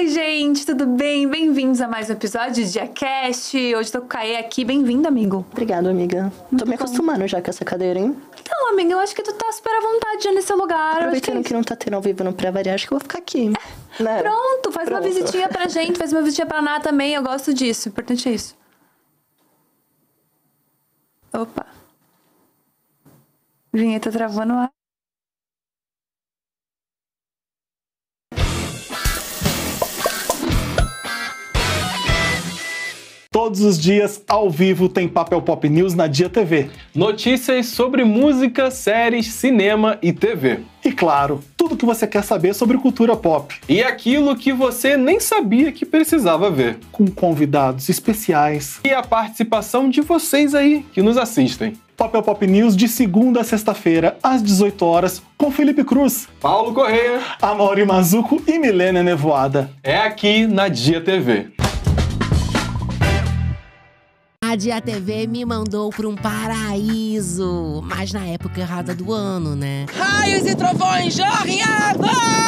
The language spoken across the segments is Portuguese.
Oi, gente, tudo bem? Bem-vindos a mais um episódio de Diacast. Hoje tô com o Caê aqui. Bem-vindo, amigo. Obrigado, amiga. Tô me acostumando já com essa cadeira, hein? Então, amiga, eu acho que tu tá super à vontade já nesse lugar. Aproveitando que não tá tendo ao vivo no Pra Variar, acho que eu vou ficar aqui. Né? Pronto, faz uma visitinha pra gente, faz uma visitinha pra Ná também. Eu gosto disso, o importante é isso. Opa. Vinheta travando o ar. Todos os dias, ao vivo, tem Papel Pop News na Dia TV. Notícias sobre música, séries, cinema e TV. E claro, tudo que você quer saber sobre cultura pop. E aquilo que você nem sabia que precisava ver. Com convidados especiais. E a participação de vocês aí que nos assistem. Papel Pop News de segunda a sexta-feira, às 18 horas, com Felipe Cruz, Paulo Correia, Amaury Mazuco e Milena Nevoada. É aqui na Dia TV. A Dia TV me mandou pra um paraíso, mas na época errada do ano, né? Raios e trovões, jorrem água!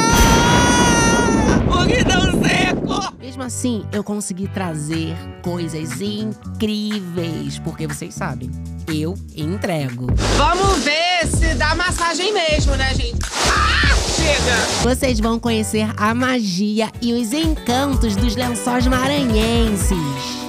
Foguidão seco! Mesmo assim, eu consegui trazer coisas incríveis, porque vocês sabem, eu entrego. Vamos ver se dá massagem mesmo, né, gente? Ah, chega! Vocês vão conhecer a magia e os encantos dos Lençóis Maranhenses.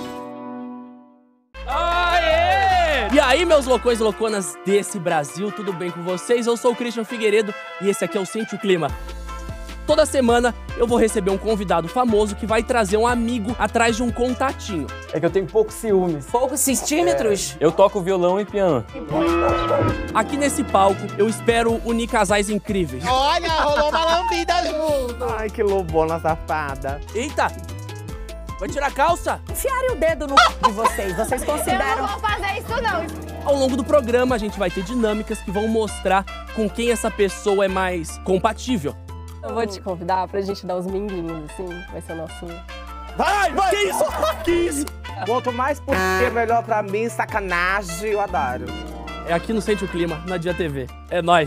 E aí, meus loucões e louconas desse Brasil, tudo bem com vocês? Eu sou o Christian Figueiredo e esse aqui é o Sente o Clima. Toda semana eu vou receber um convidado famoso que vai trazer um amigo atrás de um contatinho. É que eu tenho poucos ciúmes. Poucos centímetros? Eu toco violão e piano. Aqui nesse palco eu espero unir casais incríveis. Olha, rolou uma lambida junto! Ai, que lobona safada. Eita! Vai tirar a calça? Enfiarem o dedo no de vocês. Vocês consideram? Eu não vou fazer isso, não. Ao longo do programa, a gente vai ter dinâmicas que vão mostrar com quem essa pessoa é mais compatível. Eu vou te convidar pra gente dar uns minguinhos, assim. Vai ser o nosso... Vai! Que isso? Que isso? Quanto mais possível, melhor pra mim. Sacanagem, eu adoro. É aqui no Sente o Clima, na Dia TV. É nóis!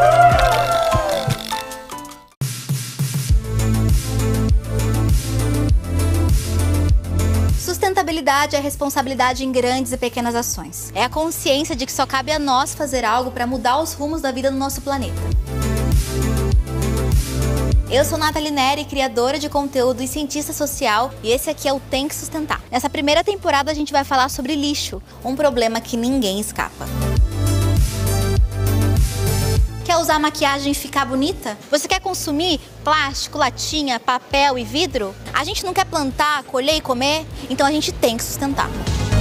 Sustentabilidade é responsabilidade em grandes e pequenas ações. É a consciência de que só cabe a nós fazer algo para mudar os rumos da vida no nosso planeta. Eu sou Nathalie Neri, criadora de conteúdo e cientista social, e esse aqui é o Tem que Sustentar. Nessa primeira temporada a gente vai falar sobre lixo, um problema que ninguém escapa. Quer usar maquiagem e ficar bonita? Você quer consumir plástico, latinha, papel e vidro? A gente não quer plantar, colher e comer? Então a gente tem que sustentar.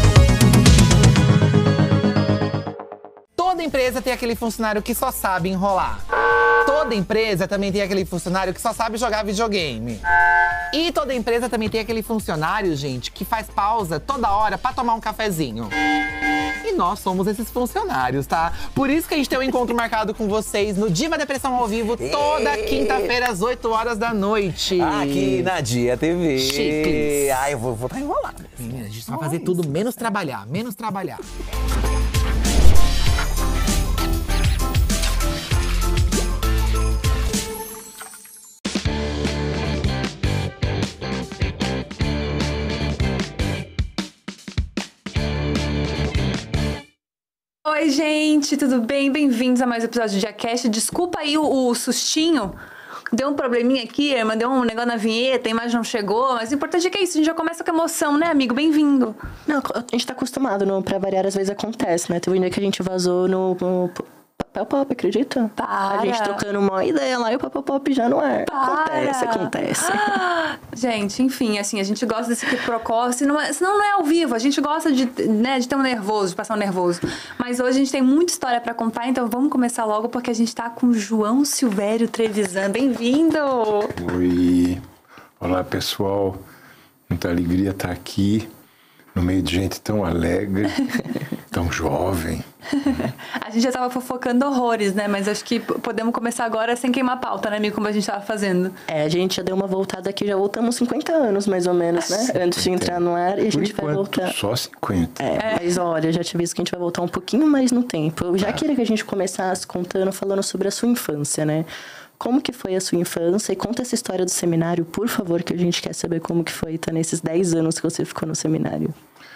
Toda empresa tem aquele funcionário que só sabe enrolar. Toda empresa também tem aquele funcionário que só sabe jogar videogame. E toda empresa também tem aquele funcionário, gente, que faz pausa toda hora pra tomar um cafezinho. E nós somos esses funcionários, tá? Por isso que a gente tem um encontro marcado com vocês no Diva Depressão ao vivo, toda quinta-feira às 8 horas da noite. Aqui na Dia TV. Chiques. Ai, eu vou estar enrolado. Menina, a gente vai fazer tudo menos trabalhar, menos trabalhar. Oi, gente, tudo bem? Bem-vindos a mais um episódio de Diacast. Desculpa aí o sustinho. Deu um probleminha aqui, irmã, deu um negócio na vinheta, a imagem não chegou, mas o importante é que é isso, a gente já começa com emoção, né, amigo? Bem-vindo. Não, a gente tá acostumado, no Pra Variar, às vezes acontece, né? Teve um dia que a gente vazou no Papel Pop, acredita? Para. A gente trocando uma ideia lá e o Papel Pop já no ar. Acontece. Gente, enfim, assim, a gente gosta desse quiprocó, senão não é ao vivo, a gente gosta de ter um nervoso, de passar um nervoso. Mas hoje a gente tem muita história pra contar, então vamos começar logo, porque a gente tá com o João Silvério Trevisan. Bem-vindo! Oi! Olá, pessoal. Muita alegria estar aqui, no meio de gente tão alegre, tão jovem. A gente já tava fofocando horrores, né? Mas acho que podemos começar agora sem queimar a pauta, né, amigo? Como a gente tava fazendo. É, a gente já deu uma voltada aqui, já voltamos 50 anos, mais ou menos, né? Antes de entrar no ar, e a gente vai voltar. Só 50. Mas olha, eu já te aviso que a gente vai voltar um pouquinho mais no tempo. Eu já queria que a gente começasse falando sobre a sua infância, né? como que foi a sua infância e conta essa história do seminário, por favor, que a gente quer saber como que foi estar nesses 10 anos que você ficou no seminário.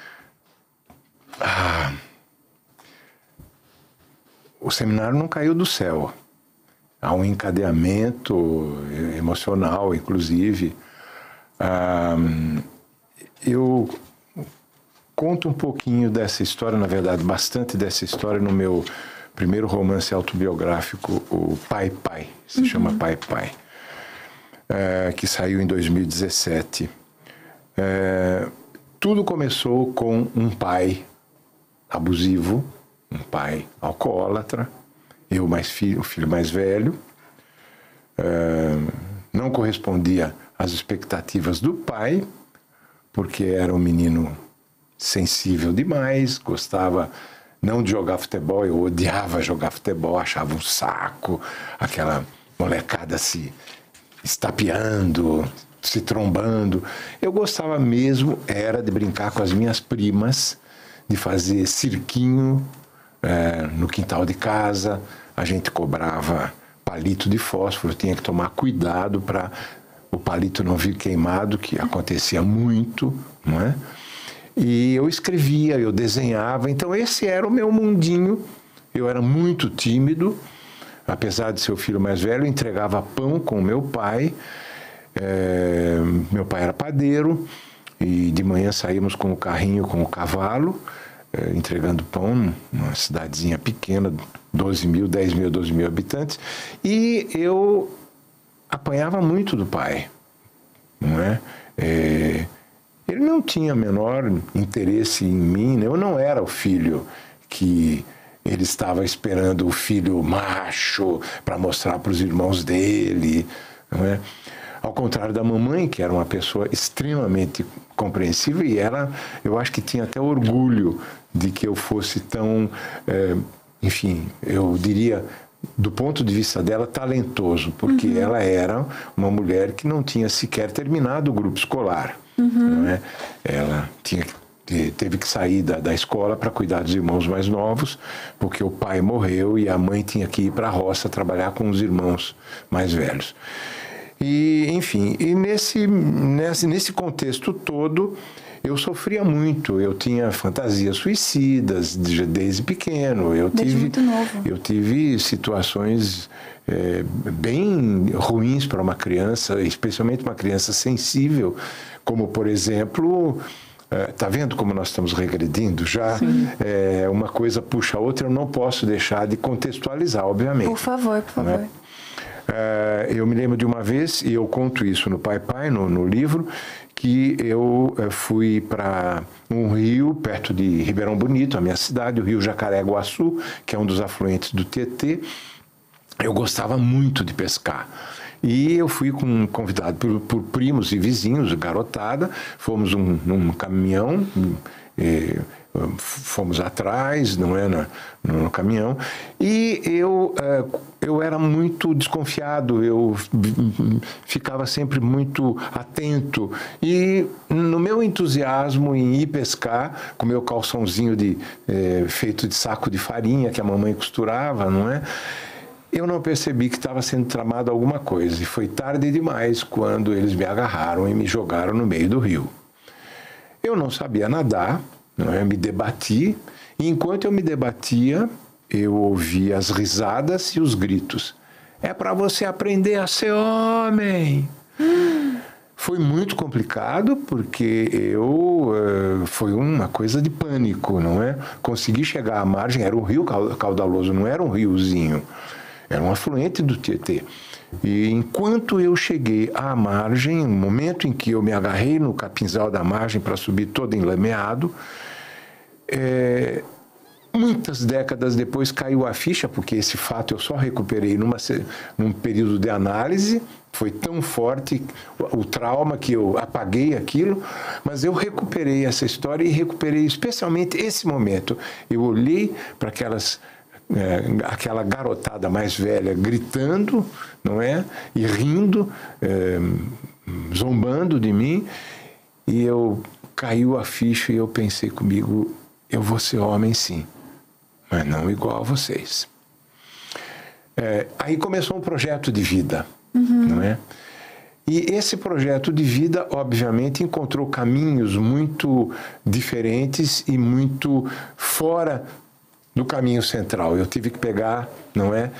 O seminário não caiu do céu. Há um encadeamento emocional, inclusive. Eu conto um pouquinho dessa história, na verdade, bastante dessa história no meu primeiro romance autobiográfico, o Pai Pai, se chama Pai Pai, que saiu em 2017. Tudo começou com um pai abusivo, um pai alcoólatra, eu o filho mais velho, não correspondia às expectativas do pai, porque era um menino sensível demais, gostava não de jogar futebol, eu odiava jogar futebol, achava um saco, aquela molecada se estapeando, se trombando. Eu gostava mesmo, era de brincar com as minhas primas, de fazer cirquinho no quintal de casa. A gente cobrava palito de fósforo, tinha que tomar cuidado para o palito não vir queimado, que acontecia muito, não é? E eu escrevia, eu desenhava, então esse era o meu mundinho. Eu era muito tímido, apesar de ser o filho mais velho, eu entregava pão com o meu pai. Meu pai era padeiro, e de manhã saímos com o carrinho, com o cavalo, entregando pão numa cidadezinha pequena, 12 mil habitantes, e eu apanhava muito do pai, não é? Ele não tinha menor interesse em mim, eu não era o filho que ele estava esperando, o filho macho para mostrar para os irmãos dele, não é? Ao contrário da mamãe, que era uma pessoa extremamente compreensiva, e ela, eu acho que tinha até orgulho de que eu fosse tão, enfim, eu diria, do ponto de vista dela, talentoso, porque ela era uma mulher que não tinha sequer terminado o grupo escolar. Não é? Ela teve que sair da escola para cuidar dos irmãos mais novos, porque o pai morreu e a mãe tinha que ir para a roça trabalhar com os irmãos mais velhos. E, enfim, nesse contexto todo, eu sofria muito. Eu tinha fantasias suicidas desde pequeno. Desde muito novo. Eu tive situações bem ruins para uma criança, especialmente uma criança sensível, como, por exemplo, tá vendo como nós estamos regredindo já? Uma coisa puxa a outra, eu não posso deixar de contextualizar, obviamente. Por favor, por favor. Né? Eu me lembro de uma vez, e eu conto isso no Pai Pai, no livro, que eu fui para um rio perto de Ribeirão Bonito, a minha cidade, o rio Jacareguaçu, que é um dos afluentes do Tietê. Eu gostava muito de pescar. E eu fui convidado por primos e vizinhos, garotada, fomos num caminhão, fomos atrás, não é, no caminhão, e eu era muito desconfiado, eu ficava sempre muito atento, e no meu entusiasmo em ir pescar, com meu calçãozinho feito de saco de farinha que a mamãe costurava, não é? Eu não percebi que estava sendo tramado alguma coisa, e foi tarde demais quando eles me agarraram e me jogaram no meio do rio. Eu não sabia nadar, não é? Me debati, e enquanto eu me debatia, eu ouvia as risadas e os gritos. É para você aprender a ser homem! Foi muito complicado, porque foi uma coisa de pânico, não é? Consegui chegar à margem, era um rio caudaloso, não era um riozinho. Era um afluente do Tietê. E enquanto eu cheguei à margem, no momento em que eu me agarrei no capinzal da margem para subir todo enlameado, muitas décadas depois caiu a ficha, porque esse fato eu só recuperei num período de análise. Foi tão forte o trauma que eu apaguei aquilo, mas eu recuperei essa história e recuperei especialmente esse momento. Eu olhei para aquela garotada mais velha gritando, não é? E rindo, zombando de mim, e caiu a ficha e eu pensei comigo, eu vou ser homem sim, mas não igual a vocês. Aí começou um projeto de vida, não é? E esse projeto de vida, obviamente, encontrou caminhos muito diferentes e muito fora do caminho central. Eu tive que pegar, não é,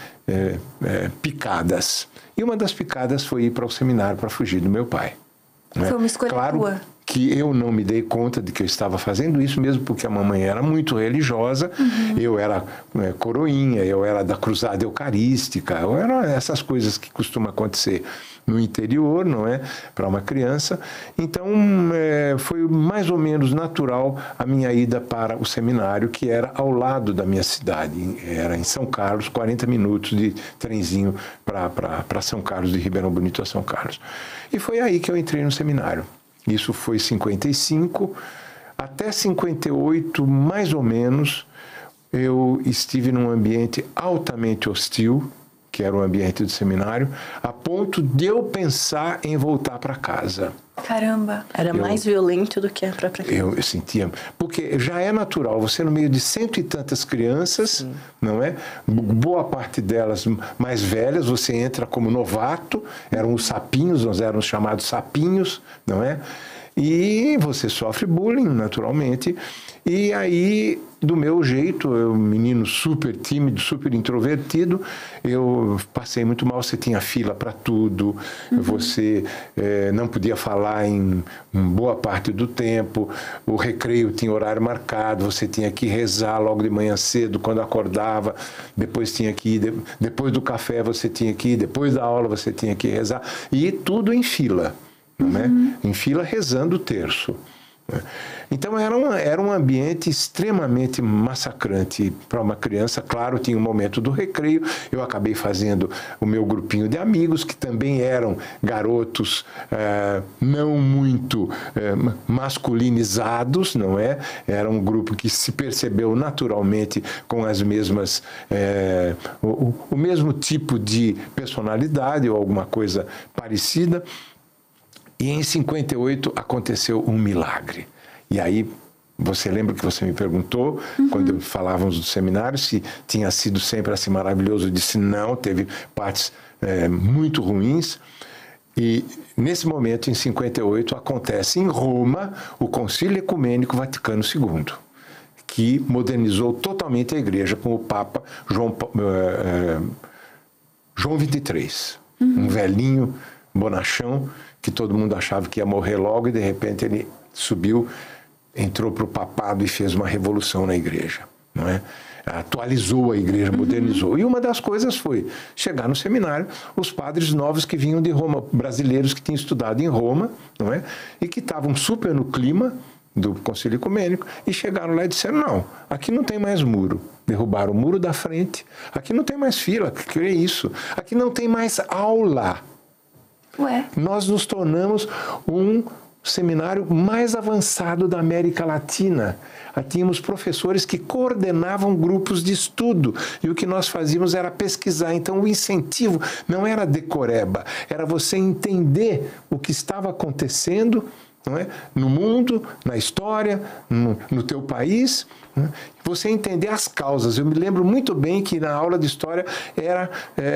picadas. E uma das picadas foi ir para o seminário para fugir do meu pai. Não é? Foi uma escolha claro tua. Que eu não me dei conta de que eu estava fazendo isso, mesmo porque a mamãe era muito religiosa, eu era coroinha, eu era da cruzada eucarística, eu era essas coisas que costumam acontecer no interior, não é? Para uma criança. Então, foi mais ou menos natural a minha ida para o seminário, que era ao lado da minha cidade. Era em São Carlos, 40 minutos de trenzinho para São Carlos, de Ribeirão Bonito a São Carlos. E foi aí que eu entrei no seminário. Isso foi em 55, até 58, mais ou menos, eu estive num ambiente altamente hostil, que era o ambiente do seminário, a ponto de eu pensar em voltar para casa. Caramba! Era mais violento do que a própria casa. Eu sentia, porque já é natural, você no meio de 100 e tantas crianças, não é? Boa parte delas mais velhas, você entra como novato, eram os sapinhos, nós éramos chamados sapinhos, não é? E você sofre bullying, naturalmente. E aí, do meu jeito, eu, menino super tímido, super introvertido, eu passei muito mal. Você tinha fila para tudo, você não podia falar em boa parte do tempo, o recreio tinha horário marcado, você tinha que rezar logo de manhã cedo, quando acordava, depois tinha que ir, depois do café você tinha que ir, depois da aula você tinha que rezar, e tudo em fila. Né? Em fila rezando o terço. Então era um ambiente extremamente massacrante para uma criança. Claro, tinha um momento do recreio, eu acabei fazendo o meu grupinho de amigos, que também eram garotos não muito masculinizados, não é? Era um grupo que se percebeu naturalmente com as mesmas o mesmo tipo de personalidade ou alguma coisa parecida. E em 58 aconteceu um milagre. E aí, você lembra que você me perguntou, quando falávamos do seminário, se tinha sido sempre assim maravilhoso? Eu disse não, teve partes muito ruins. E nesse momento, em 58, acontece em Roma o Concílio Ecumênico Vaticano II, que modernizou totalmente a igreja com o Papa João XXIII, um velhinho bonachão, que todo mundo achava que ia morrer logo, e de repente ele subiu, entrou para o papado e fez uma revolução na igreja, não é? Atualizou a igreja, modernizou. E uma das coisas foi chegar no seminário os padres novos que vinham de Roma, brasileiros que tinham estudado em Roma, não é? E que estavam super no clima do Concílio Ecumênico, e chegaram lá e disseram: não, aqui não tem mais muro. Derrubaram o muro da frente, aqui não tem mais fila, que é isso? Aqui não tem mais aula. Ué. Nós nos tornamos um seminário mais avançado da América Latina. Tínhamos professores que coordenavam grupos de estudo, e o que nós fazíamos era pesquisar. Então o incentivo não era decoreba, era você entender o que estava acontecendo, não é? No mundo, na história, no teu país, né? Você entender as causas. Eu me lembro muito bem que na aula de história era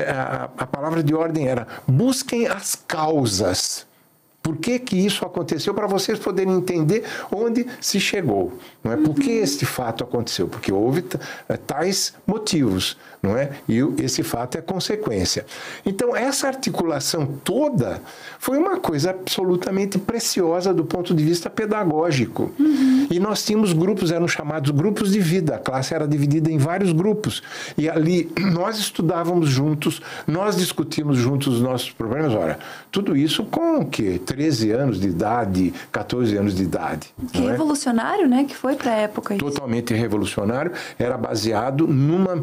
a palavra de ordem era: busquem as causas. Por que que isso aconteceu, para vocês poderem entender onde se chegou, não é? Por que este fato aconteceu? Porque houve tais motivos, não é? E esse fato é consequência. Então, essa articulação toda foi uma coisa absolutamente preciosa do ponto de vista pedagógico. E nós tínhamos grupos, eram chamados grupos de vida. A classe era dividida em vários grupos. E ali nós estudávamos juntos, nós discutíamos juntos os nossos problemas. Ora, tudo isso com o quê? 13 anos de idade, 14 anos de idade. Que revolucionário, né? Que foi para a época isso. Totalmente revolucionário. Era baseado numa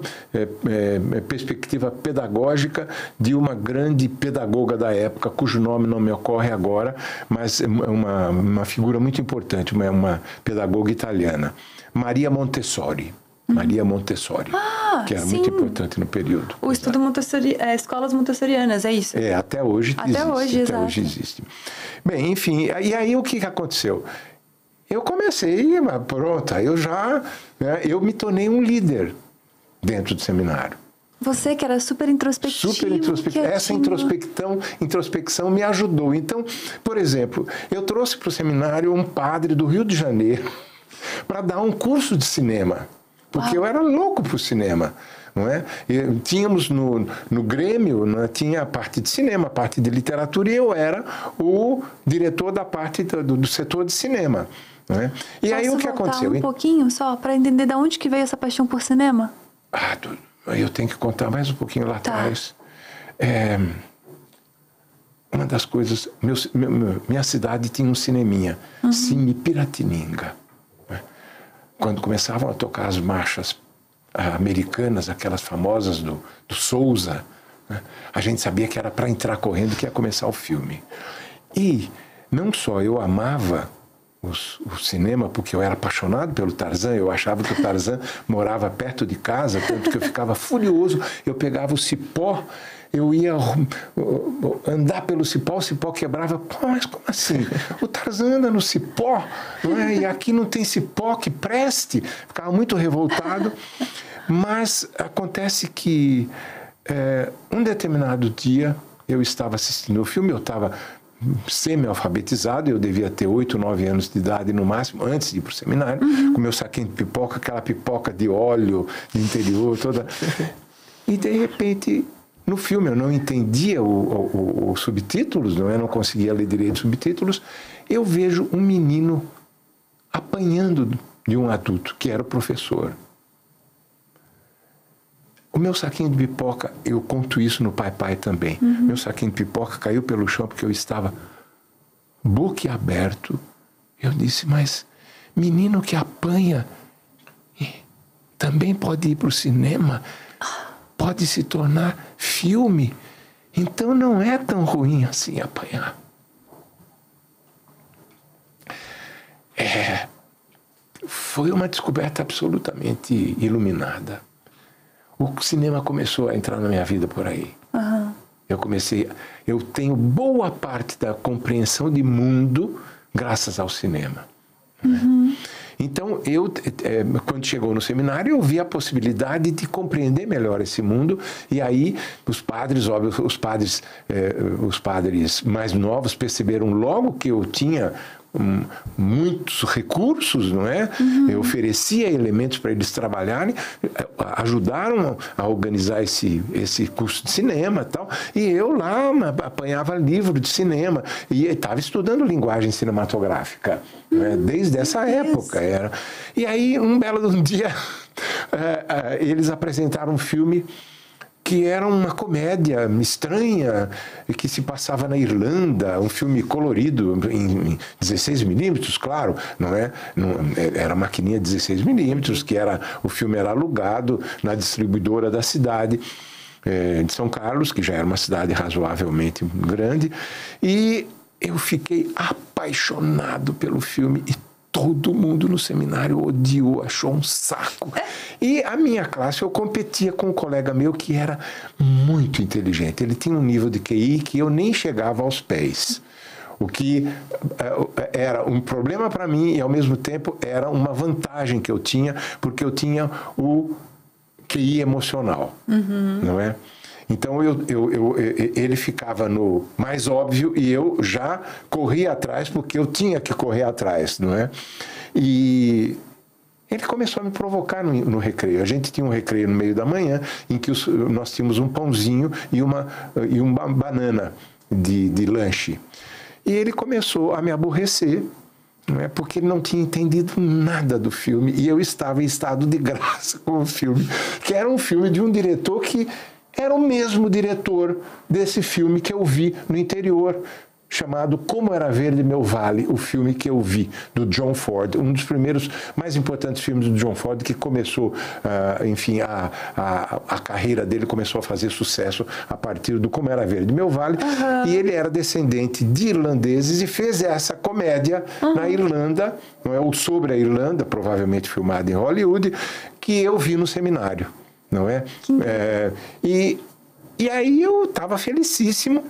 perspectiva pedagógica de uma grande pedagoga da época, cujo nome não me ocorre agora, mas é uma figura muito importante, uma pedagoga italiana, Maria Montessori. Maria Montessori, que era muito importante no período. O estudo Montessori, escolas montessorianas, é isso? Até hoje existe. Até hoje existe. Bem, enfim, e aí o que aconteceu? Eu comecei, pronto, eu me tornei um líder dentro do seminário. Você que era super introspectivo. Super introspectivo. Essa introspecção me ajudou. Então, por exemplo, eu trouxe para o seminário um padre do Rio de Janeiro para dar um curso de cinema, porque eu era louco por cinema. Não é? Tínhamos no Grêmio, né, tinha a parte de cinema, a parte de literatura, e eu era o diretor da parte do setor de cinema. Não é? E aí o que aconteceu? Um pouquinho só, para entender de onde que veio essa paixão por cinema? Eu tenho que contar mais um pouquinho lá atrás. Uma das coisas... minha cidade tinha um cineminha, Cine Piratininga. Né? Quando começavam a tocar as marchas americanas, aquelas famosas do Souza, né? A gente sabia que era para entrar correndo que ia começar o filme. E não só eu amava o cinema, porque eu era apaixonado pelo Tarzan, eu achava que o Tarzan morava perto de casa, tanto que eu ficava furioso, eu pegava o cipó, eu ia andar pelo cipó, o cipó quebrava. Pô, mas como assim? O Tarzan anda no cipó, não é? E aqui não tem cipó que preste. Ficava muito revoltado. Mas acontece que um determinado dia eu estava assistindo o filme, eu estava semi-alfabetizado, eu devia ter 8, 9 anos de idade no máximo, antes de ir para o seminário, com meu saquinho de pipoca, aquela pipoca de óleo de interior, toda. E de repente, no filme, eu não entendia os subtítulos, eu não conseguia ler direito os subtítulos, eu vejo um menino apanhando de um adulto, que era o professor. O meu saquinho de pipoca, eu conto isso no Pai também. Meu saquinho de pipoca caiu pelo chão porque eu estava boquiaberto. Eu disse, mas menino que apanha também pode ir para o cinema, pode se tornar filme. Então não é tão ruim assim apanhar. Foi uma descoberta absolutamente iluminada. O cinema começou a entrar na minha vida por aí. Eu tenho boa parte da compreensão de mundo graças ao cinema. Então, quando chegou no seminário, eu vi a possibilidade de compreender melhor esse mundo. E aí, os padres mais novos perceberam logo que eu tinha muitos recursos, não é? Eu oferecia elementos para eles trabalharem, ajudaram a organizar esse curso de cinema e tal, e eu lá apanhava livro de cinema e estava estudando linguagem cinematográfica, né? Desde essa época. E aí, um belo dia, eles apresentaram um filme que era uma comédia estranha, que se passava na Irlanda, um filme colorido em 16mm, claro, não é? Era maquininha 16mm, o filme era alugado na distribuidora da cidade de São Carlos, que já era uma cidade razoavelmente grande, e eu fiquei apaixonado pelo filme e todo mundo no seminário odiou, achou um saco. E a minha classe, eu competia com um colega meu que era muito inteligente. Ele tinha um nível de QI que eu nem chegava aos pés. O que era um problema para mim e, ao mesmo tempo, era uma vantagem que eu tinha, porque eu tinha o QI emocional, não é? Então, ele ficava no mais óbvio e eu já corria atrás, porque eu tinha que correr atrás, não é? E ele começou a me provocar no recreio. A gente tinha um recreio no meio da manhã, em que nós tínhamos um pãozinho e uma banana de lanche. E ele começou a me aborrecer, não é? Porque ele não tinha entendido nada do filme, e eu estava em estado de graça com o filme, que era um filme de um diretor que era o mesmo diretor desse filme que eu vi no interior, chamado Como Era Verde Meu Vale, o filme que eu vi, do John Ford, um dos primeiros mais importantes filmes do John Ford, que começou, enfim, a carreira dele começou a fazer sucesso a partir do Como Era Verde Meu Vale, e ele era descendente de irlandeses e fez essa comédia na Irlanda, não é, ou sobre a Irlanda, provavelmente filmada em Hollywood, que eu vi no seminário. Não é? E aí eu estava felicíssimo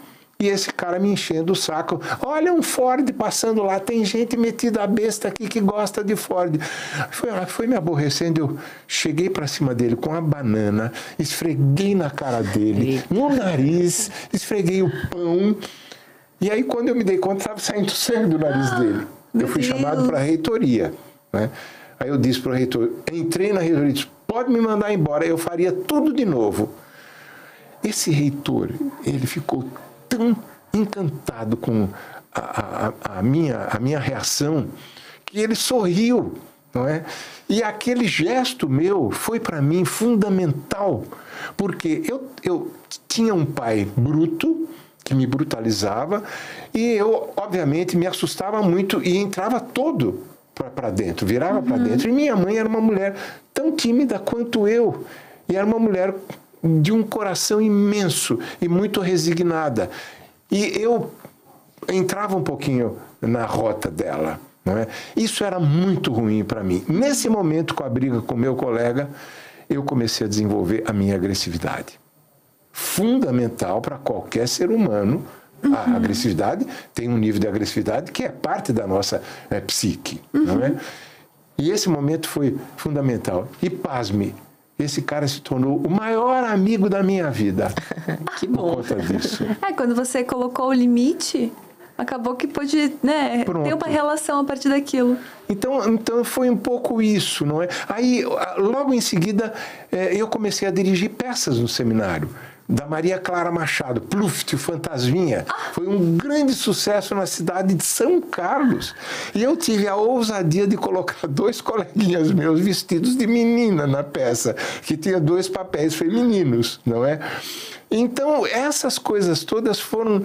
e esse cara me enchendo o saco. Olha um Ford passando lá, tem gente metida a besta aqui que gosta de Ford. Foi me aborrecendo, eu cheguei para cima dele com a banana, esfreguei na cara dele, no nariz, esfreguei o pão, e aí quando eu me dei conta, estava saindo sangue do nariz dele. Eu fui chamado para a reitoria, né? Aí eu disse para o reitor, entrei na reitoria e disse, pode me mandar embora, eu faria tudo de novo. Esse reitor, ele ficou tão encantado com a minha reação, que ele sorriu, não é? E aquele gesto meu foi para mim fundamental, porque eu tinha um pai bruto, que me brutalizava, e eu, obviamente, me assustava muito e entrava todo para dentro, virava para dentro. E minha mãe era uma mulher tão tímida quanto eu, e era uma mulher de um coração imenso e muito resignada. E eu entrava um pouquinho na rota dela, não é? Isso era muito ruim para mim. Nesse momento, com a briga com meu colega, eu comecei a desenvolver a minha agressividade. Fundamental para qualquer ser humano. A agressividade tem um nível de agressividade que é parte da nossa psique, não é? E esse momento foi fundamental. E pasme, esse cara se tornou o maior amigo da minha vida. Que bom. Por conta disso. Quando você colocou o limite, acabou que pôde, né, ter uma relação a partir daquilo. Então foi um pouco isso, não é? Aí, logo em seguida, eu comecei a dirigir peças no seminário. Da Maria Clara Machado, Pluft, o Fantasminha. Foi um grande sucesso na cidade de São Carlos. E eu tive a ousadia de colocar 2 coleguinhas meus vestidos de menina na peça, que tinha 2 papéis femininos, não é? Então, essas coisas todas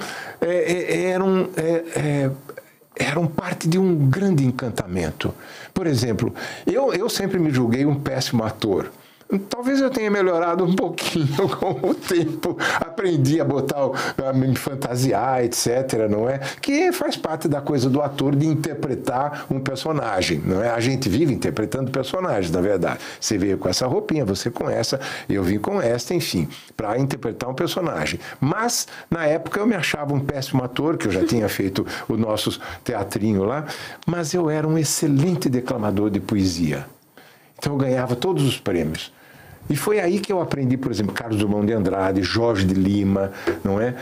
eram parte de um grande encantamento. Por exemplo, eu sempre me julguei um péssimo ator. Talvez eu tenha melhorado um pouquinho com o tempo, aprendi a me fantasiar, etc., não é? Que faz parte da coisa do ator de interpretar um personagem, não é? A gente vive interpretando personagens, na verdade. Você veio com essa roupinha, você com essa, eu vim com esta, enfim, para interpretar um personagem. Mas, na época, eu me achava um péssimo ator, que eu já tinha feito o nosso teatrinho lá, mas eu era um excelente declamador de poesia. Então, eu ganhava todos os prêmios. E foi aí que eu aprendi, por exemplo, Carlos Drummond de Andrade, Jorge de Lima, não é?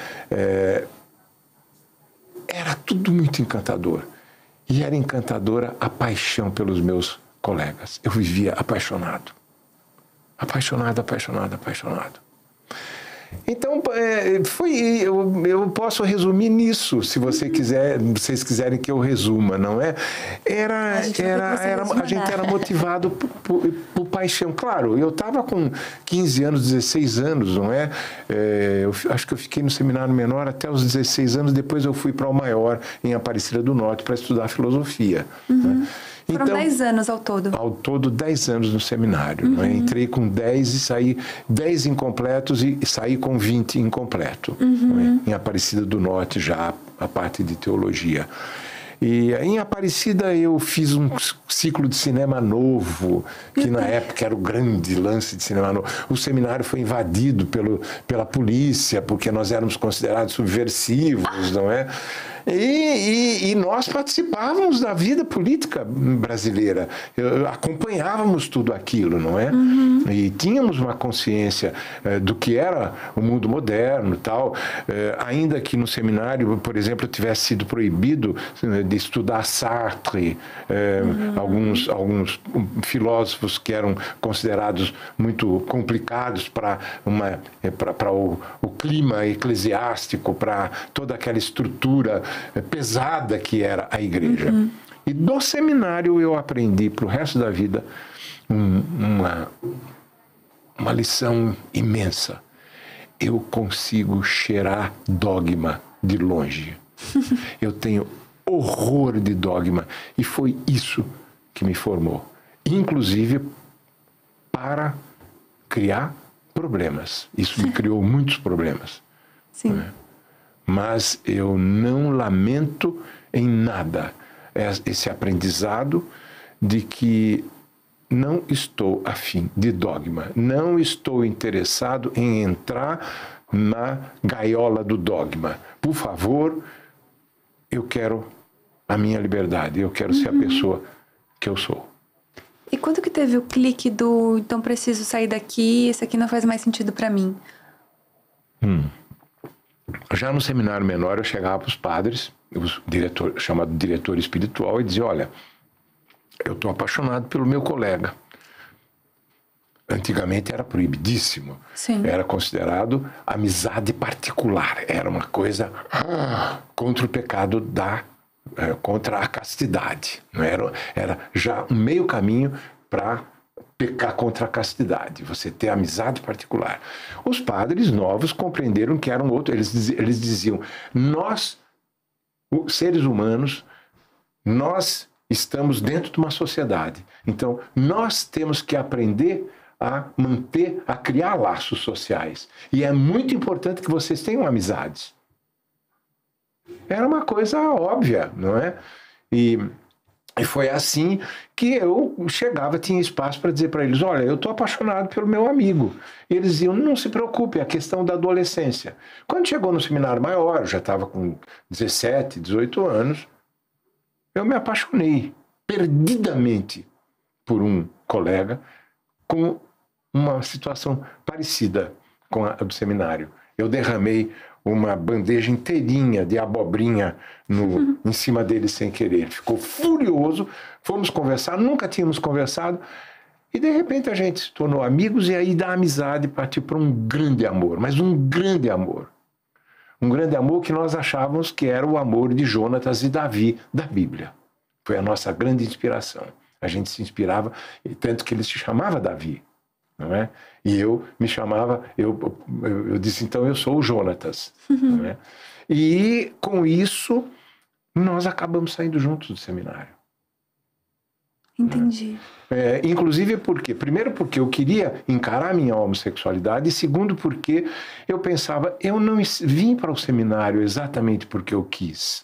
Era tudo muito encantador. E era encantadora a paixão pelos meus colegas. Eu vivia apaixonado. Apaixonado, apaixonado, apaixonado. Então, eu posso resumir nisso, se vocês quiserem que eu resuma, não é? A gente era motivado por paixão. Claro, eu estava com 15 anos, 16 anos, não é? Eu acho que eu fiquei no seminário menor até os 16 anos, depois eu fui para o maior, em Aparecida do Norte, para estudar filosofia. Né? Foram 10 anos ao todo. Ao todo, 10 anos no seminário. Não é? Entrei com 10 e saí 10 incompletos e saí com 20 incompleto. Não é? Em Aparecida do Norte, já a parte de teologia. E em Aparecida eu fiz um ciclo de cinema novo, que na época era o grande lance de cinema novo. O seminário foi invadido pela polícia, porque nós éramos considerados subversivos, não é? E nós participávamos da vida política brasileira, acompanhávamos tudo aquilo, não é? E tínhamos uma consciência do que era o mundo moderno e tal, ainda que no seminário, por exemplo, tivesse sido proibido de estudar Sartre, alguns filósofos que eram considerados muito complicados para o clima eclesiástico, para toda aquela estrutura pesada que era a igreja. E do seminário eu aprendi para o resto da vida uma lição imensa. Eu consigo cheirar dogma de longe. Eu tenho horror de dogma. E foi isso que me formou. Inclusive para criar problemas. Isso me criou muitos problemas. Sim. Né? Mas eu não lamento em nada esse aprendizado de que não estou afim de dogma, não estou interessado em entrar na gaiola do dogma. Por favor, eu quero a minha liberdade, eu quero ser a pessoa que eu sou. E quando que teve o clique do então preciso sair daqui, isso aqui não faz mais sentido para mim? Já no seminário menor eu chegava para os padres, chamado diretor espiritual, e dizia, olha, eu estou apaixonado pelo meu colega. Antigamente era proibidíssimo. Sim. Era considerado amizade particular. Era uma coisa contra o pecado contra a castidade. Não era já um meio caminho para pecar contra a castidade. Você ter amizade particular. Os padres novos compreenderam que eram outro. Eles diziam, nós, os seres humanos, nós estamos dentro de uma sociedade. Então, nós temos que aprender a criar laços sociais. E é muito importante que vocês tenham amizades. Era uma coisa óbvia, não é? E foi assim que eu chegava, tinha espaço para dizer para eles, olha, eu estou apaixonado pelo meu amigo. E eles diziam, não se preocupe, é a questão da adolescência. Quando chegou no seminário maior, eu já estava com 17, 18 anos, eu me apaixonei perdidamente por um colega com uma situação parecida com a do seminário. Eu derramei uma bandeja inteirinha de abobrinha em cima dele sem querer. Ele ficou furioso, fomos conversar, nunca tínhamos conversado, e de repente a gente se tornou amigos, e aí da amizade partiu para um grande amor, mas um grande amor. Um grande amor que nós achávamos que era o amor de Jonatas e Davi da Bíblia. Foi a nossa grande inspiração. A gente se inspirava, tanto que ele se chamava Davi, não é? E eu me chamava, eu disse, então eu sou o Jonatas. Não é? E com isso, nós acabamos saindo juntos do seminário. Entendi. Inclusive porque, primeiro porque eu queria encarar a minha homossexualidade, e segundo porque eu pensava, eu não vim para o seminário exatamente porque eu quis.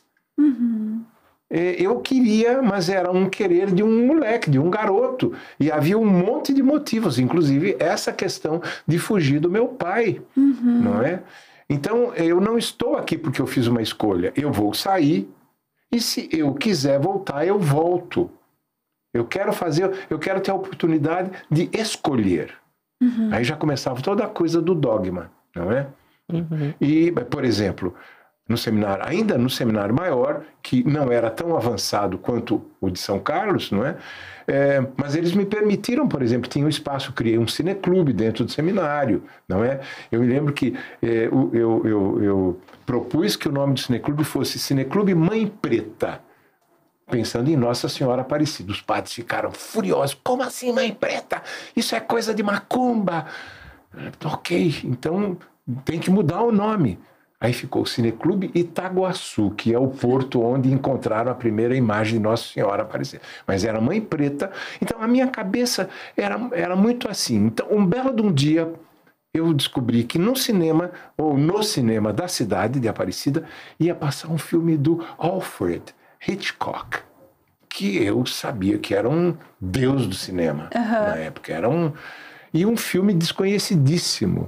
Eu queria, mas era um querer de um moleque, de um garoto. E havia um monte de motivos, inclusive essa questão de fugir do meu pai, não é? Então, eu não estou aqui porque eu fiz uma escolha. Eu vou sair e se eu quiser voltar, eu volto. Eu quero ter a oportunidade de escolher. Aí já começava toda a coisa do dogma, não é? E, por exemplo, ainda no seminário maior, que não era tão avançado quanto o de São Carlos, não é? Mas eles me permitiram, por exemplo, tinha um espaço, criei um cineclube dentro do seminário, não é? Eu me lembro que eu propus que o nome do cineclube fosse Cineclube Mãe Preta, pensando em Nossa Senhora Aparecida. Os padres ficaram furiosos. Como assim, Mãe Preta? Isso é coisa de macumba. Ok, então tem que mudar o nome. Aí ficou o Cineclube Itaguaçu, que é o porto onde encontraram a primeira imagem de Nossa Senhora Aparecida. Mas era Mãe Preta. Então a minha cabeça era muito assim. Então um belo de um dia eu descobri que no cinema da cidade de Aparecida ia passar um filme do Alfred Hitchcock, que eu sabia que era um deus do cinema na época. E um filme desconhecidíssimo.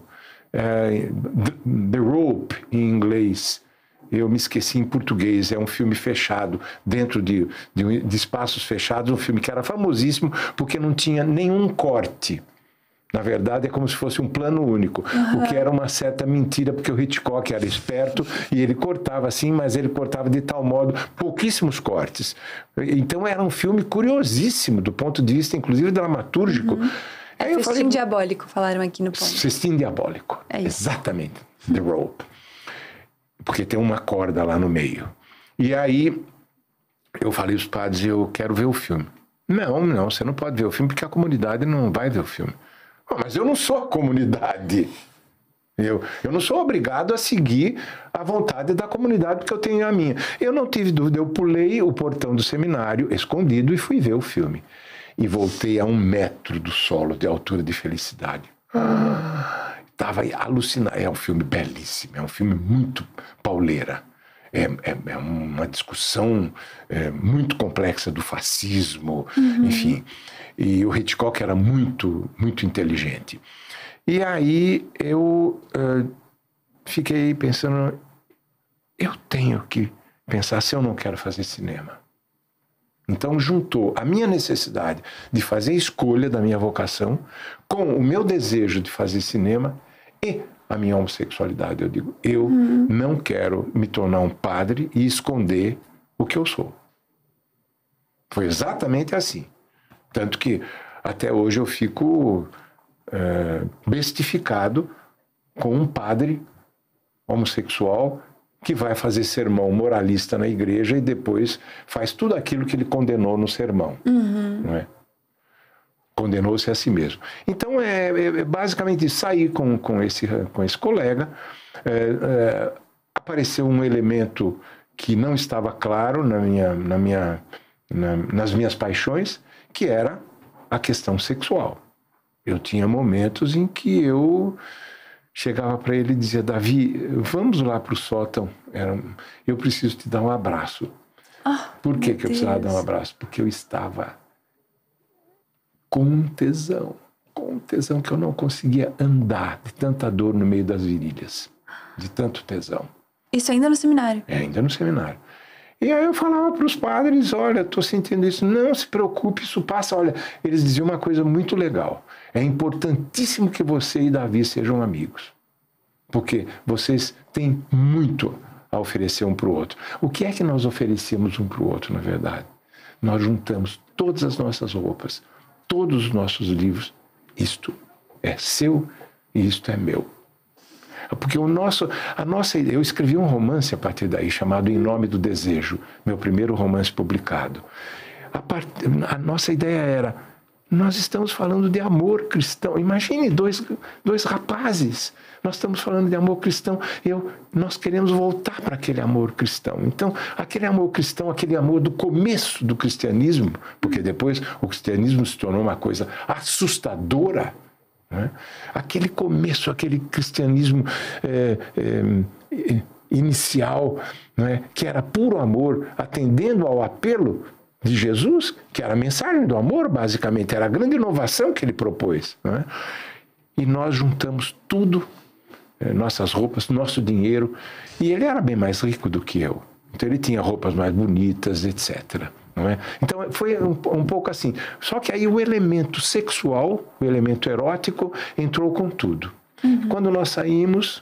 The Rope, em inglês. Eu me esqueci em português. É um filme fechado, dentro de espaços fechados. Um filme que era famosíssimo porque não tinha nenhum corte. Na verdade, é como se fosse um plano único. O que era uma certa mentira, porque o Hitchcock era esperto e ele cortava assim, mas ele cortava de tal modo pouquíssimos cortes. Então era um filme curiosíssimo, do ponto de vista, inclusive, dramatúrgico. Festim Diabólico, falaram aqui no ponto. Festim Diabólico. É isso. Exatamente. The Rope. Porque tem uma corda lá no meio. E aí, eu falei aos padres, eu quero ver o filme. Não, você não pode ver o filme porque a comunidade não vai ver o filme. Mas eu não sou a comunidade. Eu não sou obrigado a seguir a vontade da comunidade porque eu tenho a minha. Eu não tive dúvida, eu pulei o portão do seminário, escondido, e fui ver o filme. E voltei a 1 metro do solo de altura de felicidade. Estava alucinado. É um filme belíssimo, é um filme muito pauleira. É uma discussão muito complexa do fascismo, enfim. E o Hitchcock era muito, muito inteligente. E aí eu fiquei pensando, eu tenho que pensar se eu não quero fazer cinema. Então juntou a minha necessidade de fazer a escolha da minha vocação com o meu desejo de fazer cinema e a minha homossexualidade. Eu digo, eu não quero me tornar um padre e esconder o que eu sou. Foi exatamente assim. Tanto que até hoje eu fico bestificado com um padre homossexual que vai fazer sermão moralista na igreja e depois faz tudo aquilo que ele condenou no sermão. Não é? Condenou-se a si mesmo. Então, basicamente sair com esse colega, apareceu um elemento que não estava claro nas minhas paixões, que era a questão sexual. Eu tinha momentos em que eu chegava para ele e dizia, Davi, vamos lá para o sótão, eu preciso te dar um abraço. Por que eu precisava dar um abraço? Porque eu estava com tesão que eu não conseguia andar, de tanta dor no meio das virilhas, de tanto tesão. Isso ainda no seminário? Ainda no seminário. E aí eu falava para os padres, olha, estou sentindo isso, não se preocupe, isso passa. Olha, eles diziam uma coisa muito legal, é importantíssimo que você e Davi sejam amigos, porque vocês têm muito a oferecer um para o outro. O que é que nós oferecemos um para o outro, na verdade? Nós juntamos todas as nossas roupas, todos os nossos livros, isto é seu e isto é meu. Porque eu escrevi um romance a partir daí, chamado Em Nome do Desejo, meu primeiro romance publicado. A nossa ideia era, nós estamos falando de amor cristão. Imagine dois rapazes, nós estamos falando de amor cristão, nós queremos voltar para aquele amor cristão. Então, aquele amor cristão, aquele amor do começo do cristianismo, porque depois o cristianismo se tornou uma coisa assustadora, né? Aquele começo, aquele cristianismo inicial, né? Que era puro amor, atendendo ao apelo de Jesus, que era a mensagem do amor, basicamente, era a grande inovação que ele propôs, né? E nós juntamos tudo, nossas roupas, nosso dinheiro, e ele era bem mais rico do que eu, então ele tinha roupas mais bonitas, etc. Não é? Então foi um pouco assim. Só que aí o elemento sexual, o elemento erótico, entrou com tudo. Quando nós saímos,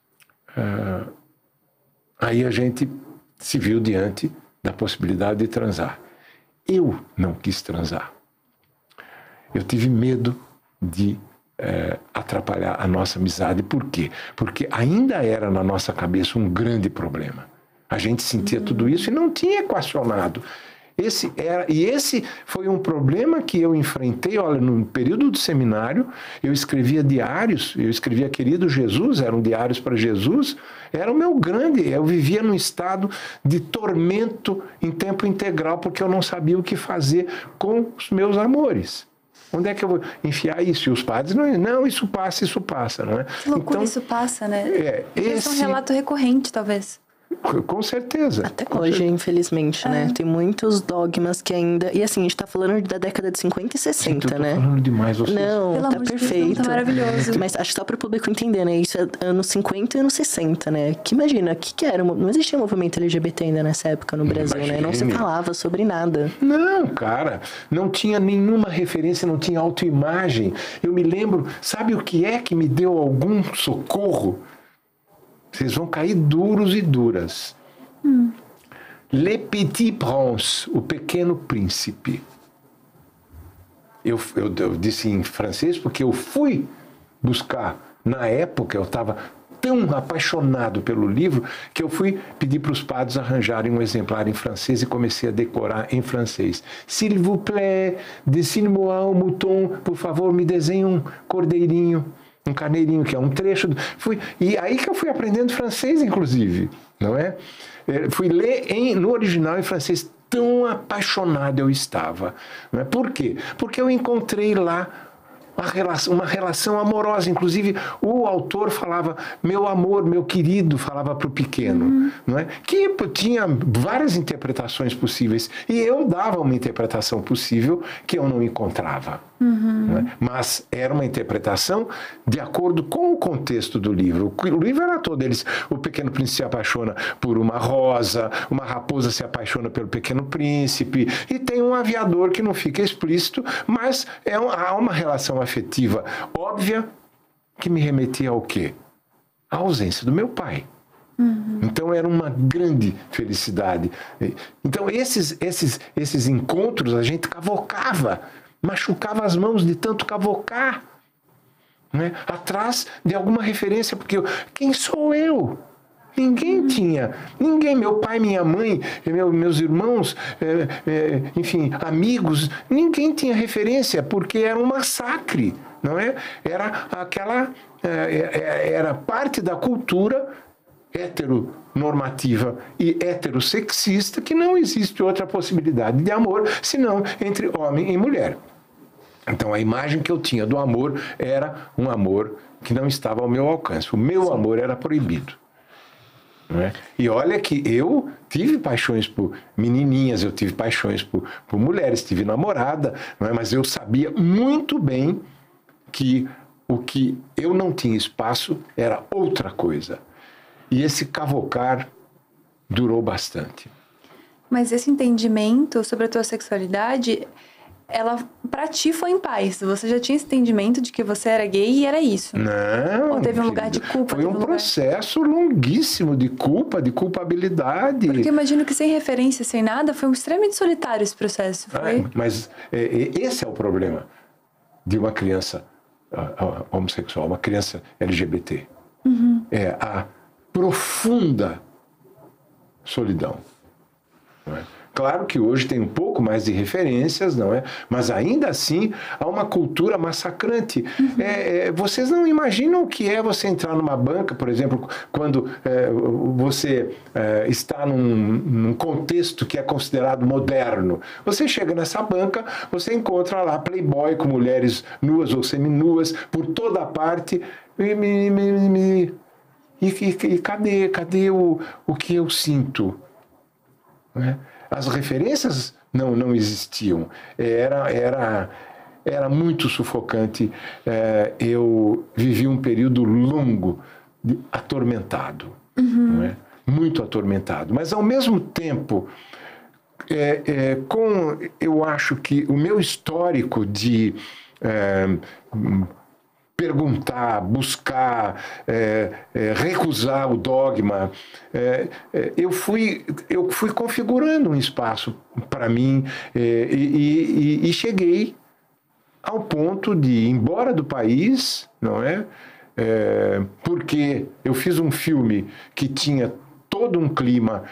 aí a gente se viu diante da possibilidade de transar. Eu não quis transar. Eu tive medo de atrapalhar a nossa amizade. Por quê? Porque ainda era na nossa cabeça um grande problema. A gente sentia tudo isso e não tinha equacionado. Esse foi um problema que eu enfrentei. Olha, no período do seminário, eu escrevia diários, eu escrevia Querido Jesus, eram diários para Jesus, era o meu grande, eu vivia num estado de tormento em tempo integral, porque eu não sabia o que fazer com os meus amores. Onde é que eu vou enfiar isso? E os padres, não, isso passa, não é? Que loucura, então, isso passa, né? Esse é um relato recorrente, talvez. Com certeza. Até hoje, infelizmente, né? Tem muitos dogmas que ainda... E assim, a gente tá falando da década de 50 e 60, né? Eu tô falando demais, vocês. Não, pelo tá amor de perfeito. Deus, tá maravilhoso. Mas acho que só pro público entender, né? Isso é anos 50 e anos 60, né? Que imagina, o que era? Não existia movimento LGBT ainda nessa época no Brasil, né? Não se falava sobre nada. Não, cara. Não tinha nenhuma referência, não tinha autoimagem. Eu me lembro, sabe o que é que me deu algum socorro? Vocês vão cair duros e duras. Le Petit Prince, o Pequeno Príncipe. Eu disse em francês porque eu fui buscar. Na época, eu estava tão apaixonado pelo livro que eu fui pedir para os padres arranjarem um exemplar em francês e comecei a decorar em francês. S'il vous plaît, dessine-moi un mouton. Por favor, me desenhe um cordeirinho. Um carneirinho, que é um trecho. E aí que eu fui aprendendo francês, inclusive, não é? Fui ler no original em francês, tão apaixonado eu estava. Não é? Por quê? Porque eu encontrei lá uma relação amorosa. Inclusive, o autor falava, meu amor, meu querido, falava para o pequeno, não é? Que tinha várias interpretações possíveis. E eu dava uma interpretação possível que eu não encontrava. Não é? Mas era uma interpretação de acordo com o contexto do livro. O livro era todo eles. O Pequeno Príncipe se apaixona por uma rosa, uma raposa se apaixona pelo Pequeno Príncipe, e tem um aviador que não fica explícito, mas há uma relação afetiva óbvia que me remetia ao quê? A ausência do meu pai. Então era uma grande felicidade. Então esses encontros a gente cavocava, machucava as mãos de tanto cavocar, né? Atrás de alguma referência, porque quem sou eu? Ninguém tinha, meu pai, minha mãe, meus irmãos, enfim, amigos, ninguém tinha referência, porque era um massacre, não é? Era parte da cultura heteronormativa e heterossexista, que não existe outra possibilidade de amor senão entre homem e mulher. Então a imagem que eu tinha do amor era um amor que não estava ao meu alcance. O meu amor era proibido. Não é? E olha que eu tive paixões por menininhas, eu tive paixões por mulheres, tive namorada, não é? Mas eu sabia muito bem que o que eu não tinha espaço era outra coisa. E esse cavocar durou bastante. Mas esse entendimento sobre a tua sexualidade, ela pra ti foi em paz? Você já tinha esse entendimento de que você era gay e era isso? Não. Ou teve um lugar de culpa? Foi um processo longuíssimo de culpa, de culpabilidade. Porque eu imagino que sem referência, sem nada, foi extremamente solitário esse processo. Foi? Mas esse é o problema de uma criança homossexual, uma criança LGBT. É a profunda solidão. Não é? Claro que hoje tem um pouco mais de referências, não é? Mas ainda assim há uma cultura massacrante. Vocês não imaginam o que é você entrar numa banca, por exemplo, quando você está num contexto que é considerado moderno. Você chega nessa banca, você encontra lá playboy com mulheres nuas ou seminuas por toda a parte. E cadê o que eu sinto? Né? As referências não existiam. Era muito sufocante. Eu vivi um período longo atormentado. Não é? Muito atormentado. Mas, ao mesmo tempo, eu acho que o meu histórico de perguntar, buscar, recusar o dogma, eu fui configurando um espaço para mim e cheguei ao ponto de ir embora do país, não é? Porque eu fiz um filme que tinha todo um clima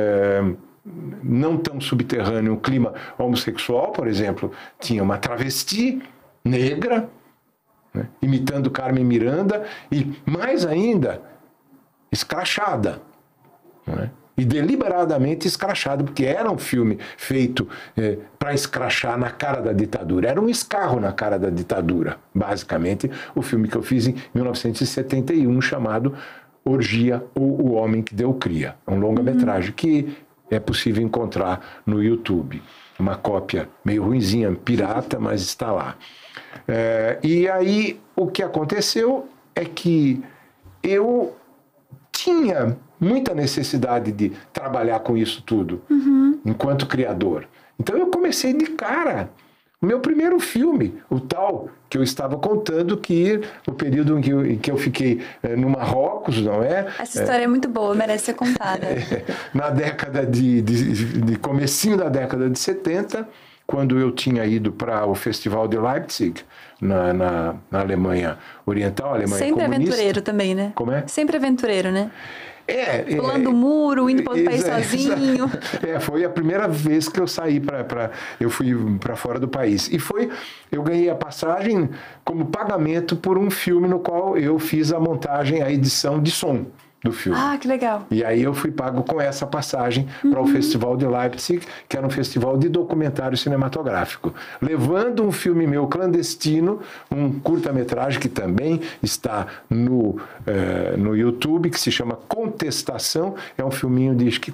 não tão subterrâneo, um clima homossexual, por exemplo, tinha uma travesti negra, né, imitando Carmen Miranda, e mais ainda, escrachada. Né, e deliberadamente escrachada, porque era um filme feito para escrachar na cara da ditadura. Era um escarro na cara da ditadura, basicamente, o filme que eu fiz em 1971, chamado Orgia ou O Homem que Deu Cria. É um longa-metragem que é possível encontrar no YouTube. Uma cópia meio ruinzinha, pirata, mas está lá. E aí o que aconteceu é que eu tinha muita necessidade de trabalhar com isso tudo, enquanto criador. Então eu comecei de cara. O meu primeiro filme, o tal que eu estava contando, que o período em que eu fiquei no Marrocos, não é? Essa história é muito boa, merece ser contada. Na década de comecinho da década de 70, quando eu tinha ido para o Festival de Leipzig, na Alemanha Oriental, Alemanha Sempre comunista. aventureiro também, né? Como é? Sempre aventureiro, né? Pulando o muro, indo para outro país sozinho. Foi a primeira vez que eu saí eu fui para fora do país. E eu ganhei a passagem como pagamento por um filme no qual eu fiz a montagem, a edição de som do filme. Ah, que legal. E aí eu fui pago com essa passagem para o Festival de Leipzig, que era um festival de documentário cinematográfico, levando um filme meu clandestino, um curta-metragem que também está no YouTube, que se chama Contestação. É um filminho de acho que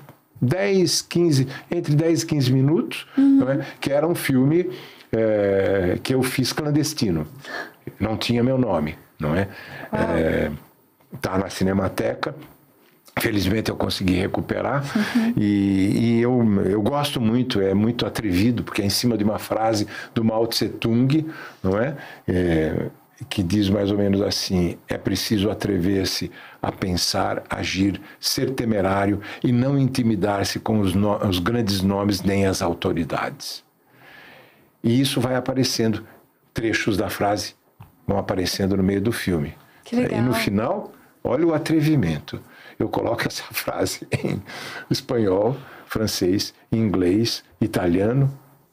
entre 10 e 15 minutos, não é? Que era um filme que eu fiz clandestino. Não tinha meu nome. não é? Tá na Cinemateca. Felizmente eu consegui recuperar. E eu gosto muito, é muito atrevido, porque é em cima de uma frase do Mao Tse Tung, não é? Que diz mais ou menos assim: é preciso atrever-se a pensar, agir, ser temerário e não intimidar-se com os grandes nomes nem as autoridades. E isso vai aparecendo, trechos da frase vão aparecendo no meio do filme. Que legal. E no final, olha o atrevimento. Eu coloco essa frase em espanhol, francês, inglês, italiano,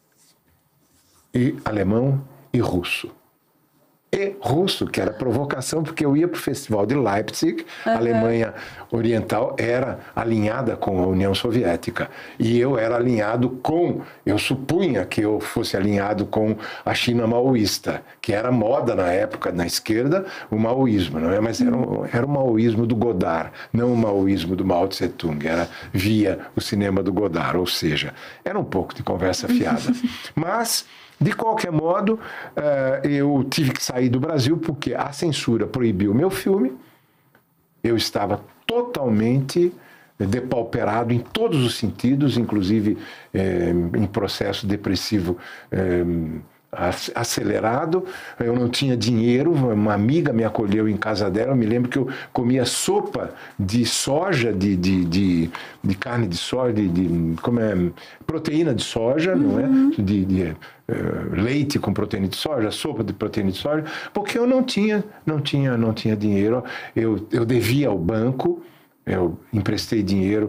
e alemão e russo. E russo, que era provocação, porque eu ia para o Festival de Leipzig, a Alemanha Oriental era alinhada com a União Soviética. E eu era alinhado eu supunha que eu fosse alinhado com a China maoísta, que era moda na época, na esquerda, o maoísmo, não é? Mas era o maoísmo do Godard, não o maoísmo do Mao Tse Tung, era via o cinema do Godard, ou seja, era um pouco de conversa fiada. Mas, de qualquer modo, eu tive que sair do Brasil porque a censura proibiu o meu filme. Eu estava totalmente depauperado em todos os sentidos, inclusive em processo depressivo acelerado. Eu não tinha dinheiro, uma amiga me acolheu em casa dela. Eu me lembro que eu comia sopa de soja, de carne de soja, proteína de soja, não é? Leite com proteína de soja, sopa de proteína de soja, porque eu não tinha dinheiro. Eu devia ao banco, eu emprestei dinheiro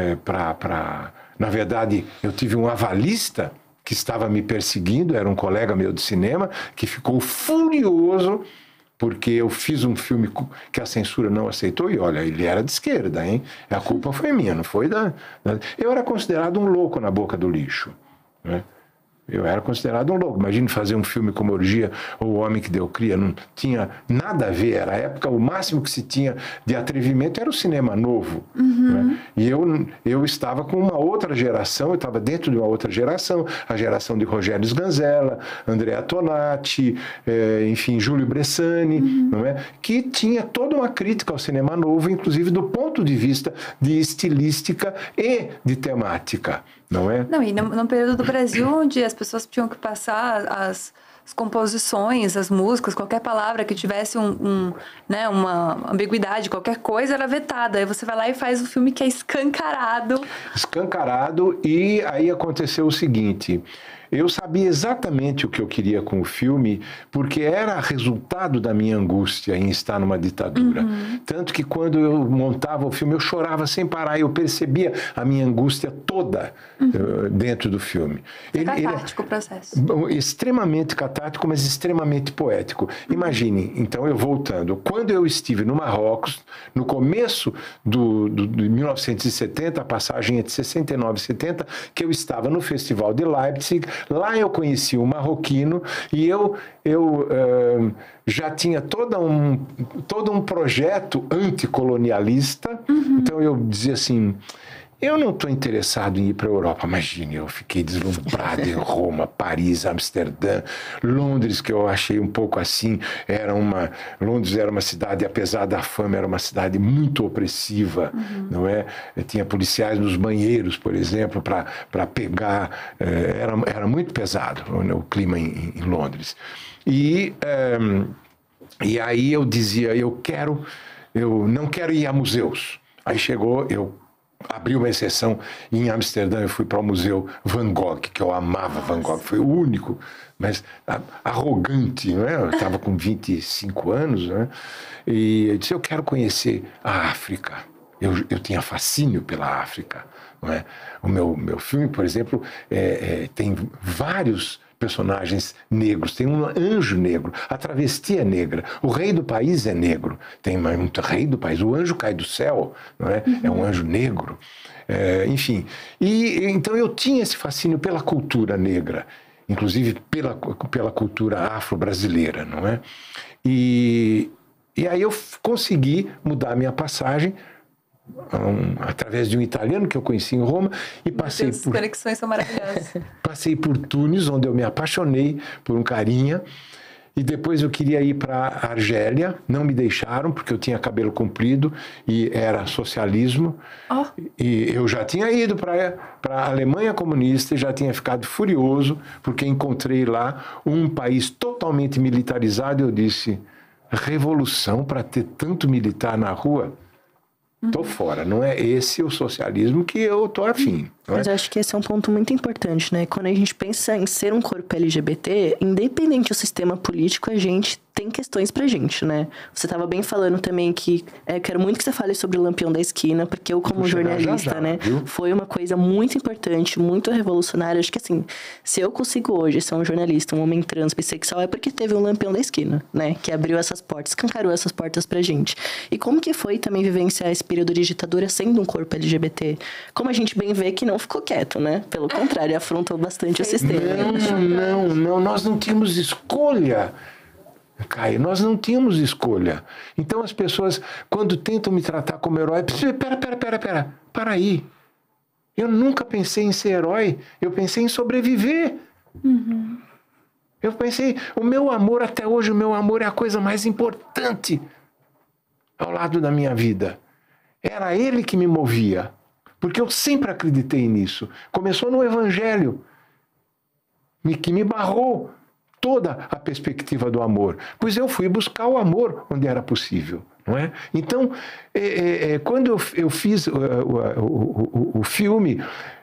na verdade, eu tive um avalista que estava me perseguindo, era um colega meu de cinema, que ficou furioso porque eu fiz um filme que a censura não aceitou, e olha, ele era de esquerda, hein? A culpa foi minha, não foi Eu era considerado um louco na boca do lixo, né? Eu era considerado um louco. Imagine fazer um filme como Orgia ou O Homem que Deu Cria. Não tinha nada a ver. Era a época, o máximo que se tinha de atrevimento era o cinema novo. Né? E eu estava com uma outra geração, eu estava dentro de uma outra geração, a geração de Rogério Sganzella, Andrea Tonati, enfim, Júlio Bressani, não é? Que tinha toda uma crítica ao cinema novo, inclusive do ponto de vista de estilística e de temática. Não é? Não, e no período do Brasil, onde as pessoas tinham que passar as composições, as músicas, qualquer palavra que tivesse né, uma ambiguidade, qualquer coisa era vetada. Aí você vai lá e faz o filme que é escancarado. Escancarado, e aí aconteceu o seguinte: eu sabia exatamente o que eu queria com o filme, porque era resultado da minha angústia em estar numa ditadura. Tanto que quando eu montava o filme, eu chorava sem parar, eu percebia a minha angústia toda dentro do filme. Catártico o processo. Extremamente catártico, mas extremamente poético. Imagine, então, eu voltando, quando eu estive no Marrocos, no começo de 1970, a passagem é de 69 e 70, que eu estava no Festival de Leipzig. Lá eu conheci um marroquino e eu já tinha todo um projeto anticolonialista. Então eu dizia assim: eu não estou interessado em ir para a Europa. Imagine, eu fiquei deslumbrado em Roma, Paris, Amsterdã, Londres, que eu achei um pouco assim. Londres era uma cidade, apesar da fama, era uma cidade muito opressiva, não é? Tinha policiais nos banheiros, por exemplo, para pegar. Era muito pesado o clima em Londres. E aí eu dizia: eu não quero ir a museus. Aí eu abri uma exceção em Amsterdã, eu fui para o Museu Van Gogh, que eu amava Van Gogh, foi o único, mas arrogante, não é? Eu estava com 25 anos, né? E eu disse: eu quero conhecer a África. Eu tinha fascínio pela África, não é? O meu filme, por exemplo, tem vários personagens negros, tem um anjo negro, a travesti é negra, o rei do país é negro, tem um rei do país, o anjo cai do céu, não é? É um anjo negro, enfim. E então eu tinha esse fascínio pela cultura negra, inclusive pela cultura afro-brasileira, não é? E aí eu consegui mudar a minha passagem através de um italiano que eu conheci em Roma e passei por... As conexões são maravilhosas. Passei por Tunis, onde eu me apaixonei por um carinha, E depois eu queria ir para a Argélia, não me deixaram, porque eu tinha cabelo comprido e era socialismo. E eu já tinha ido para a Alemanha comunista e já tinha ficado furioso, porque encontrei lá um país totalmente militarizado. Eu disse, revolução para ter tanto militar na rua? Tô fora, não é esse o socialismo que eu tô afim. Mas eu acho que esse é um ponto muito importante, né? Quando a gente pensa em ser um corpo LGBT, independente do sistema político, a gente tem questões pra gente, né? Você tava bem falando também que quero muito que você fale sobre o Lampião da Esquina, porque eu, como jornalista, já, né? Viu? Foi uma coisa muito importante, muito revolucionária. Acho que assim, se eu consigo hoje ser um jornalista, um homem trans, bissexual, é porque teve um Lampião da Esquina, né? Que abriu essas portas, escancarou essas portas pra gente. E como que foi também vivenciar esse período de ditadura sendo um corpo LGBT? Como a gente bem vê que não ficou quieto, né? Pelo contrário, afrontou bastante o sistema. Não, nós não tínhamos escolha. Caio, nós não tínhamos escolha. Então as pessoas, quando tentam me tratar como herói, para aí. Eu nunca pensei em ser herói, eu pensei em sobreviver. Eu pensei, o meu amor, até hoje, o meu amor é a coisa mais importante ao lado da minha vida. Era ele que me movia, porque eu sempre acreditei nisso. Começou no Evangelho, que me barrou toda a perspectiva do amor, pois eu fui buscar o amor onde era possível, não é? Então, quando eu fiz o filme,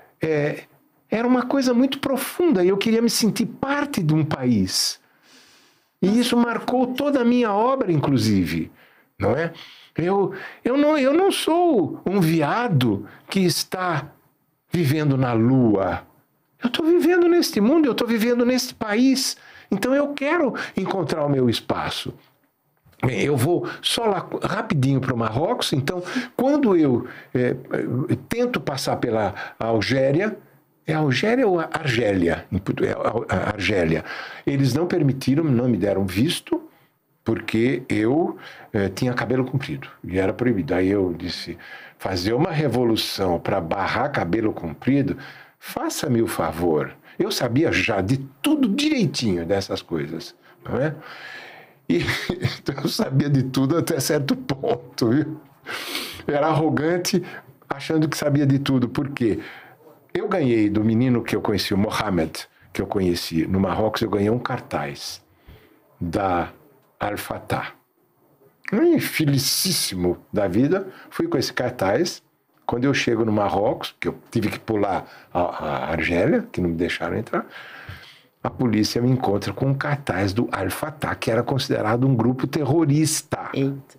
era uma coisa muito profunda, e eu queria me sentir parte de um país, e isso marcou toda a minha obra, inclusive, não é? Eu não sou um viado que está vivendo na lua. Eu estou vivendo neste mundo, eu estou vivendo neste país. Então eu quero encontrar o meu espaço. Bem, eu vou só lá rapidinho para o Marrocos. Então, quando eu tento passar pela Algéria, é Algéria ou Argélia? Argélia. Eles não permitiram, não me deram visto, porque eu tinha cabelo comprido e era proibido. Aí eu disse, fazer uma revolução para barrar cabelo comprido, faça-me o favor. Eu sabia já de tudo direitinho dessas coisas, não é? E então, eu sabia de tudo até certo ponto, viu? Era arrogante, achando que sabia de tudo. Por quê? Eu ganhei do menino que eu conheci, o Mohamed, que eu conheci no Marrocos, eu ganhei um cartaz da Al-Fatah. Felicíssimo da vida, fui com esse cartaz. Quando eu chego no Marrocos, que eu tive que pular a Argélia, que não me deixaram entrar, a polícia me encontra com um cartaz do Al-Fatah, que era considerado um grupo terrorista. Eita.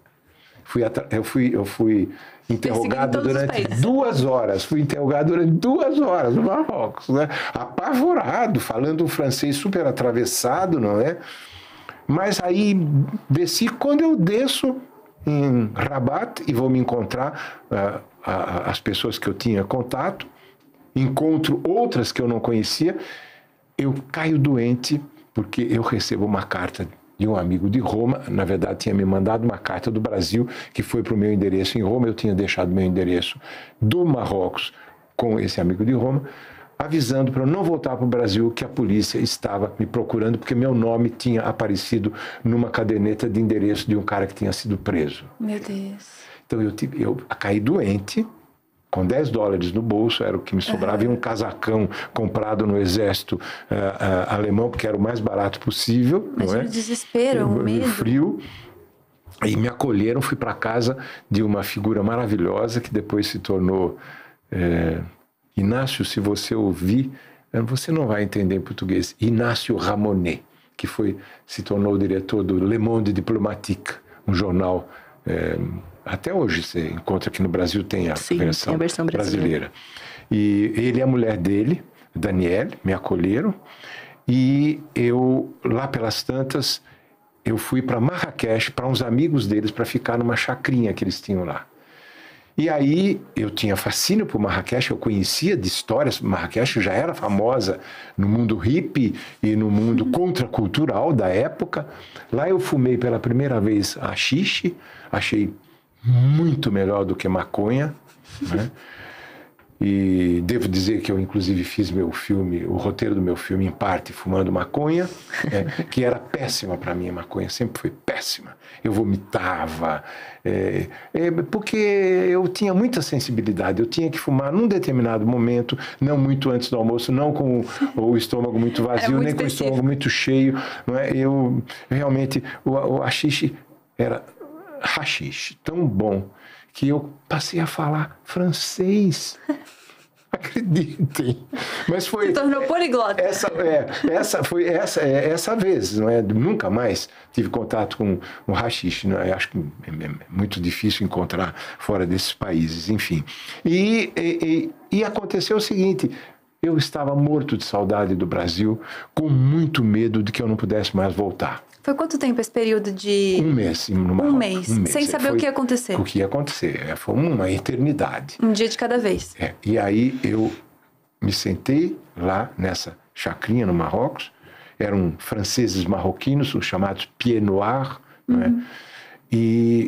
Eu fui interrogado durante 2 horas. Fui interrogado durante 2 horas no Marrocos, né? Apavorado, falando um francês super atravessado, não é? Mas aí desci, quando eu desço em Rabat e vou me encontrar as pessoas que eu tinha contato, encontro outras que eu não conhecia, eu caio doente porque eu recebo uma carta de um amigo de Roma. Na verdade, tinha me mandado uma carta do Brasil que foi para o meu endereço em Roma. Eu tinha deixado meu endereço do Marrocos com esse amigo de Roma, avisando para eu não voltar para o Brasil, que a polícia estava me procurando porque meu nome tinha aparecido numa caderneta de endereço de um cara que tinha sido preso. Meu Deus. Então eu caí doente, com $10 no bolso, era o que me sobrava, e um casacão comprado no exército alemão, porque era o mais barato possível. Imagina o desespero, o medo. Frio. E me acolheram, fui para casa de uma figura maravilhosa, que depois se tornou... Inácio, se você ouvir, você não vai entender em português. Inácio Ramonet, que se tornou o diretor do Le Monde Diplomatique, um jornal... até hoje você encontra aqui no Brasil, tem a versão brasileira. E ele e a mulher dele, Danielle, me acolheram. E eu, lá pelas tantas, eu fui para Marrakech, para uns amigos deles, para ficar numa chacrinha que eles tinham lá. E aí eu tinha fascínio por Marrakech, eu conhecia de histórias. Marrakech já era famosa no mundo hippie e no mundo contracultural da época. Lá eu fumei pela primeira vez haxixe, achei muito melhor do que maconha, né? E devo dizer que eu, inclusive, fiz meu filme, o roteiro do meu filme, em parte, fumando maconha, que era péssima para mim, a maconha sempre foi péssima. Eu vomitava, porque eu tinha muita sensibilidade, eu tinha que fumar num determinado momento, não muito antes do almoço, não com o estômago muito vazio, nem com o estômago muito cheio. Não é? Eu, realmente, o haxixe era haxixe, tão bom, que eu passei a falar francês. Acreditem. Mas foi... Se tornou poliglota. Essa vez, não é? Nunca mais tive contato com o haxixe. Não é? Acho que é muito difícil encontrar fora desses países, enfim. E aconteceu o seguinte... Eu estava morto de saudade do Brasil, com muito medo de que eu não pudesse mais voltar. Foi quanto tempo esse período de... Um mês. Um mês. Sem saber o que ia acontecer. O que ia acontecer. Foi uma eternidade. Um dia de cada vez. E aí eu me sentei lá nessa chacrinha no Marrocos. Eram franceses marroquinos, os chamados Pieds Noirs. Não é? E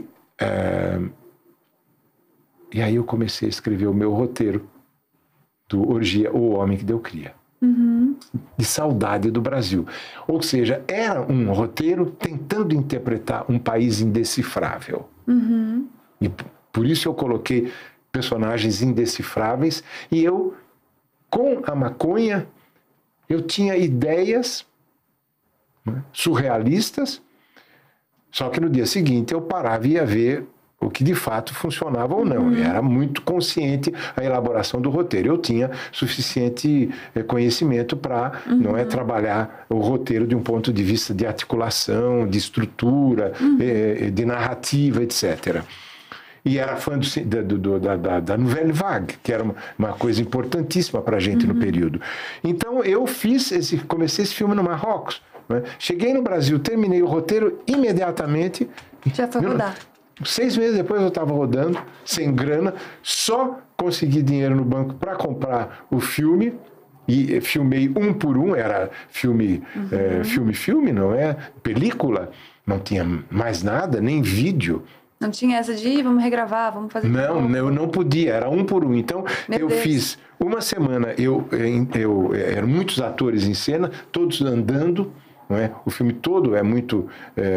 aí eu comecei a escrever o meu roteiro do Orgia, O Homem que Deu Cria. De saudade do Brasil. Ou seja, era um roteiro tentando interpretar um país indecifrável. E por isso eu coloquei personagens indecifráveis e eu, com a maconha, eu tinha ideias, né, surrealistas, só que no dia seguinte eu parava e ia ver o que de fato funcionava ou não. Era muito consciente a elaboração do roteiro. Eu tinha suficiente conhecimento para não é trabalhar o roteiro de um ponto de vista de articulação, de estrutura, de narrativa, etc. E era fã da Nouvelle Vague, que era uma coisa importantíssima para a gente no período. Então eu comecei esse filme no Marrocos. Né? Cheguei no Brasil, terminei o roteiro imediatamente. Já foi rodar. 6 meses depois eu estava rodando, sem grana, só consegui dinheiro no banco para comprar o filme, e filmei um por um, era filme, não é? Película, não tinha mais nada, nem vídeo. Não tinha essa de vamos regravar, vamos fazer... Não, eu não podia, era um por um. Então, eu fiz uma semana, eram muitos atores em cena, todos andando, não é? O filme todo é muito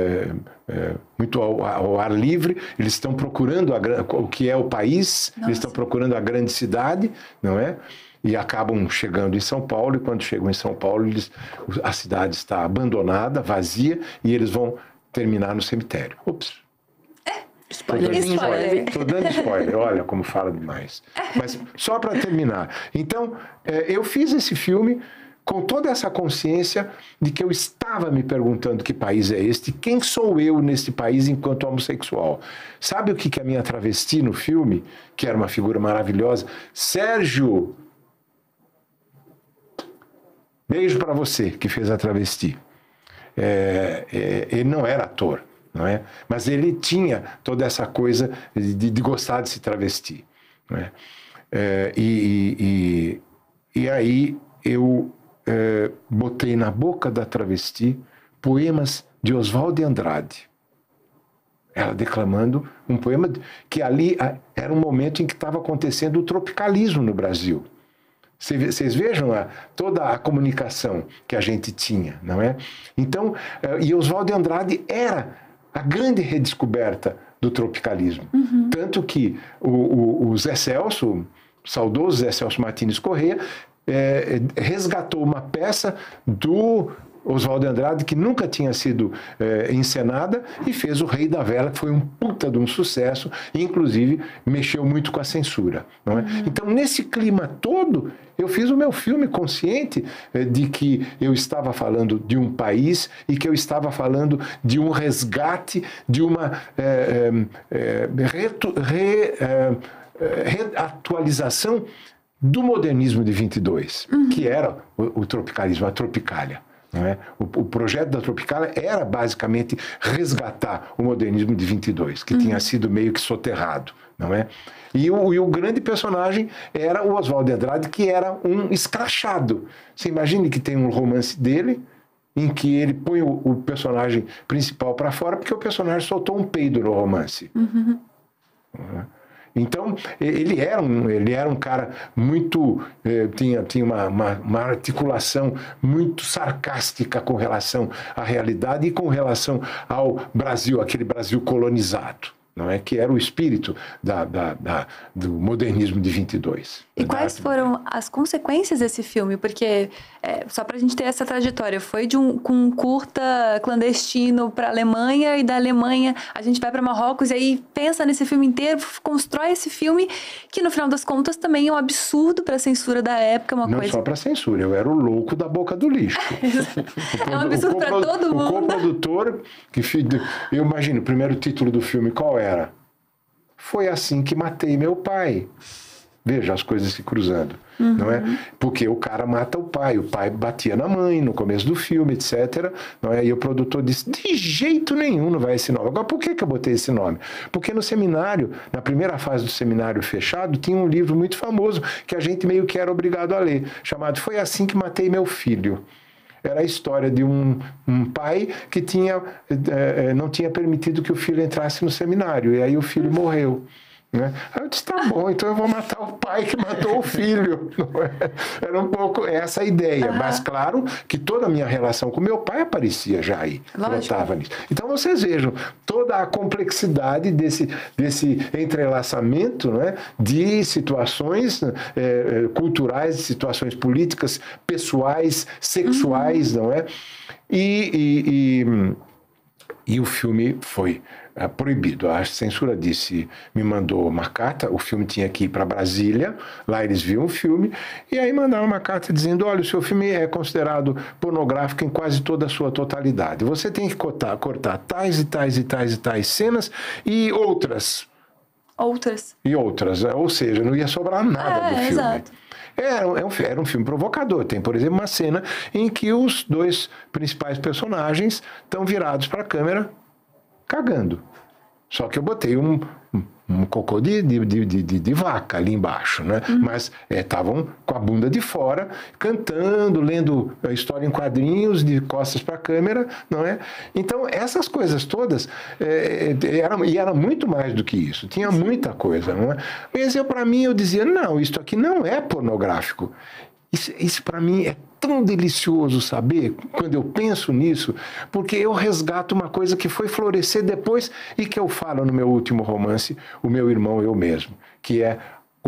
ao ar livre. Eles estão procurando o que é o país. Nossa. Eles estão procurando a grande cidade, não é? E acabam chegando em São Paulo. E quando chegam em São Paulo, a cidade está abandonada, vazia, e eles vão terminar no cemitério. Ups. Spoiler. Estou dando spoiler, olha como fala demais. Mas só para terminar. Então, eu fiz esse filme com toda essa consciência de que eu estava me perguntando que país é este, quem sou eu neste país enquanto homossexual. Sabe o que a minha travesti no filme, que era uma figura maravilhosa? Sérgio, beijo para você que fez a travesti. Ele não era ator, não é? Mas ele tinha toda essa coisa de gostar de se travestir. Não é? E aí eu botei na boca da travesti poemas de Oswald de Andrade. Ela declamando um poema que ali era um momento em que estava acontecendo o tropicalismo no Brasil. Vocês vejam toda a comunicação que a gente tinha, não é? Então, e Oswald de Andrade era a grande redescoberta do tropicalismo. Tanto que o Zé Celso, o saudoso Zé Celso Martins Corrêa, resgatou uma peça do Oswald de Andrade que nunca tinha sido encenada e fez O Rei da Vela, que foi um puta de um sucesso e inclusive mexeu muito com a censura, não é? Então, nesse clima todo, eu fiz o meu filme consciente de que eu estava falando de um país e que eu estava falando de um resgate, de uma reatualização do modernismo de 22, que era o tropicalismo, a Tropicália. Não é? O projeto da Tropicália era basicamente resgatar o modernismo de 22, que tinha sido meio que soterrado. Não é? E o grande personagem era o Oswald de Andrade, que era um escrachado. Você imagine que tem um romance dele, em que ele põe o personagem principal para fora, porque o personagem soltou um peido no romance. Então, ele era um cara muito... tinha uma articulação muito sarcástica com relação à realidade e com relação ao Brasil, aquele Brasil colonizado, não é? Que era o espírito do modernismo de 22. E quais foram as consequências desse filme? Porque, só pra gente ter essa trajetória, foi com um curta clandestino pra Alemanha, e da Alemanha a gente vai pra Marrocos, e aí pensa nesse filme inteiro, constrói esse filme, que no final das contas também é um absurdo pra censura da época, Não só pra censura, eu era o louco da boca do lixo. É um absurdo pra todo mundo. O coprodutor, eu imagino, o primeiro título do filme, qual era? Foi assim que matei meu pai. Veja as coisas se cruzando, não é? Porque o cara mata o pai batia na mãe no começo do filme, etc. Não é? E o produtor disse, de jeito nenhum não vai esse nome. Agora, por que eu botei esse nome? Porque no seminário, na primeira fase do seminário fechado, tinha um livro muito famoso que a gente meio que era obrigado a ler, chamado Foi Assim que Matei Meu Filho. Era a história de um pai que não tinha permitido que o filho entrasse no seminário, e aí o filho morreu. Né? Aí eu disse, tá bom, então eu vou matar o pai que matou o filho. Era um pouco essa a ideia, mas claro que toda a minha relação com meu pai aparecia já aí, brotava nisso. Então vocês vejam toda a complexidade desse entrelaçamento, né, de situações culturais, de situações políticas, pessoais, sexuais, não é? E o filme foi proibido. A censura me mandou uma carta, o filme tinha que ir para Brasília, lá eles viam o filme, e aí mandaram uma carta dizendo, olha, o seu filme é considerado pornográfico em quase toda a sua totalidade. Você tem que cortar tais e tais e tais e tais cenas e outras. Ou seja, não ia sobrar nada do filme. Exato. Era um filme provocador. Tem, por exemplo, uma cena em que os dois principais personagens estão virados para a câmera cagando. Só que eu botei um cocô de vaca ali embaixo, né? Mas estavam com a bunda de fora, cantando, lendo a história em quadrinhos, de costas para a câmera, não é? Então, essas coisas todas, era muito mais do que isso. Tinha muita coisa, não é? Mas para mim, eu dizia, não, isso aqui não é pornográfico. Isso para mim é tão delicioso saber, quando eu penso nisso, porque eu resgato uma coisa que foi florescer depois e que eu falo no meu último romance, O Meu Irmão, Eu Mesmo, que é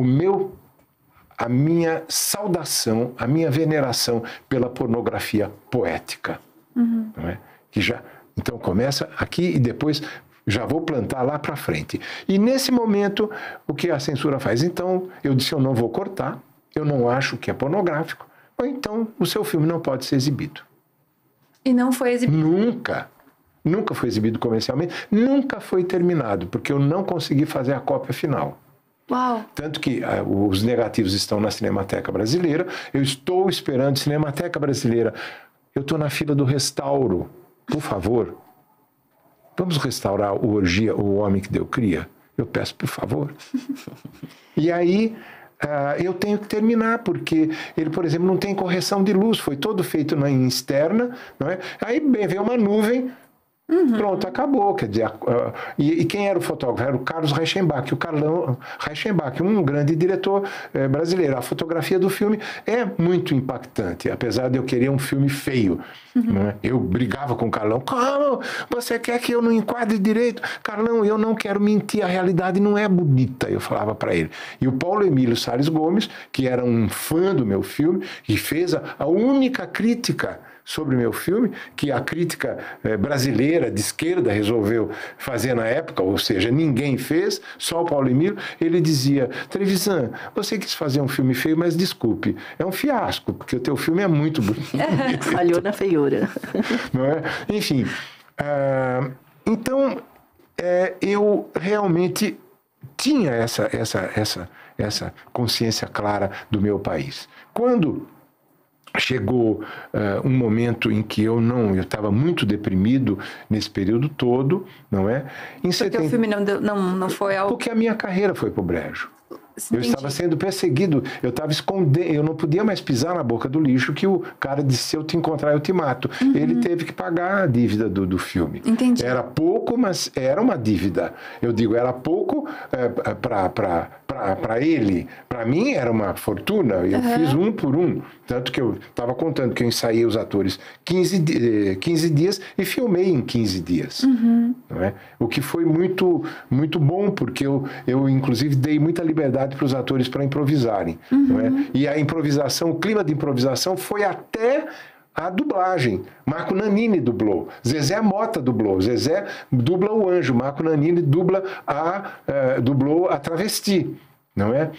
a minha saudação, a minha veneração pela pornografia poética. Não é? Então começa aqui e depois já vou plantar lá para frente. E nesse momento, o que a censura faz? Então, eu disse, eu não vou cortar, eu não acho que é pornográfico, ou então o seu filme não pode ser exibido. E não foi exibido? Nunca foi exibido comercialmente, nunca foi terminado, porque eu não consegui fazer a cópia final. Uau! Tanto que os negativos estão na Cinemateca Brasileira, eu estou esperando, Cinemateca Brasileira, eu estou na fila do restauro, por favor, vamos restaurar o Orgia, o Homem que Deu Cria? Eu peço, por favor. E aí... eu tenho que terminar, porque ele, por exemplo, não tem correção de luz, foi todo feito em externa, não é? Aí veio uma nuvem, pronto, acabou. Quer dizer, e quem era o fotógrafo? Era o Carlos Reichenbach, o Carlão Reichenbach, um grande diretor brasileiro. A fotografia do filme é muito impactante, apesar de eu querer um filme feio. Né? Eu brigava com o Carlão. Carlão, você quer que eu não enquadre direito? Carlão, eu não quero mentir, a realidade não é bonita, eu falava para ele. E o Paulo Emílio Salles Gomes, que era um fã do meu filme, e fez a única crítica sobre o meu filme, que a crítica brasileira de esquerda resolveu fazer na época, ou seja, ninguém fez, só o Paulo Emílio, ele dizia, Trevisan, você quis fazer um filme feio, mas desculpe, é um fiasco, porque o teu filme é muito bonito. Falhou na feiura. Não é? Enfim, então, eu realmente tinha essa consciência clara do meu país. Quando chegou um momento em que eu estava muito deprimido nesse período todo, não é? Porque o filme não foi algo... Porque a minha carreira foi pro brejo. Eu estava sendo perseguido, eu estava escondendo, eu não podia mais pisar na boca do lixo, que o cara disse, se eu te encontrar, eu te mato. Ele teve que pagar a dívida do filme. Entendi. Era pouco, mas era uma dívida. Eu digo, era pouco para ele. Para mim, era uma fortuna. Eu fiz um por um. Tanto que eu estava contando que eu ensaiei os atores 15 dias e filmei em 15 dias. Não é? O que foi muito, muito bom, porque eu inclusive, dei muita liberdade para os atores para improvisarem. Não é? E a improvisação, o clima de improvisação foi até a dublagem. Marco Nanini dublou. Zezé Mota dublou. Zezé dubla o anjo. Marco Nanini dublou a travesti. Não é?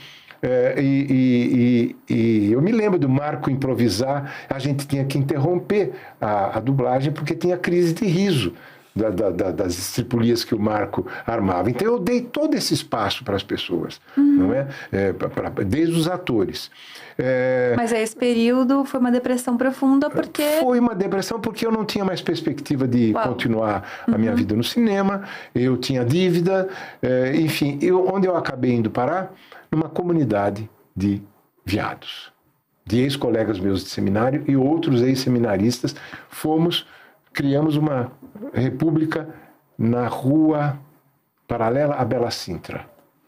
E eu me lembro do Marco improvisar, a gente tinha que interromper a dublagem porque tinha crise de riso das estripulias que o Marco armava. Então eu dei todo esse espaço para as pessoas, não é? Desde os atores. Mas esse período foi uma depressão profunda porque... Foi uma depressão porque eu não tinha mais perspectiva de continuar a minha vida no cinema, eu tinha dívida, enfim, onde eu acabei indo parar? Numa comunidade de viados, de ex-colegas meus de seminário e outros ex-seminaristas. Criamos uma república na rua paralela à Bela Sintra.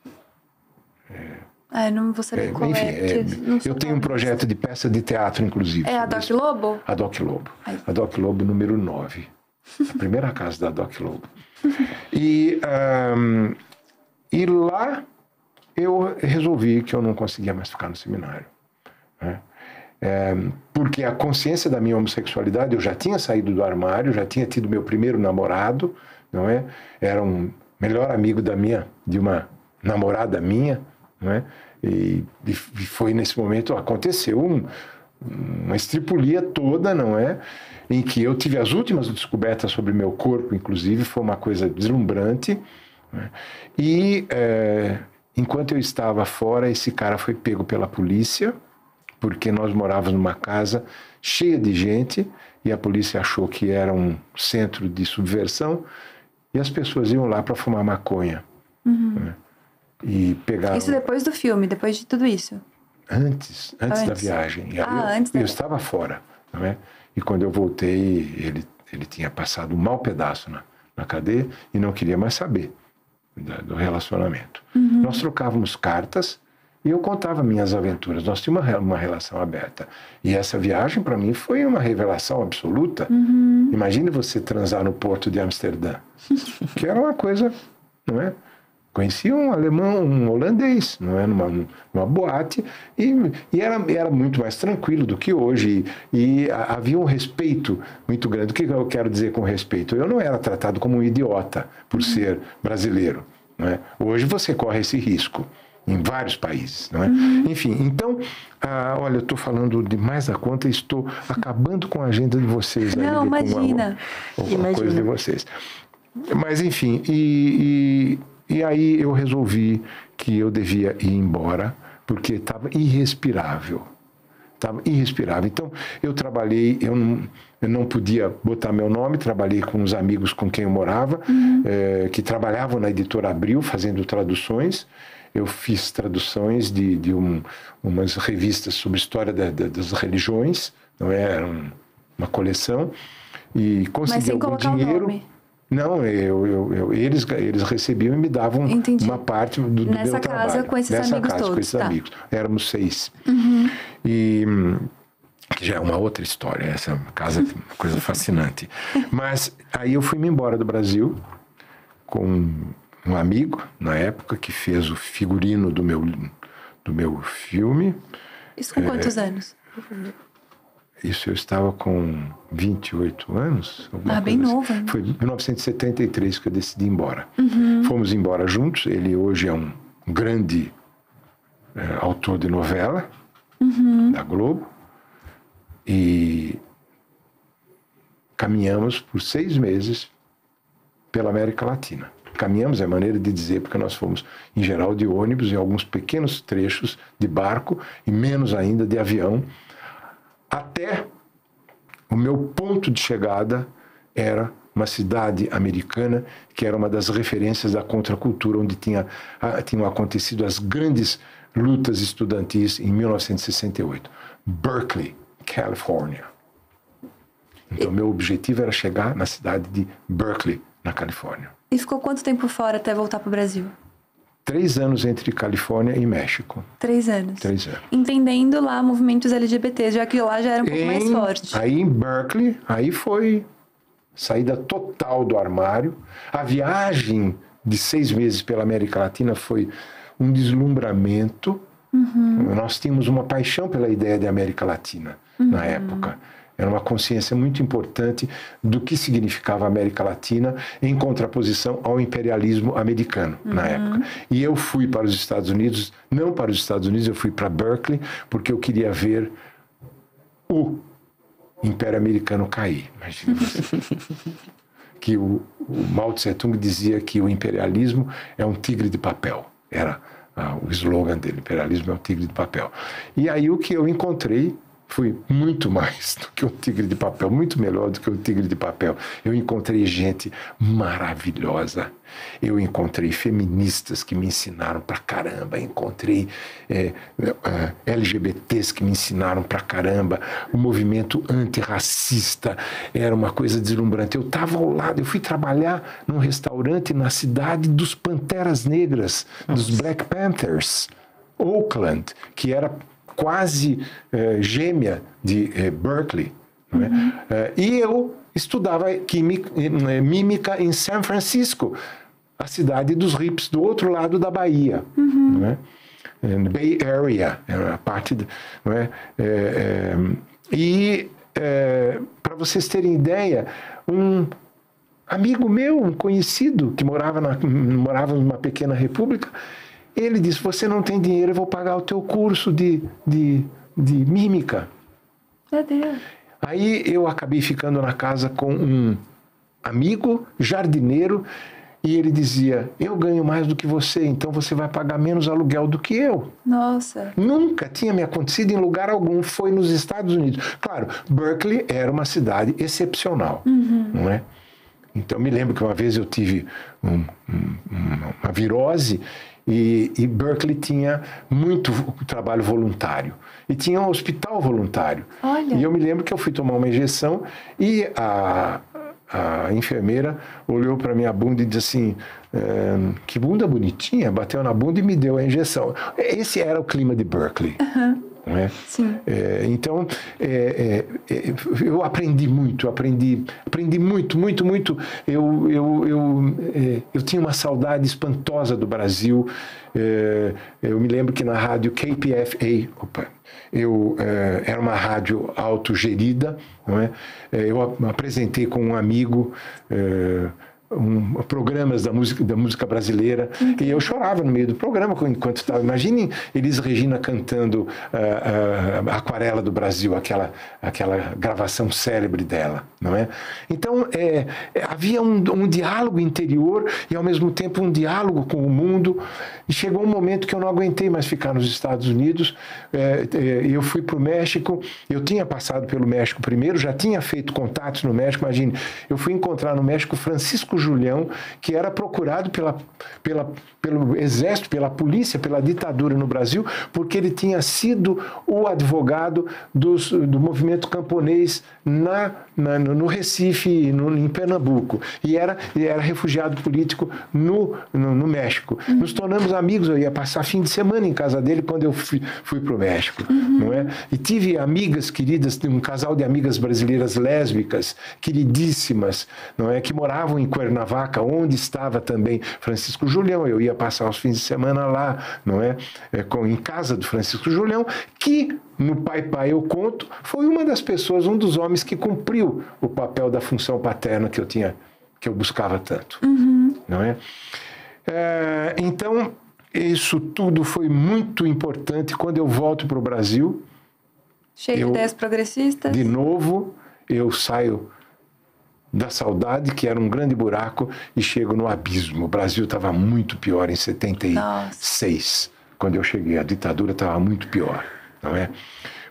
Não vou saber qual eu tenho um projeto de peça de teatro, inclusive. É a Doc Lobo? A Doc Lobo. A Doc Lobo número 9. A primeira casa da Doc Lobo. E lá eu resolvi que eu não conseguia mais ficar no seminário. Né? Porque a consciência da minha homossexualidade, eu já tinha saído do armário, já tinha tido meu primeiro namorado, não é? Era um melhor amigo de uma namorada minha, não é? E foi nesse momento, aconteceu uma estripulia toda, não é? Em que eu tive as últimas descobertas sobre meu corpo, inclusive, foi uma coisa deslumbrante, né? E enquanto eu estava fora, esse cara foi pego pela polícia, porque nós morávamos numa casa cheia de gente e a polícia achou que era um centro de subversão e as pessoas iam lá para fumar maconha. Né? E pegaram... Isso depois do filme, depois de tudo isso? Antes da viagem. E aí eu estava fora. Não é? E quando eu voltei, ele tinha passado um mau pedaço na cadeia e não queria mais saber do relacionamento. Nós trocávamos cartas e eu contava minhas aventuras. Nós tínhamos uma relação aberta. E essa viagem, para mim, foi uma revelação absoluta. Imagine você transar no porto de Amsterdã. Que era uma coisa, não é? Conheci um alemão, um holandês, não é? Numa boate, e era muito mais tranquilo do que hoje. E havia um respeito muito grande. O que eu quero dizer com respeito? Eu não era tratado como um idiota por ser brasileiro. Não é? Hoje você corre esse risco em vários países, não é? Enfim, então, olha, eu estou falando demais da conta e estou acabando com a agenda de vocês. Não, imagina. Uma coisa de vocês. Mas, enfim, e aí eu resolvi que eu devia ir embora, porque estava irrespirável. Estava irrespirável. Então, eu trabalhei, eu não podia botar meu nome, trabalhei com uns amigos com quem eu morava, que trabalhavam na Editora Abril, fazendo traduções. Eu fiz traduções de umas revistas sobre história das religiões, não é? Era uma coleção, e consegui algum dinheiro. Não, eles recebiam e me davam uma parte do meu trabalho. Nessa casa com esses amigos todos. Com esses amigos. Éramos 6. E que já é uma outra história, essa casa é uma coisa fascinante. Mas aí eu fui-me embora do Brasil com um amigo, na época, que fez o figurino do meu filme. Isso com quantos anos? Isso eu estava com 28 anos. Bem novo. Hein? Foi em 1973 que eu decidi ir embora. Fomos embora juntos. Ele hoje é um grande autor de novela da Globo. E caminhamos por 6 meses pela América Latina. Caminhamos é maneira de dizer, porque nós fomos, em geral, de ônibus e alguns pequenos trechos de barco e menos ainda de avião, até o meu ponto de chegada era uma cidade americana que era uma das referências da contracultura, onde tinham acontecido as grandes lutas estudantis em 1968. Berkeley, Califórnia. Então, meu objetivo era chegar na cidade de Berkeley, na Califórnia. E ficou quanto tempo fora até voltar para o Brasil? 3 anos entre Califórnia e México. 3 anos. 3 anos. Entendendo lá movimentos LGBT, já que lá já era um pouco mais forte. Aí em Berkeley, aí foi saída total do armário. A viagem de 6 meses pela América Latina foi um deslumbramento. Nós tínhamos uma paixão pela ideia de América Latina na época. Era uma consciência muito importante do que significava a América Latina em contraposição ao imperialismo americano na época. E eu fui para os Estados Unidos, não para os Estados Unidos, eu fui para Berkeley, porque eu queria ver o Império Americano cair. Imagina você. Que o Mao Tse-tung dizia que o imperialismo é um tigre de papel. Era o slogan dele, imperialismo é um tigre de papel. E aí o que eu encontrei foi muito mais do que um tigre de papel, muito melhor do que um tigre de papel. Eu encontrei gente maravilhosa, eu encontrei feministas que me ensinaram pra caramba, encontrei LGBTs que me ensinaram pra caramba, o movimento antirracista era uma coisa deslumbrante. Eu estava ao lado, eu fui trabalhar num restaurante na cidade dos Panteras Negras, dos Black Panthers, Oakland, que era quase gêmea de Berkeley. Não é? E eu estudava mímica em São Francisco, a cidade dos hippies, do outro lado da Bahia. Não é? Bay Area, era a parte... Não é? Para vocês terem ideia, um amigo meu, um conhecido, que morava numa pequena república, ele disse, você não tem dinheiro, eu vou pagar o teu curso de mímica. Meu Deus. Aí eu acabei ficando na casa com um amigo jardineiro e ele dizia, eu ganho mais do que você, então você vai pagar menos aluguel do que eu. Nossa. Nunca tinha me acontecido em lugar algum, foi nos Estados Unidos. Claro, Berkeley era uma cidade excepcional, não é? Então me lembro que uma vez eu tive uma virose e Berkeley tinha muito trabalho voluntário. E tinha um hospital voluntário. Olha. E eu me lembro que eu fui tomar uma injeção e a enfermeira olhou para minha bunda e disse assim, que bunda bonitinha, bateu na bunda e me deu a injeção. Esse era o clima de Berkeley. Não é? Sim. Então, eu aprendi muito, aprendi muito. Eu tinha uma saudade espantosa do Brasil. Eu me lembro que na rádio KPFA, era uma rádio autogerida, não é? Eu apresentei com um amigo programas da música brasileira, e eu chorava no meio do programa enquanto estava. Imaginem Elis Regina cantando Aquarela do Brasil, aquela gravação célebre dela, não é? Então havia um diálogo interior e ao mesmo tempo um diálogo com o mundo, e chegou um momento que eu não aguentei mais ficar nos Estados Unidos. Eu fui para o México, eu tinha passado pelo México primeiro, já tinha feito contatos no México. Imagine, eu fui encontrar no México Francisco Julião, que era procurado pelo exército, pela polícia, pela ditadura no Brasil, porque ele tinha sido o advogado do movimento camponês no Recife, em Pernambuco, e era refugiado político no México. Nos tornamos amigos, eu ia passar fim de semana em casa dele quando eu fui para o México, não é? E tive amigas queridas, um casal de amigas brasileiras lésbicas, queridíssimas, não é? Que moravam em Cuernavaca, onde estava também Francisco Julião. Eu ia passar os fins de semana lá, não é? Em casa do Francisco Julião, que no Pai Eu Conto foi uma das pessoas, um dos homens que cumpriu o papel da função paterna que eu buscava tanto, não é? Então, isso tudo foi muito importante. Quando eu volto para o Brasil, cheio de ideias progressistas, de novo, eu saio da saudade, que era um grande buraco, e chego no abismo. O Brasil estava muito pior em 76. Nossa. Quando eu cheguei, a ditadura estava muito pior, não é?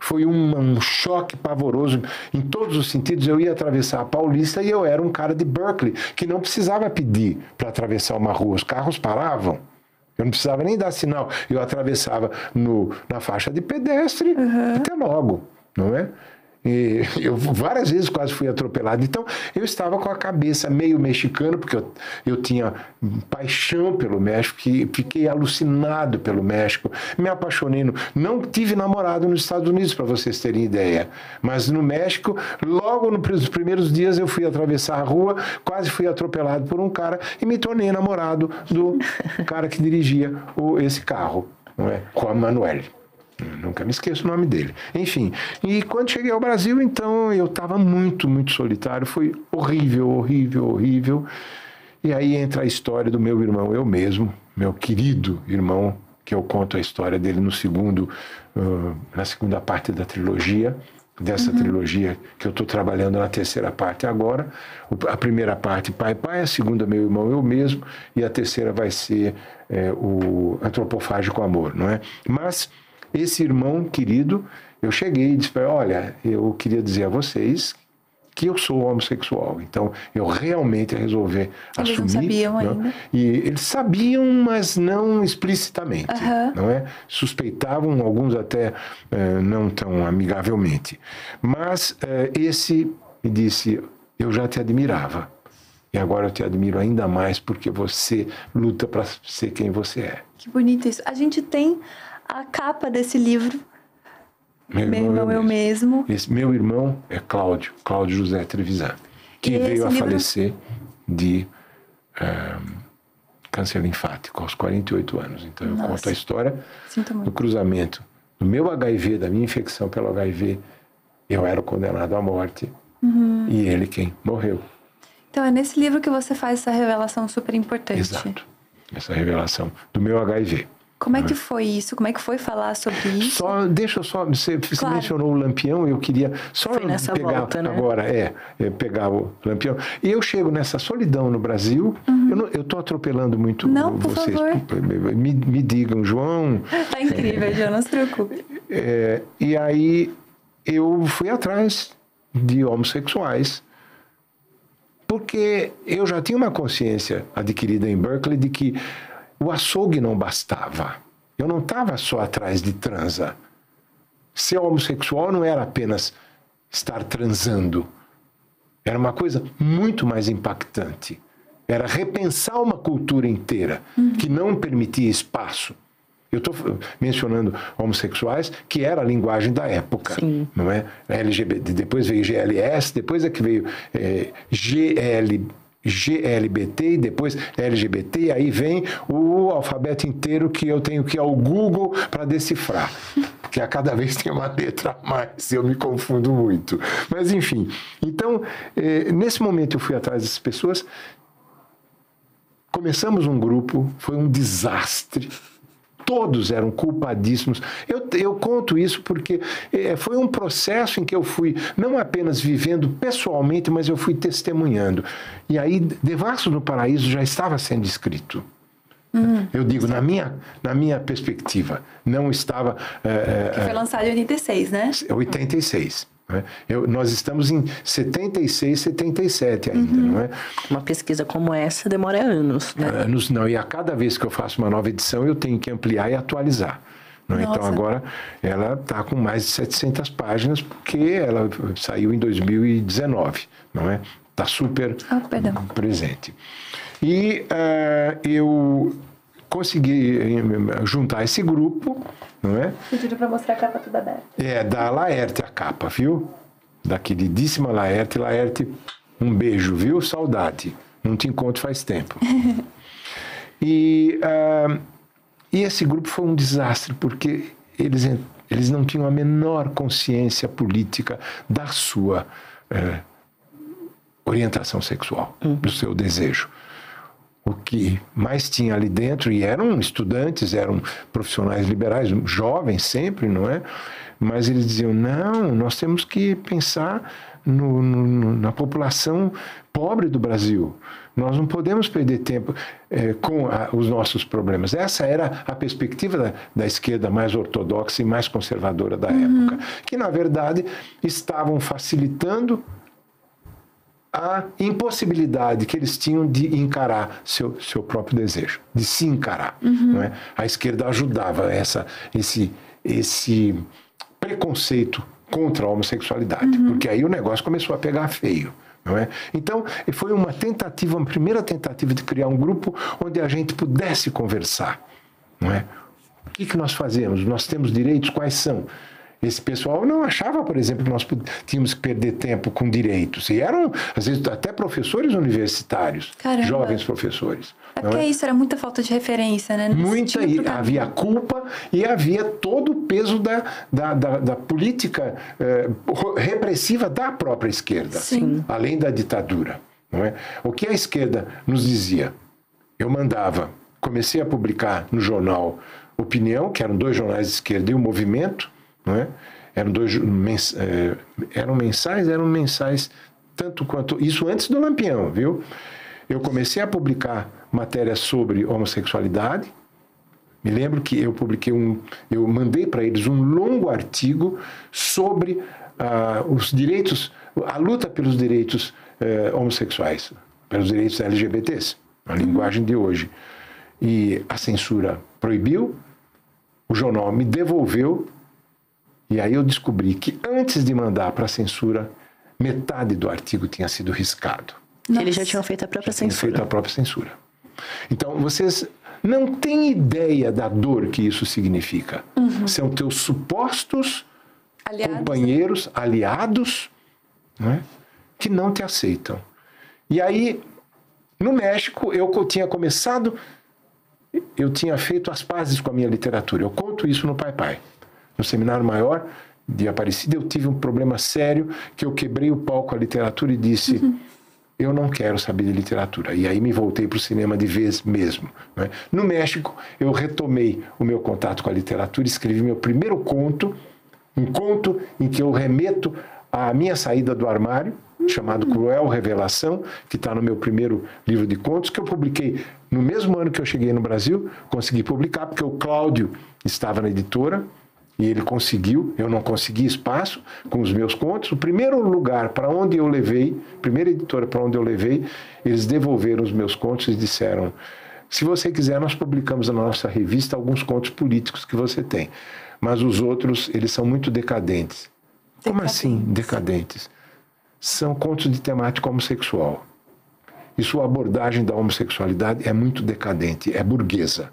foi um choque pavoroso em todos os sentidos. Eu ia atravessar a Paulista e eu era um cara de Berkeley, que não precisava pedir para atravessar uma rua, os carros paravam. Eu não precisava nem dar sinal, eu atravessava na faixa de pedestre, até logo, não é? E eu várias vezes quase fui atropelado. Então, eu estava com a cabeça meio mexicana, porque eu tinha paixão pelo México, fiquei alucinado pelo México, me apaixonei. Não tive namorado nos Estados Unidos, para vocês terem ideia. Mas no México, logo nos primeiros dias, eu fui atravessar a rua, quase fui atropelado por um cara e me tornei namorado do cara que dirigia esse carro, não é? Juan Manuel. Nunca me esqueço o nome dele. Enfim, e quando cheguei ao Brasil, então, eu estava muito, muito solitário. Foi horrível, horrível, horrível. E aí entra a história do meu irmão, eu mesmo, meu querido irmão, que eu conto a história dele na segunda parte da trilogia, dessa trilogia que eu estou trabalhando na terceira parte agora. A primeira parte, Pai, Pai, a segunda, meu irmão, eu mesmo, e a terceira vai ser o Antropofágico Amor, não é? Mas esse irmão querido, eu cheguei e disse para ele, olha, eu queria dizer a vocês que eu sou homossexual. Então, eu realmente resolvi assumir. Eles não sabiam ainda. E eles sabiam, mas não explicitamente, não é? Suspeitavam, alguns até não tão amigavelmente. Mas esse me disse, eu já te admirava. E agora eu te admiro ainda mais porque você luta para ser quem você é. Que bonito isso. A gente tem a capa desse livro, Meu Irmão Eu Mesmo. Esse meu irmão é Cláudio José Trevisan, que veio a falecer de câncer linfático aos 48 anos. Então eu conto a história do cruzamento do meu HIV, da minha infecção pelo HIV. Eu era condenado à morte e ele quem morreu. Então é nesse livro que você faz essa revelação super importante. Exato, essa revelação do meu HIV. Como é que foi isso? Como é que foi falar sobre isso? Você mencionou o Lampião, eu queria só pegar volta, né? agora, pegar o Lampião. E eu chego nessa solidão no Brasil, eu estou atropelando muito vocês. Por favor. Me digam, João. Tá incrível, João, não se preocupe. E aí eu fui atrás de homossexuais, porque eu já tinha uma consciência adquirida em Berkeley de que o açougue não bastava. Eu não estava só atrás de transa. Ser homossexual não era apenas estar transando. Era uma coisa muito mais impactante. Era repensar uma cultura inteira que não permitia espaço. Eu estou mencionando homossexuais, que era a linguagem da época. Sim. Não é? LGBT, depois veio GLS, depois é que veio GLBT e depois LGBT, e aí vem o alfabeto inteiro que eu tenho que ir ao Google para decifrar, porque a cada vez tem uma letra a mais, eu me confundo muito. Mas enfim, então, nesse momento eu fui atrás dessas pessoas, começamos um grupo, foi um desastre. Todos eram culpadíssimos. Eu conto isso porque foi um processo em que eu fui não apenas vivendo pessoalmente, mas eu fui testemunhando. E aí, Devassos no Paraíso já estava sendo escrito. Eu digo, na minha perspectiva, não estava... que foi lançado em 86, né? 86. Nós estamos em 76, 77 ainda, não é? Uma pesquisa como essa demora anos, né? Anos não, e a cada vez que eu faço uma nova edição, eu tenho que ampliar e atualizar. Não é? Então, agora, ela está com mais de 700 páginas, porque ela saiu em 2019, não é? Está super presente. E eu consegui juntar esse grupo, não é? Pediram para mostrar a capa toda aberta. Da Laerte a capa, viu? Da queridíssima Laerte. Laerte, um beijo, viu? Saudade. Não te encontro faz tempo. E esse grupo foi um desastre, porque eles não tinham a menor consciência política da sua orientação sexual, do seu desejo. O que mais tinha ali dentro, e eram estudantes, eram profissionais liberais, jovens sempre, não é? Mas eles diziam, não, nós temos que pensar na população pobre do Brasil. Nós não podemos perder tempo com os nossos problemas. Essa era a perspectiva da esquerda mais ortodoxa e mais conservadora da época, que, na verdade, estavam facilitando a impossibilidade que eles tinham de encarar seu próprio desejo, de se encarar. Não é? A esquerda ajudava esse preconceito contra a homossexualidade, porque aí o negócio começou a pegar feio. Não é? Então, foi uma primeira tentativa de criar um grupo onde a gente pudesse conversar. Não é? O que nós fazemos? Nós temos direitos? Quais são? Esse pessoal não achava, por exemplo, que nós tínhamos que perder tempo com direitos. E eram, às vezes, até professores universitários, jovens professores. É porque isso era muita falta de referência, né? Havia culpa e havia todo o peso da política repressiva da própria esquerda, além da ditadura. Não é? O que a esquerda nos dizia? Eu comecei a publicar no jornal Opinião, que eram 2 jornais de esquerda, e o Movimento, não é? Eram mensais tanto quanto... Isso antes do Lampião, viu? Eu comecei a publicar matérias sobre homossexualidade. Me lembro que eu mandei para eles um longo artigo sobre os direitos, a luta pelos direitos homossexuais, pelos direitos LGBTs, na linguagem de hoje. E a censura proibiu, o jornal me devolveu. E aí eu descobri que antes de mandar para a censura, metade do artigo tinha sido riscado. Eles já tinham feito a própria censura. Então, vocês não têm ideia da dor que isso significa. São teus supostos companheiros, aliados, não é? Que não te aceitam. E aí, no México, eu tinha feito as pazes com a minha literatura. Eu conto isso no Pai Pai. No Seminário Maior de Aparecida, eu tive um problema sério, que eu quebrei o pau com a literatura e disse, eu não quero saber de literatura. E aí me voltei para o cinema de vez mesmo. Né? No México, eu retomei o meu contato com a literatura, escrevi meu primeiro conto, um conto em que eu remeto à minha saída do armário, chamado Cruel Revelação, que está no meu primeiro livro de contos, que eu publiquei no mesmo ano que eu cheguei no Brasil. Consegui publicar, porque o Cláudio estava na editora, e ele conseguiu, eu não consegui espaço com os meus contos. O primeiro lugar para onde eu levei, primeira editora para onde eu levei, eles devolveram os meus contos e disseram, se você quiser, nós publicamos na nossa revista alguns contos políticos que você tem, mas os outros, eles são muito decadentes. Como assim, decadentes? São contos de temática homossexual. E sua abordagem da homossexualidade é muito decadente, é burguesa.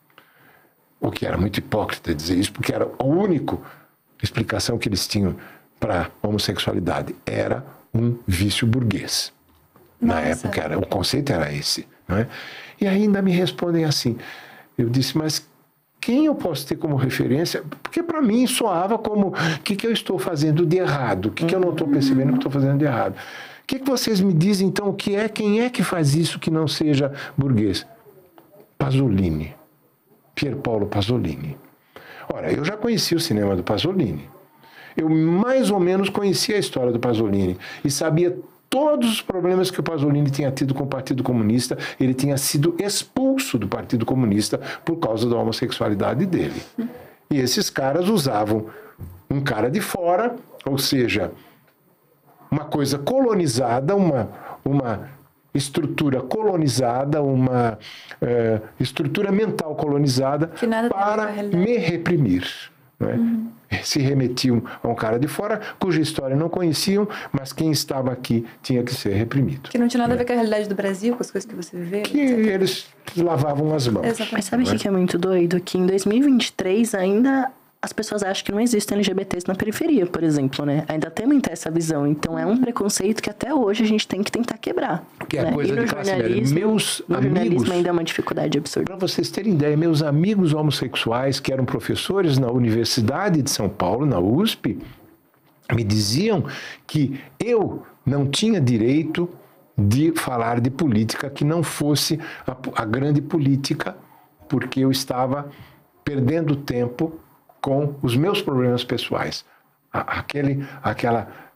O que era muito hipócrita dizer isso, porque era a única explicação que eles tinham para a homossexualidade. Era um vício burguês. Na época, o conceito era esse. Não é? E ainda me respondem assim. Eu disse, mas quem eu posso ter como referência? Porque para mim soava como, o que eu estou fazendo de errado? O que eu não estou percebendo que estou fazendo de errado? O que vocês me dizem, então, quem é que faz isso que não seja burguês? Pasolini. Pier Paolo Pasolini. Ora, eu já conhecia o cinema do Pasolini. Eu mais ou menos conhecia a história do Pasolini e sabia todos os problemas que o Pasolini tinha tido com o Partido Comunista. Ele tinha sido expulso do Partido Comunista por causa da homossexualidade dele. E esses caras usavam um cara de fora, ou seja, uma coisa colonizada, uma estrutura colonizada, uma estrutura mental colonizada para me reprimir. Não é? Se remetiam a um cara de fora, cuja história não conheciam, mas quem estava aqui tinha que ser reprimido. Que não tinha nada a ver com a realidade do Brasil, com as coisas que você viveu. Que eles lavavam as mãos. Exatamente. Mas sabe o que é muito doido? Que em 2023 ainda as pessoas acham que não existem LGBTs na periferia, por exemplo, né? Ainda tem muita essa visão. Então é um preconceito que até hoje a gente tem que tentar quebrar. Que é coisa de classe média. Meus amigos, ainda é uma dificuldade absurda. Para vocês terem ideia, meus amigos homossexuais que eram professores na Universidade de São Paulo, na USP, me diziam que eu não tinha direito de falar de política que não fosse a grande política, porque eu estava perdendo tempo com os meus problemas pessoais. Aquela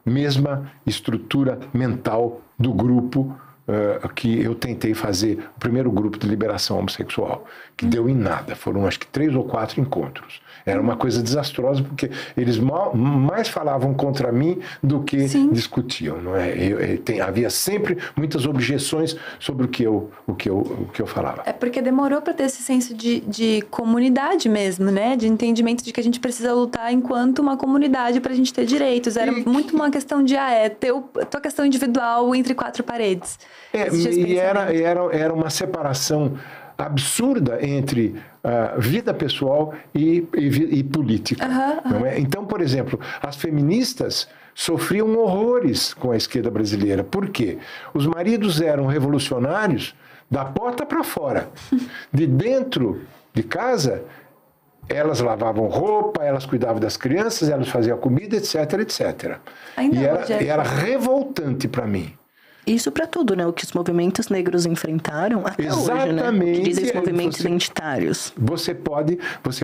mesma estrutura mental do grupo que eu tentei fazer, o primeiro grupo de liberação homossexual, que deu em nada. Foram, acho que, 3 ou 4 encontros. Era uma coisa desastrosa, porque eles mais falavam contra mim do que discutiam, não é? Havia sempre muitas objeções sobre o que eu falava. É porque demorou para ter esse senso de comunidade mesmo, né? De entendimento de que a gente precisa lutar enquanto uma comunidade para a gente ter direitos. Era muito uma questão de, tua questão individual entre 4 paredes. E era uma separação absurda entre vida pessoal e política. Não é? Então, por exemplo, as feministas sofriam horrores com a esquerda brasileira. Por quê? Os maridos eram revolucionários da porta para fora. De dentro de casa, elas lavavam roupa, elas cuidavam das crianças, elas faziam comida, etc, etc. E era revoltante para mim. Isso para tudo, né? O que os movimentos negros enfrentaram até hoje, né? O que dizem os movimentos identitários. Você pode...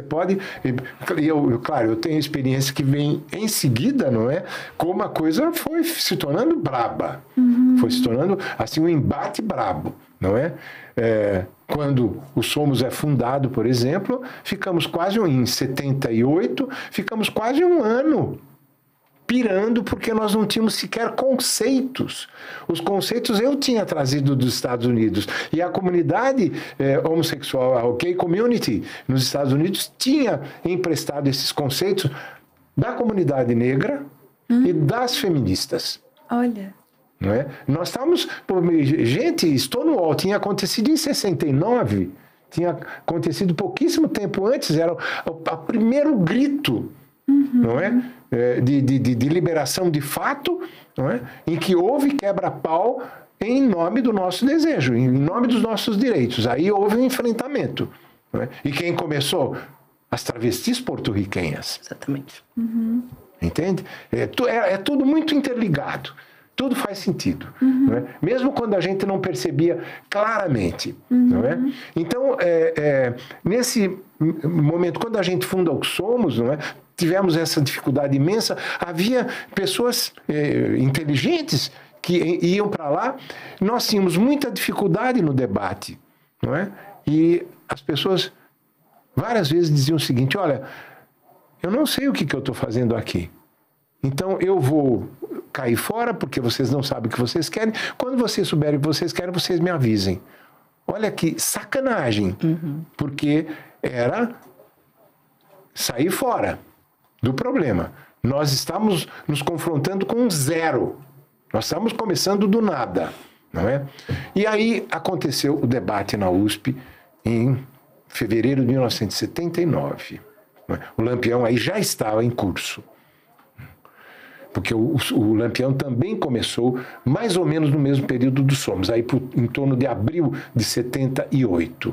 Claro, eu tenho experiência que vem em seguida, não é? Como a coisa foi se tornando braba. Foi se tornando, assim, um embate brabo, não é? Quando o Somos é fundado, por exemplo, ficamos quase, em 78, ficamos quase um ano pirando, porque nós não tínhamos sequer conceitos. Os conceitos eu tinha trazido dos Estados Unidos. E a comunidade homossexual, a gay community nos Estados Unidos, tinha emprestado esses conceitos da comunidade negra e das feministas. Olha. Não é? Nós estávamos... Gente, Stonewall tinha acontecido em 69. Tinha acontecido pouquíssimo tempo antes. Era o primeiro grito, não é? De liberação de fato, não é? Em que houve quebra-pau em nome do nosso desejo, em nome dos nossos direitos. Aí houve um enfrentamento. Não é? E quem começou? As travestis porto-riquenhas. Exatamente. Entende? É tudo muito interligado. Tudo faz sentido. Não é? Mesmo quando a gente não percebia claramente. Não é? Então, nesse momento, quando a gente funda o que somos, não é? Tivemos essa dificuldade imensa. Havia pessoas inteligentes que iam para lá. Nós tínhamos muita dificuldade no debate, não é? E as pessoas várias vezes diziam o seguinte: olha, eu não sei o que eu estou fazendo aqui. Então eu vou cair fora porque vocês não sabem o que vocês querem. Quando vocês souberem o que vocês querem, vocês me avisem. Olha que sacanagem, porque era sair fora do problema. Nós estamos nos confrontando com um zero. Nós estamos começando do nada, não é? E aí aconteceu o debate na USP em fevereiro de 1979. O Lampião aí já estava em curso. Porque o Lampião também começou mais ou menos no mesmo período do Somos, aí em torno de abril de 78,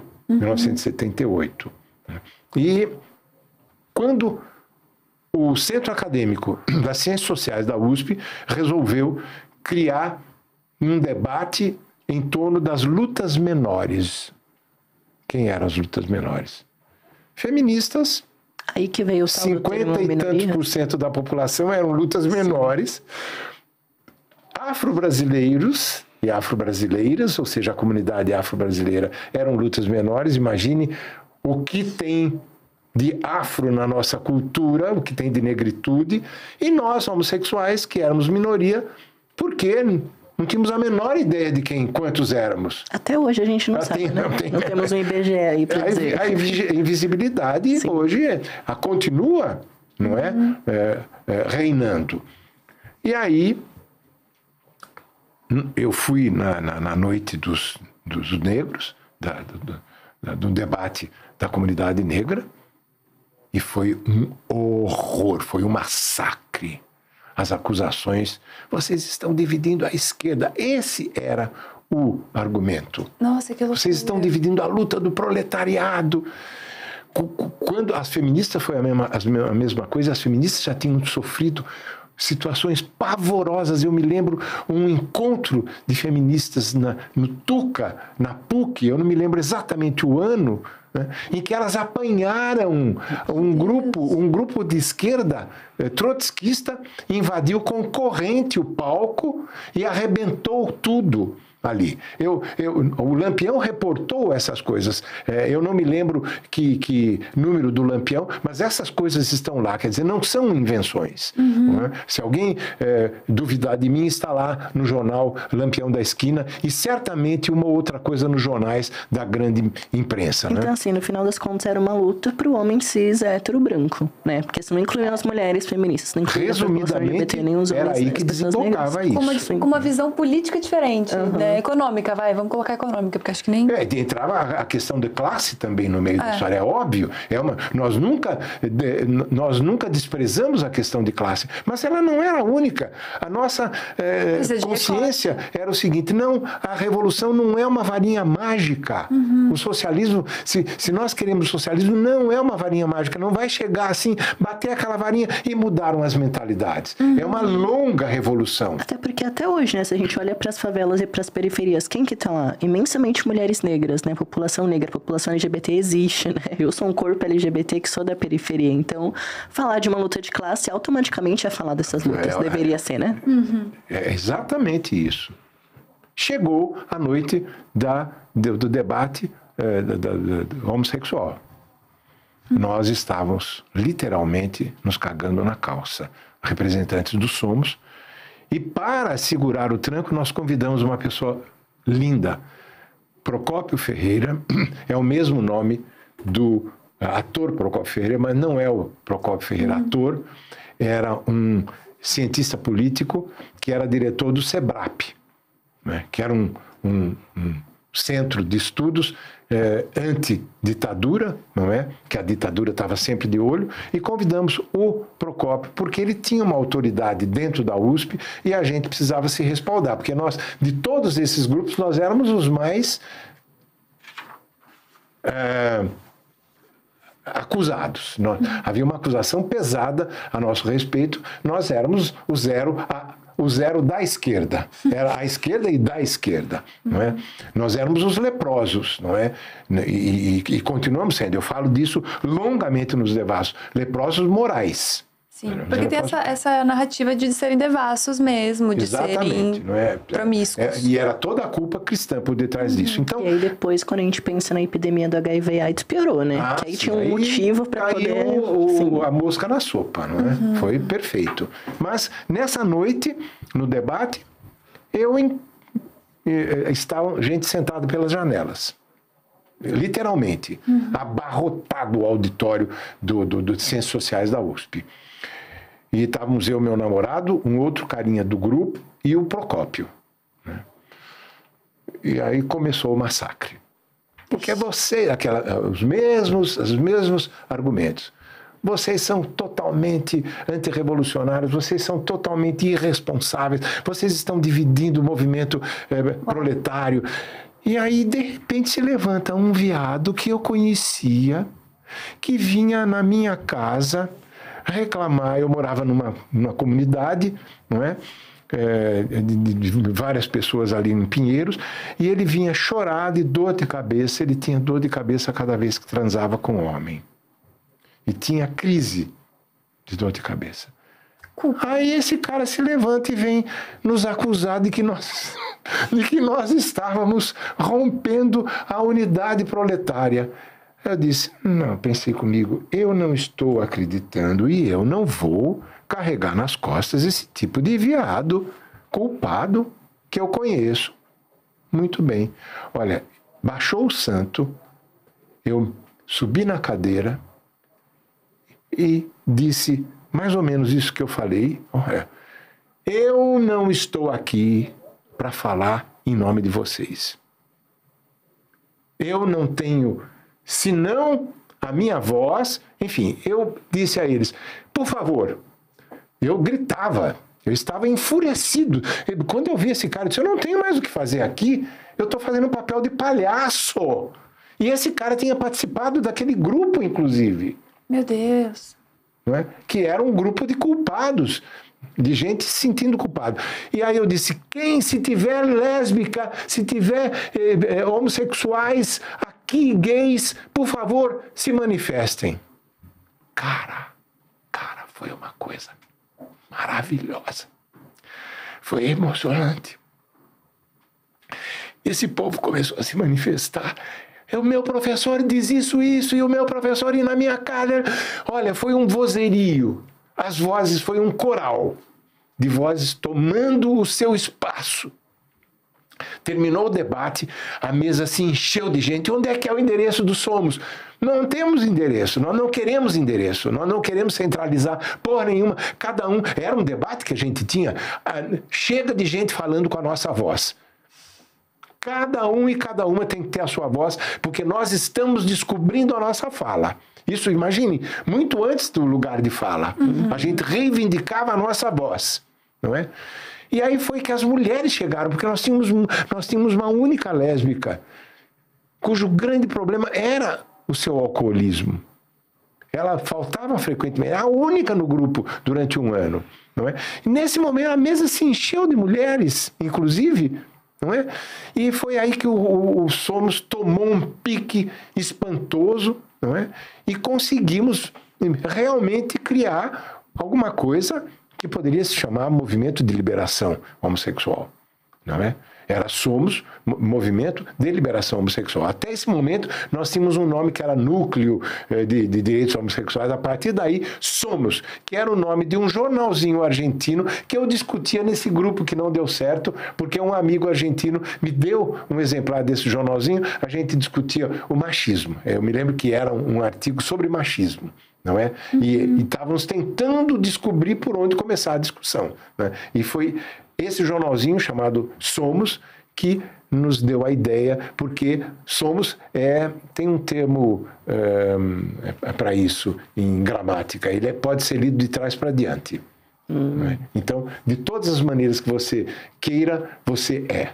1978. E quando o Centro Acadêmico das Ciências Sociais da USP resolveu criar um debate em torno das lutas menores. Quem eram as lutas menores? Feministas. Aí que veio o 50 e tantos % da população eram lutas menores. Afro-brasileiros e afro-brasileiras, ou seja, a comunidade afro-brasileira, eram lutas menores. Imagine o que tem de afro na nossa cultura, o que tem de negritude, e nós, homossexuais, que éramos minoria, porque não tínhamos a menor ideia de quantos éramos. Até hoje a gente não sabe, né? Não temos um IBGE aí para dizer. A invisibilidade hoje continua, não é? Reinando. E aí, eu fui na noite dos negros, do debate da comunidade negra, e foi um horror, foi um massacre. As acusações, vocês estão dividindo a esquerda. Esse era o argumento. Nossa, que loucura. Vocês estão dividindo a luta do proletariado. Quando as feministas foi a mesma coisa, as feministas já tinham sofrido situações pavorosas. Eu me lembro um encontro de feministas no Tuca, na PUC, eu não me lembro exatamente o ano, né, em que elas apanharam um grupo de esquerda trotskista, invadiu com corrente o palco e arrebentou tudo ali. O Lampião reportou essas coisas. Eu não me lembro que número do Lampião, mas essas coisas estão lá. Quer dizer, não são invenções. Não é? Se alguém duvidar de mim, está lá no jornal Lampião da Esquina e certamente uma outra coisa nos jornais da grande imprensa. Então, né? assim, no final das contas, era uma luta para o homem cis hétero branco, né? Porque se não incluíam as mulheres feministas, não incluíam a população LGBT, nem os homens, era aí que desembocava isso. Com uma visão política diferente, né? Econômica, vamos colocar econômica, porque acho que nem... Entrava a questão de classe também no meio da história, é óbvio. Nós nunca desprezamos a questão de classe, mas ela não era a única. A nossa consciência era o seguinte, não, a revolução não é uma varinha mágica. O socialismo, se nós queremos socialismo, não é uma varinha mágica, não vai chegar assim, bater aquela varinha e mudaram as mentalidades. É uma longa revolução. Até porque até hoje, né, se a gente olha para as favelas e para as periferias, quem que tá lá? Imensamente mulheres negras, né? População negra, população LGBT existe, né? Eu sou um corpo LGBT que sou da periferia, então falar de uma luta de classe automaticamente é falar dessas lutas, deveria ser, né? É exatamente isso. Chegou a noite do debate homossexual. Nós estávamos literalmente nos cagando na calça, representantes do Somos, e para segurar o tranco nós convidamos uma pessoa linda, Procópio Ferreira, é o mesmo nome do ator Procópio Ferreira, mas não é o Procópio Ferreira ator, era um cientista político que era diretor do SEBRAP, né, que era um centro de estudos anti-ditadura, não é? Que a ditadura estava sempre de olho, e convidamos o Procópio, porque ele tinha uma autoridade dentro da USP e a gente precisava se respaldar, porque nós, de todos esses grupos, nós éramos os mais acusados. Havia uma acusação pesada a nosso respeito, nós éramos o zero da esquerda. Era a esquerda e da esquerda, não é? Nós éramos os leprosos, não é? E continuamos sendo. Eu falo disso longamente nos devassos. Leprosos morais. Sim, porque tem essa narrativa de serem devassos mesmo, de serem promíscuos. E era toda a culpa cristã por detrás disso. Então, e aí depois, quando a gente pensa na epidemia do HIV AIDS, piorou, né? Que aí tinha um motivo para poder... a mosca na sopa, não é? Foi perfeito. Mas, nessa noite, no debate, estava gente sentada pelas janelas. Literalmente. Abarrotado o auditório de Ciências Sociais da USP. E estávamos eu, meu namorado, um outro carinha do grupo e o Procópio. Né? E aí começou o massacre. Porque os mesmos argumentos. Vocês são totalmente antirrevolucionários, vocês são totalmente irresponsáveis, vocês estão dividindo o movimento proletário. E aí, de repente, se levanta um viado que eu conhecia, que vinha na minha casa reclamar. Eu morava numa comunidade, não é? De várias pessoas ali em Pinheiros, e ele vinha chorar de dor de cabeça. Ele tinha dor de cabeça cada vez que transava com um homem. E tinha crise de dor de cabeça. Aí esse cara se levanta e vem nos acusar de que nós estávamos rompendo a unidade proletária. Eu disse, não, pensei comigo, eu não estou acreditando e eu não vou carregar nas costas esse tipo de viado culpado que eu conheço muito bem. Olha, baixou o santo, eu subi na cadeira e disse mais ou menos isso que eu falei. Olha, eu não estou aqui para falar em nome de vocês. Eu não tenho, senão a minha voz. Enfim, eu disse a eles, por favor, eu gritava, eu estava enfurecido. Quando eu vi esse cara, eu disse, eu não tenho mais o que fazer aqui, eu estou fazendo um papel de palhaço. E esse cara tinha participado daquele grupo, inclusive. Meu Deus. Não é? Que era um grupo de culpados, de gente se sentindo culpado. E aí eu disse, se tiver lésbica, se tiver homossexuais que gays, por favor, se manifestem. Cara, foi uma coisa maravilhosa. Foi emocionante. Esse povo começou a se manifestar. O meu professor diz isso, e o meu professor ir na minha cara. Olha, foi um vozerio. As vozes, foi um coral de vozes tomando o seu espaço. Terminou o debate, a mesa se encheu de gente. Onde é que é o endereço do Somos? Não temos endereço, nós não queremos endereço, nós não queremos centralizar porra nenhuma. Cada um, era um debate que a gente tinha, chega de gente falando com a nossa voz. Cada um e cada uma tem que ter a sua voz, porque nós estamos descobrindo a nossa fala. Isso, imagine, muito antes do lugar de fala. A gente reivindicava a nossa voz, não é? E aí foi que as mulheres chegaram, porque nós tínhamos uma única lésbica, cujo grande problema era o seu alcoolismo. Ela faltava frequentemente, era a única no grupo durante um ano, não é? E nesse momento a mesa se encheu de mulheres, inclusive, não é? E foi aí que o Somos tomou um pique espantoso, não é? E conseguimos realmente criar alguma coisa que poderia se chamar Movimento de Liberação Homossexual, não é? Era Somos, Movimento de Liberação Homossexual. Até esse momento, nós tínhamos um nome que era Núcleo de Direitos Homossexuais. A partir daí, Somos, que era o nome de um jornalzinho argentino que eu discutia nesse grupo que não deu certo, porque um amigo argentino me deu um exemplar desse jornalzinho, a gente discutia o machismo. Eu me lembro que era um artigo sobre machismo, não é? E estávamos tentando descobrir por onde começar a discussão, né? E foi esse jornalzinho chamado Somos que nos deu a ideia, porque Somos tem um termo para isso em gramática, ele pode ser lido de trás para diante. Né? Então, de todas as maneiras que você queira, você é.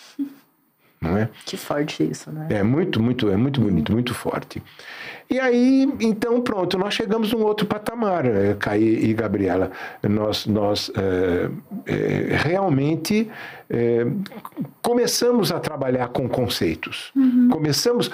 Não é? Que forte isso, né? É muito bonito, muito forte. E aí, então, pronto, nós chegamos num outro patamar, Caí e Gabriela. Nós realmente começamos a trabalhar com conceitos. Começamos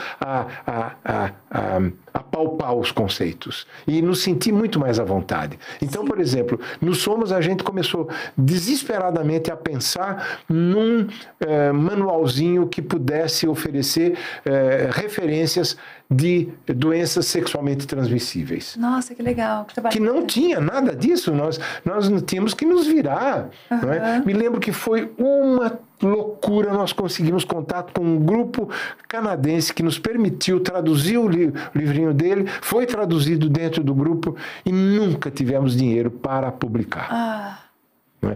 a palpar os conceitos e nos sentir muito mais à vontade. Então, por exemplo, no Somos a gente começou desesperadamente a pensar num manualzinho que pudesse oferecer referências de doenças sexualmente transmissíveis. Nossa, que legal. Que não tinha nada disso, nós tínhamos que nos virar. Não é? Me lembro que foi uma loucura, nós conseguimos contato com um grupo canadense que nos permitiu traduzir o livrinho dele, foi traduzido dentro do grupo e nunca tivemos dinheiro para publicar. Não é?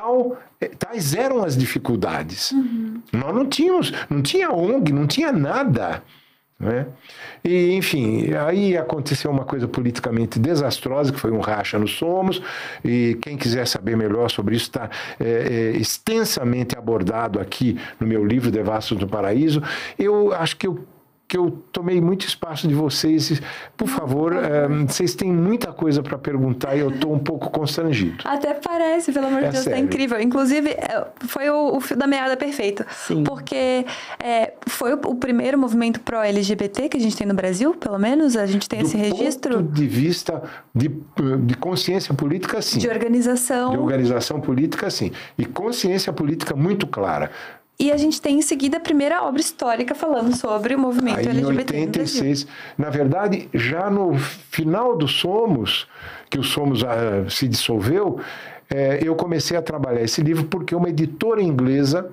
Tais eram as dificuldades. Nós não tinha ONG, não tinha nada. Né? E, enfim, aí aconteceu uma coisa politicamente desastrosa, que foi um racha no Somos, e quem quiser saber melhor sobre isso está extensamente abordado aqui no meu livro Devassos do Paraíso. Eu acho que eu tomei muito espaço de vocês. Por favor, vocês têm muita coisa para perguntar e eu estou um pouco constrangido. Até parece, pelo amor de Deus, sério. tá incrível. Inclusive, foi o fio da meada perfeito. Sim. Porque foi o primeiro movimento pró-LGBT que a gente tem no Brasil, pelo menos. A gente tem esse registro. Do ponto de vista de consciência política, sim. De organização. De organização política, sim. E consciência política muito clara. E a gente tem em seguida a primeira obra histórica falando sobre o movimento aí, LGBT. Em 86, na verdade, já no final do Somos, que o Somos se dissolveu, eu comecei a trabalhar esse livro porque uma editora inglesa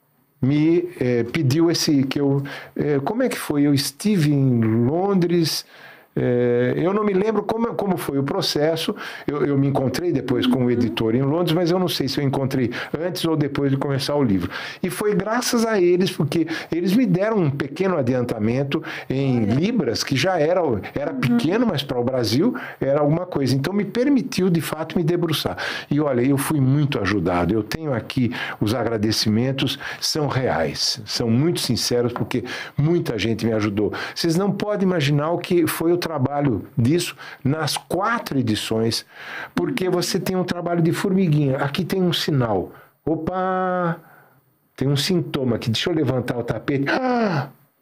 me pediu como é que foi? Eu estive em Londres. Eu não me lembro como foi o processo. Eu me encontrei depois com o editor em Londres, mas eu não sei se eu encontrei antes ou depois de começar o livro. E foi graças a eles, porque eles me deram um pequeno adiantamento em libras, que já era pequeno, mas para o Brasil era alguma coisa. Então me permitiu, de fato, me debruçar. E olha, eu fui muito ajudado. Eu tenho aqui os agradecimentos, são reais, são muito sinceros, porque muita gente me ajudou. Vocês não podem imaginar o que foi o trabalho disso nas 4 edições, porque você tem um trabalho de formiguinha. Aqui tem um sinal. Opa! Tem um sintoma aqui. Deixa eu levantar o tapete.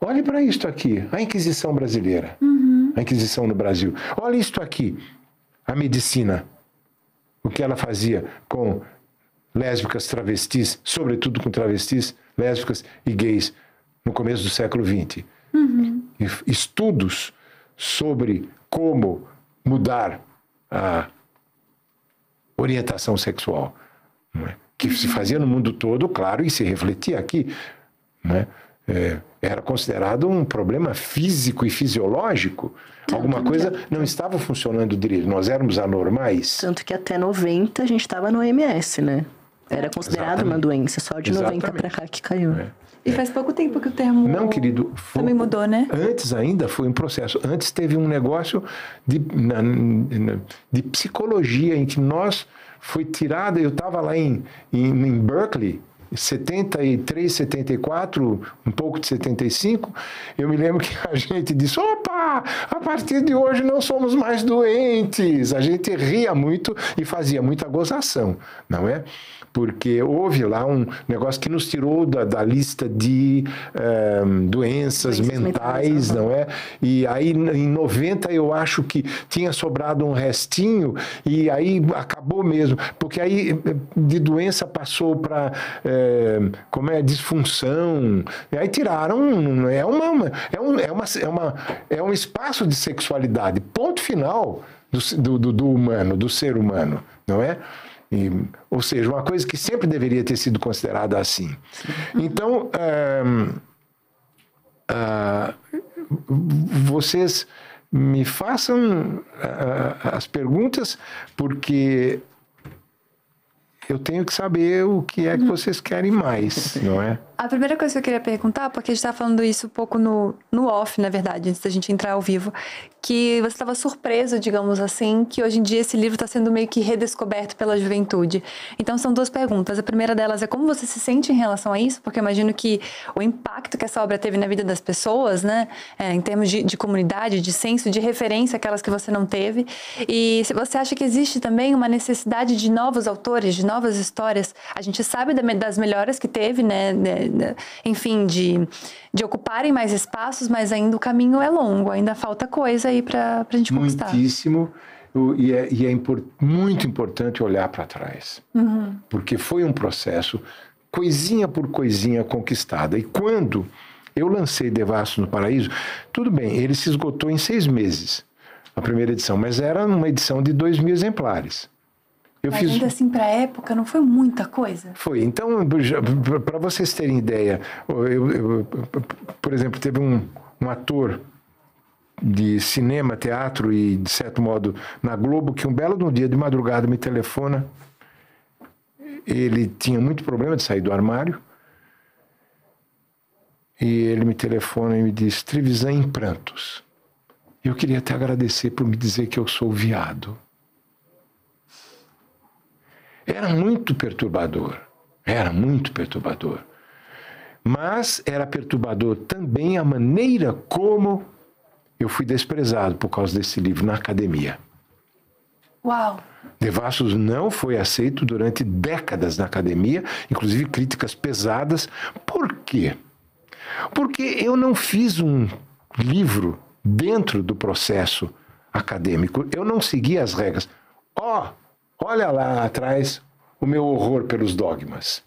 Olhe para isto aqui, a Inquisição brasileira, a Inquisição no Brasil. Olha isto aqui, a medicina, o que ela fazia com lésbicas, travestis, sobretudo com travestis, lésbicas e gays, no começo do século XX. Estudos sobre como mudar a orientação sexual, não é? Que se fazia no mundo todo, claro, e se refletia aqui, não é? Era considerado um problema físico e fisiológico. Alguma coisa não estava funcionando direito. Nós éramos anormais. Tanto que até 90 a gente estava no OMS, né? Era considerado uma doença, só de 90 para cá que caiu. E faz pouco tempo que o termo não, querido, também mudou, né? Antes ainda foi um processo. Antes teve um negócio de psicologia em que nós foi tirada. Eu estava lá em Berkeley, 73, 74, um pouco de 75, eu me lembro que a gente disse, opa, a partir de hoje não somos mais doentes. A gente ria muito e fazia muita gozação, não é? Porque houve lá um negócio que nos tirou da lista de doenças mentais, não é? E aí, em 90, eu acho que tinha sobrado um restinho e aí acabou mesmo. Porque aí, de doença, passou para, disfunção. E aí tiraram, é um espaço de sexualidade, ponto final do humano, do ser humano, não é? Ou seja, uma coisa que sempre deveria ter sido considerada assim. Então, vocês me façam as perguntas, porque eu tenho que saber o que é que vocês querem mais, não é? A primeira coisa que eu queria perguntar, porque a gente estava falando isso um pouco no off, na verdade, antes da gente entrar ao vivo, que você estava surpreso, digamos assim, que hoje em dia esse livro está sendo meio que redescoberto pela juventude. Então, são duas perguntas. A primeira delas é como você se sente em relação a isso, porque eu imagino que o impacto que essa obra teve na vida das pessoas, né, em termos de comunidade, de senso, de referência, aquelas que você não teve. E se você acha que existe também uma necessidade de novos autores, de novas histórias. A gente sabe das melhoras que teve, né, enfim, de ocuparem mais espaços, mas ainda o caminho é longo, ainda falta coisa aí para a gente conquistar. Muitíssimo, e é muito importante olhar para trás, porque foi um processo, coisinha por coisinha conquistada. E quando eu lancei Devassos no Paraíso, tudo bem, ele se esgotou em 6 meses, a primeira edição, mas era uma edição de 2.000 exemplares. Mas ainda assim, para a época, não foi muita coisa? Foi. Então, para vocês terem ideia, por exemplo, teve um ator de cinema, teatro e, de certo modo, na Globo, que um belo dia de madrugada me telefona. Ele tinha muito problema de sair do armário. E ele me telefona e me diz, Trevisan em prantos. Eu queria te agradecer por me dizer que eu sou viado. Era muito perturbador, mas era perturbador também a maneira como eu fui desprezado por causa desse livro na academia. Uau! Devassos não foi aceito durante décadas na academia, inclusive críticas pesadas. Por quê? Porque eu não fiz um livro dentro do processo acadêmico, eu não segui as regras. Olha lá atrás o meu horror pelos dogmas.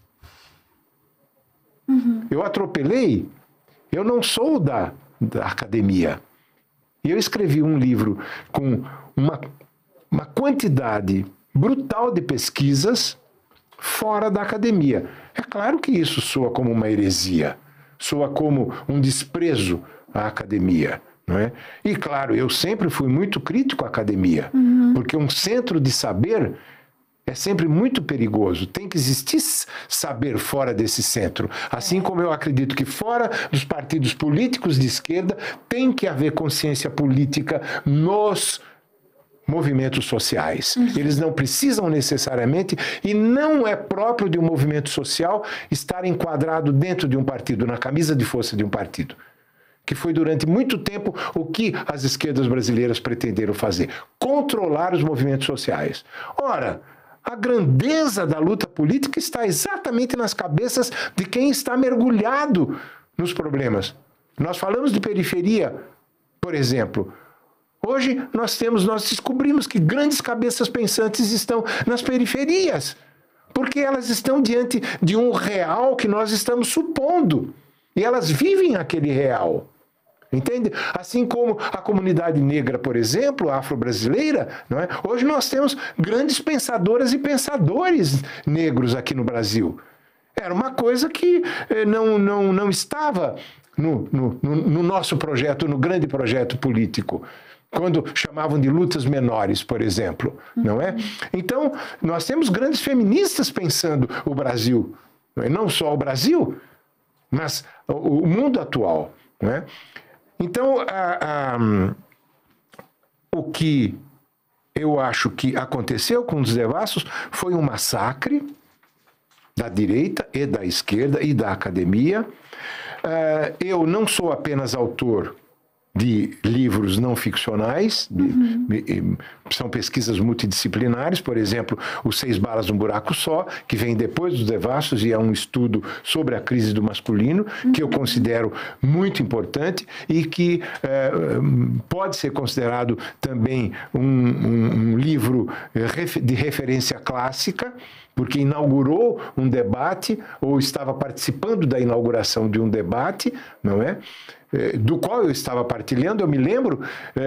Eu atropelei. Eu não sou da academia. E eu escrevi um livro com uma quantidade brutal de pesquisas fora da academia. É claro que isso soa como uma heresia, soa como um desprezo à academia. Não é? E, claro, eu sempre fui muito crítico à academia, porque um centro de saber é sempre muito perigoso. Tem que existir saber fora desse centro. Assim como eu acredito que fora dos partidos políticos de esquerda tem que haver consciência política nos movimentos sociais. Eles não precisam necessariamente, e não é próprio de um movimento social estar enquadrado dentro de um partido, na camisa de força de um partido. Que foi durante muito tempo o que as esquerdas brasileiras pretenderam fazer. Controlar os movimentos sociais. Ora, a grandeza da luta política está exatamente nas cabeças de quem está mergulhado nos problemas. Nós falamos de periferia, por exemplo. Hoje nós descobrimos que grandes cabeças pensantes estão nas periferias, porque elas estão diante de um real que nós estamos supondo. E elas vivem aquele real. Entende? Assim como a comunidade negra, por exemplo, afro-brasileira, não é? Hoje nós temos grandes pensadoras e pensadores negros aqui no Brasil. Era uma coisa que não estava no nosso projeto, no grande projeto político, quando chamavam de lutas menores, por exemplo, não é? Então, nós temos grandes feministas pensando o Brasil, não só o Brasil, mas o mundo atual, não é? Então, o que eu acho que aconteceu com os devassos foi um massacre da direita e da esquerda e da academia. Eu não sou apenas autor de livros não ficcionais, são pesquisas multidisciplinares, por exemplo, Os 6 Balas num Buraco Só, que vem depois dos devassos e é um estudo sobre a crise do masculino, que eu considero muito importante e que pode ser considerado também um livro de referência clássica, porque inaugurou um debate, ou estava participando da inauguração de um debate, não é? Do qual eu estava partilhando. Eu me lembro,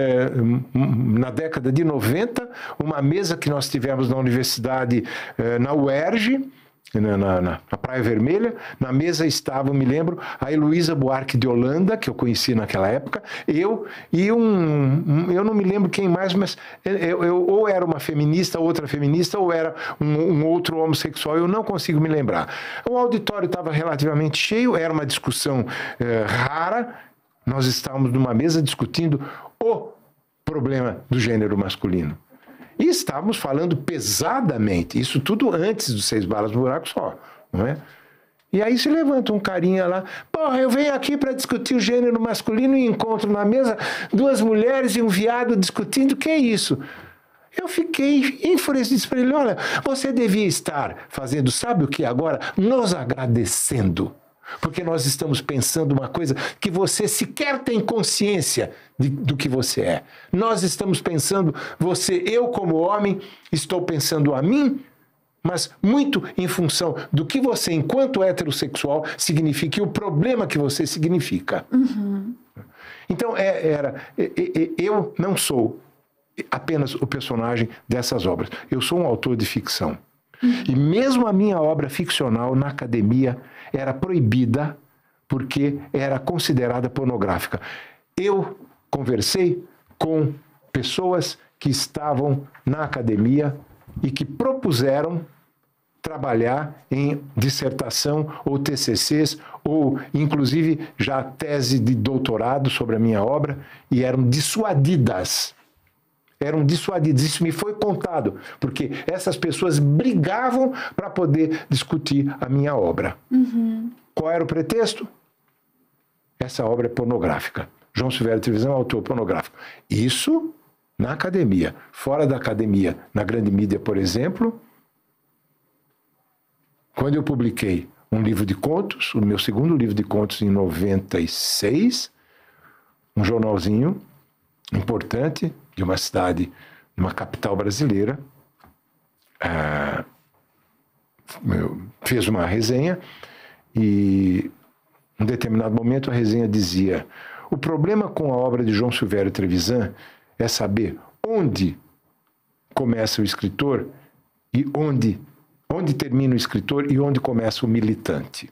na década de 90, uma mesa que nós tivemos na universidade, na UERJ, na Praia Vermelha. Na mesa estavam, me lembro, a Heloísa Buarque de Holanda, que eu conheci naquela época, eu e eu não me lembro quem mais, mas eu ou era uma feminista, outra feminista, ou era um outro homossexual, eu não consigo me lembrar. O auditório estava relativamente cheio, era uma discussão rara. Nós estávamos numa mesa discutindo o problema do gênero masculino. E estávamos falando pesadamente, isso tudo antes dos 6 Balas no Buraco Só, não é? E aí se levanta um carinha lá, porra, eu venho aqui para discutir o gênero masculino e encontro na mesa 2 mulheres e um viado discutindo, que é isso? Eu fiquei enfurecido para ele, olha, você devia estar fazendo, sabe o que agora? Nos agradecendo. Porque nós estamos pensando uma coisa que você sequer tem consciência do que você é. Nós estamos pensando, eu como homem, estou pensando a mim, mas muito em função do que você, enquanto heterossexual, significa e o problema que você significa. Então, eu não sou apenas o personagem dessas obras. Eu sou um autor de ficção. E mesmo a minha obra ficcional na academia era proibida porque era considerada pornográfica. Eu conversei com pessoas que estavam na academia e que propuseram trabalhar em dissertação ou TCCs ou inclusive já tese de doutorado sobre a minha obra e eram dissuadidas. Isso me foi contado, porque essas pessoas brigavam para poder discutir a minha obra. Qual era o pretexto? Essa obra é pornográfica. João Silvério Trevisan é um autor pornográfico. Isso na academia. Fora da academia, na grande mídia, por exemplo, quando eu publiquei um livro de contos, o meu segundo livro de contos em 96, um jornalzinho importante, de uma cidade, de uma capital brasileira, fez uma resenha e, em um determinado momento, a resenha dizia: o problema com a obra de João Silvério Trevisan é saber onde começa o escritor e onde termina o escritor e onde começa o militante.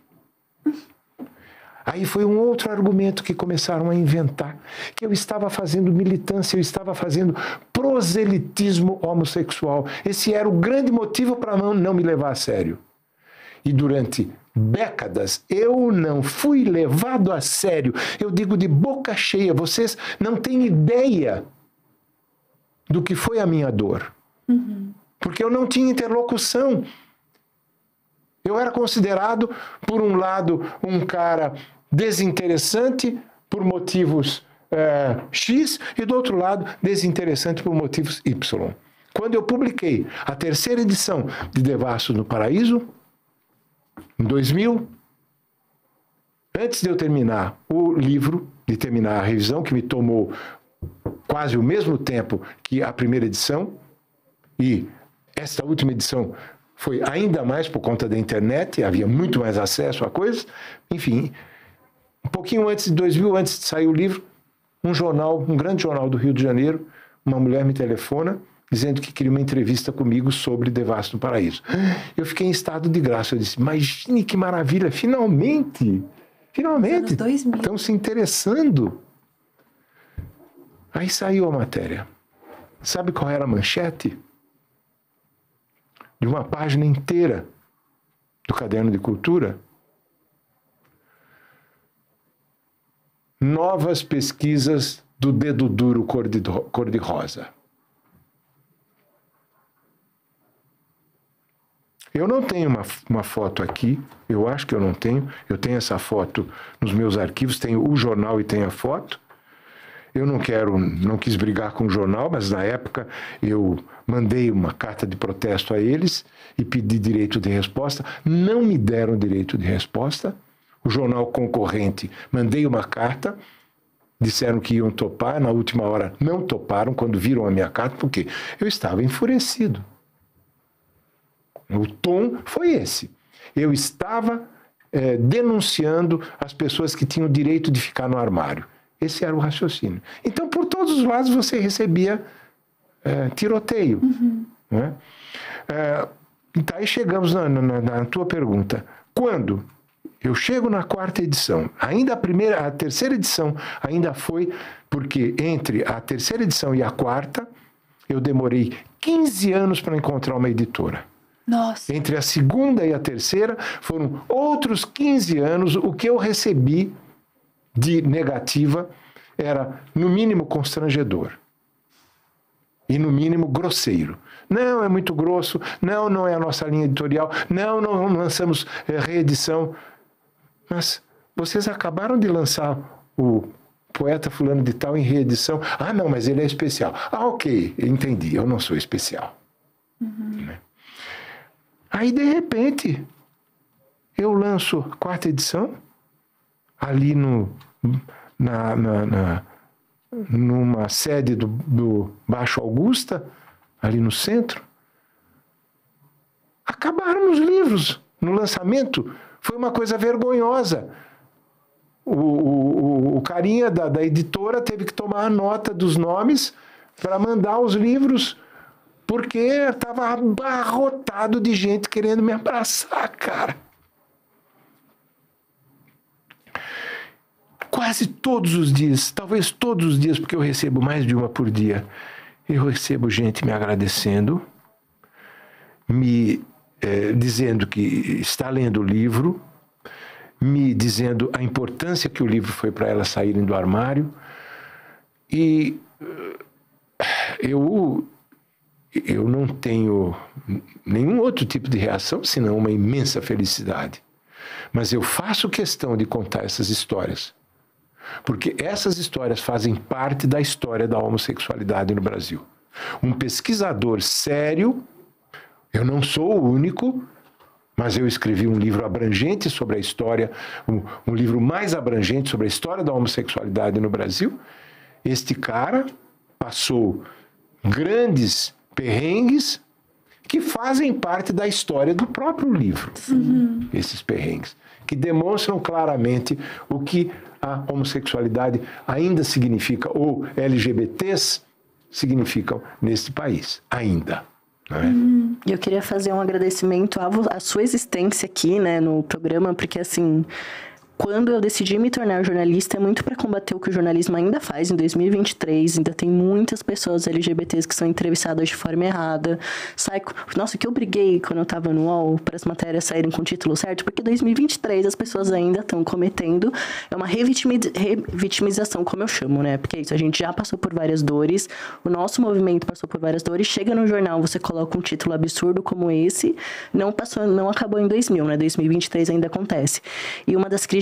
Aí foi um outro argumento que começaram a inventar, que eu estava fazendo militância, eu estava fazendo proselitismo homossexual. Esse era o grande motivo para não me levar a sério. E durante décadas eu não fui levado a sério. Eu digo de boca cheia, vocês não têm ideia do que foi a minha dor. Porque eu não tinha interlocução. Eu era considerado, por um lado, um cara desinteressante por motivos X e, do outro lado, desinteressante por motivos Y. Quando eu publiquei a 3ª edição de Devassos no Paraíso, em 2000, Antes de eu terminar o livro, de terminar a revisão, que me tomou quase o mesmo tempo que a primeira edição, e esta última edição foi ainda mais por conta da internet, havia muito mais acesso a coisas. Enfim, um pouquinho antes de 2000, antes de sair o livro, um grande jornal do Rio de Janeiro, uma mulher me telefona dizendo que queria uma entrevista comigo sobre Devasso no Paraíso. Eu fiquei em estado de graça. Eu disse, imagine que maravilha, finalmente estão se interessando. Aí saiu a matéria. Sabe qual era a manchete? De uma página inteira do Caderno de Cultura. Novas pesquisas do dedo duro cor-de-rosa. Eu não tenho uma foto aqui, eu acho que eu não tenho. Eu tenho essa foto nos meus arquivos, tenho o jornal e tenho a foto. Eu não quis brigar com o jornal, mas na época eu mandei uma carta de protesto a eles e pedi direito de resposta. Não me deram direito de resposta. O jornal concorrente, mandei uma carta, disseram que iam topar, na última hora não toparam quando viram a minha carta, porque eu estava enfurecido. O tom foi esse. Eu estava denunciando as pessoas que tinham o direito de ficar no armário. Esse era o raciocínio. Então, por todos os lados, você recebia tiroteio. Né? Então, aí chegamos na tua pergunta. Quando eu chego na 4ª edição, ainda a terceira edição ainda foi, porque entre a terceira edição e a 4ª, eu demorei 15 anos para encontrar uma editora. Nossa. Entre a 2ª e a 3ª, foram outros 15 anos. O que eu recebi de negativa era, no mínimo, constrangedor. E, no mínimo, grosseiro. Não, é muito grosso. Não é a nossa linha editorial. Não lançamos reedição. Mas vocês acabaram de lançar o poeta fulano de tal em reedição. Ah, não, mas ele é especial. Ah, ok, entendi. Eu não sou especial. Né? Aí, de repente, eu lanço a 4ª edição, ali numa sede do Baixo Augusta, ali no centro. Acabaram os livros no lançamento. Foi uma coisa vergonhosa. O carinha da editora teve que tomar a nota dos nomes para mandar os livros, porque estava abarrotado de gente querendo me abraçar, cara. Quase todos os dias, talvez todos os dias, porque eu recebo mais de uma por dia, eu recebo gente me agradecendo, me dizendo que está lendo o livro, me dizendo a importância que o livro foi para elas saírem do armário. E eu não tenho nenhum outro tipo de reação, senão uma imensa felicidade. Mas eu faço questão de contar essas histórias, porque essas histórias fazem parte da história da homossexualidade no Brasil. Um pesquisador sério, eu não sou o único, mas eu escrevi um livro abrangente sobre a história, um livro mais abrangente sobre a história da homossexualidade no Brasil. Este cara passou grandes perrengues que fazem parte da história do próprio livro. Esses perrengues, que demonstram claramente o que a homossexualidade ainda significa, ou LGBTs significam neste país, ainda. Não é? Eu queria fazer um agradecimento à sua existência aqui, né, no programa, porque assim, quando eu decidi me tornar jornalista, é muito para combater o que o jornalismo ainda faz em 2023. Ainda tem muitas pessoas LGBTs que são entrevistadas de forma errada. Nossa, o que eu briguei quando eu tava no UOL para as matérias saírem com o título certo, porque em 2023 as pessoas ainda estão cometendo uma revitimização, como eu chamo, né? Porque é isso, a gente já passou por várias dores, o nosso movimento passou por várias dores. Chega no jornal, você coloca um título absurdo como esse, não acabou em 2000, né? 2023 ainda acontece. E uma das críticas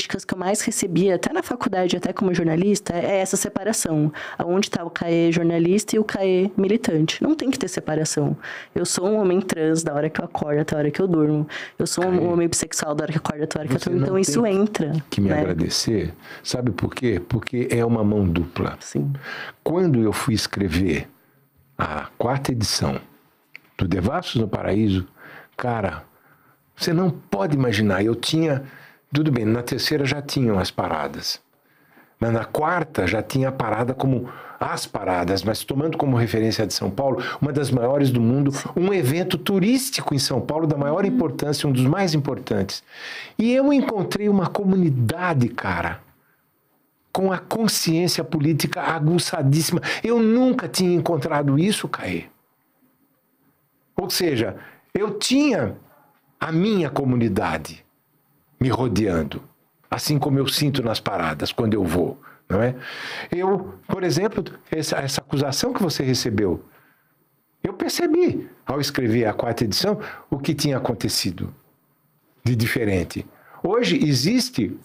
críticas que eu mais recebia, até na faculdade, até como jornalista, é essa separação. Onde está o Caê jornalista e o Caê militante. Não tem que ter separação. Eu sou um homem trans da hora que eu acordo até a hora que eu durmo. Eu sou um homem bissexual da hora que eu acordo até a hora que eu durmo. Então isso entra. Que me agradecer. Sabe por quê? Porque é uma mão dupla. Sim. Quando eu fui escrever a 4ª edição do Devassos no Paraíso, cara, você não pode imaginar. Eu tinha... Tudo bem, na 3ª já tinham as paradas. Mas na 4ª já tinha a parada como as paradas, mas tomando como referência a de São Paulo, uma das maiores do mundo, um evento turístico em São Paulo da maior importância, um dos mais importantes. E eu encontrei uma comunidade, cara, com a consciência política aguçadíssima. Eu nunca tinha encontrado isso, Caê. Ou seja, eu tinha a minha comunidade me rodeando, assim como eu sinto nas paradas quando eu vou, não é? Eu, por exemplo, essa acusação que você recebeu, eu percebi ao escrever a 4ª edição o que tinha acontecido de diferente. Hoje existe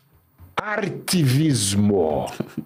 artivismo.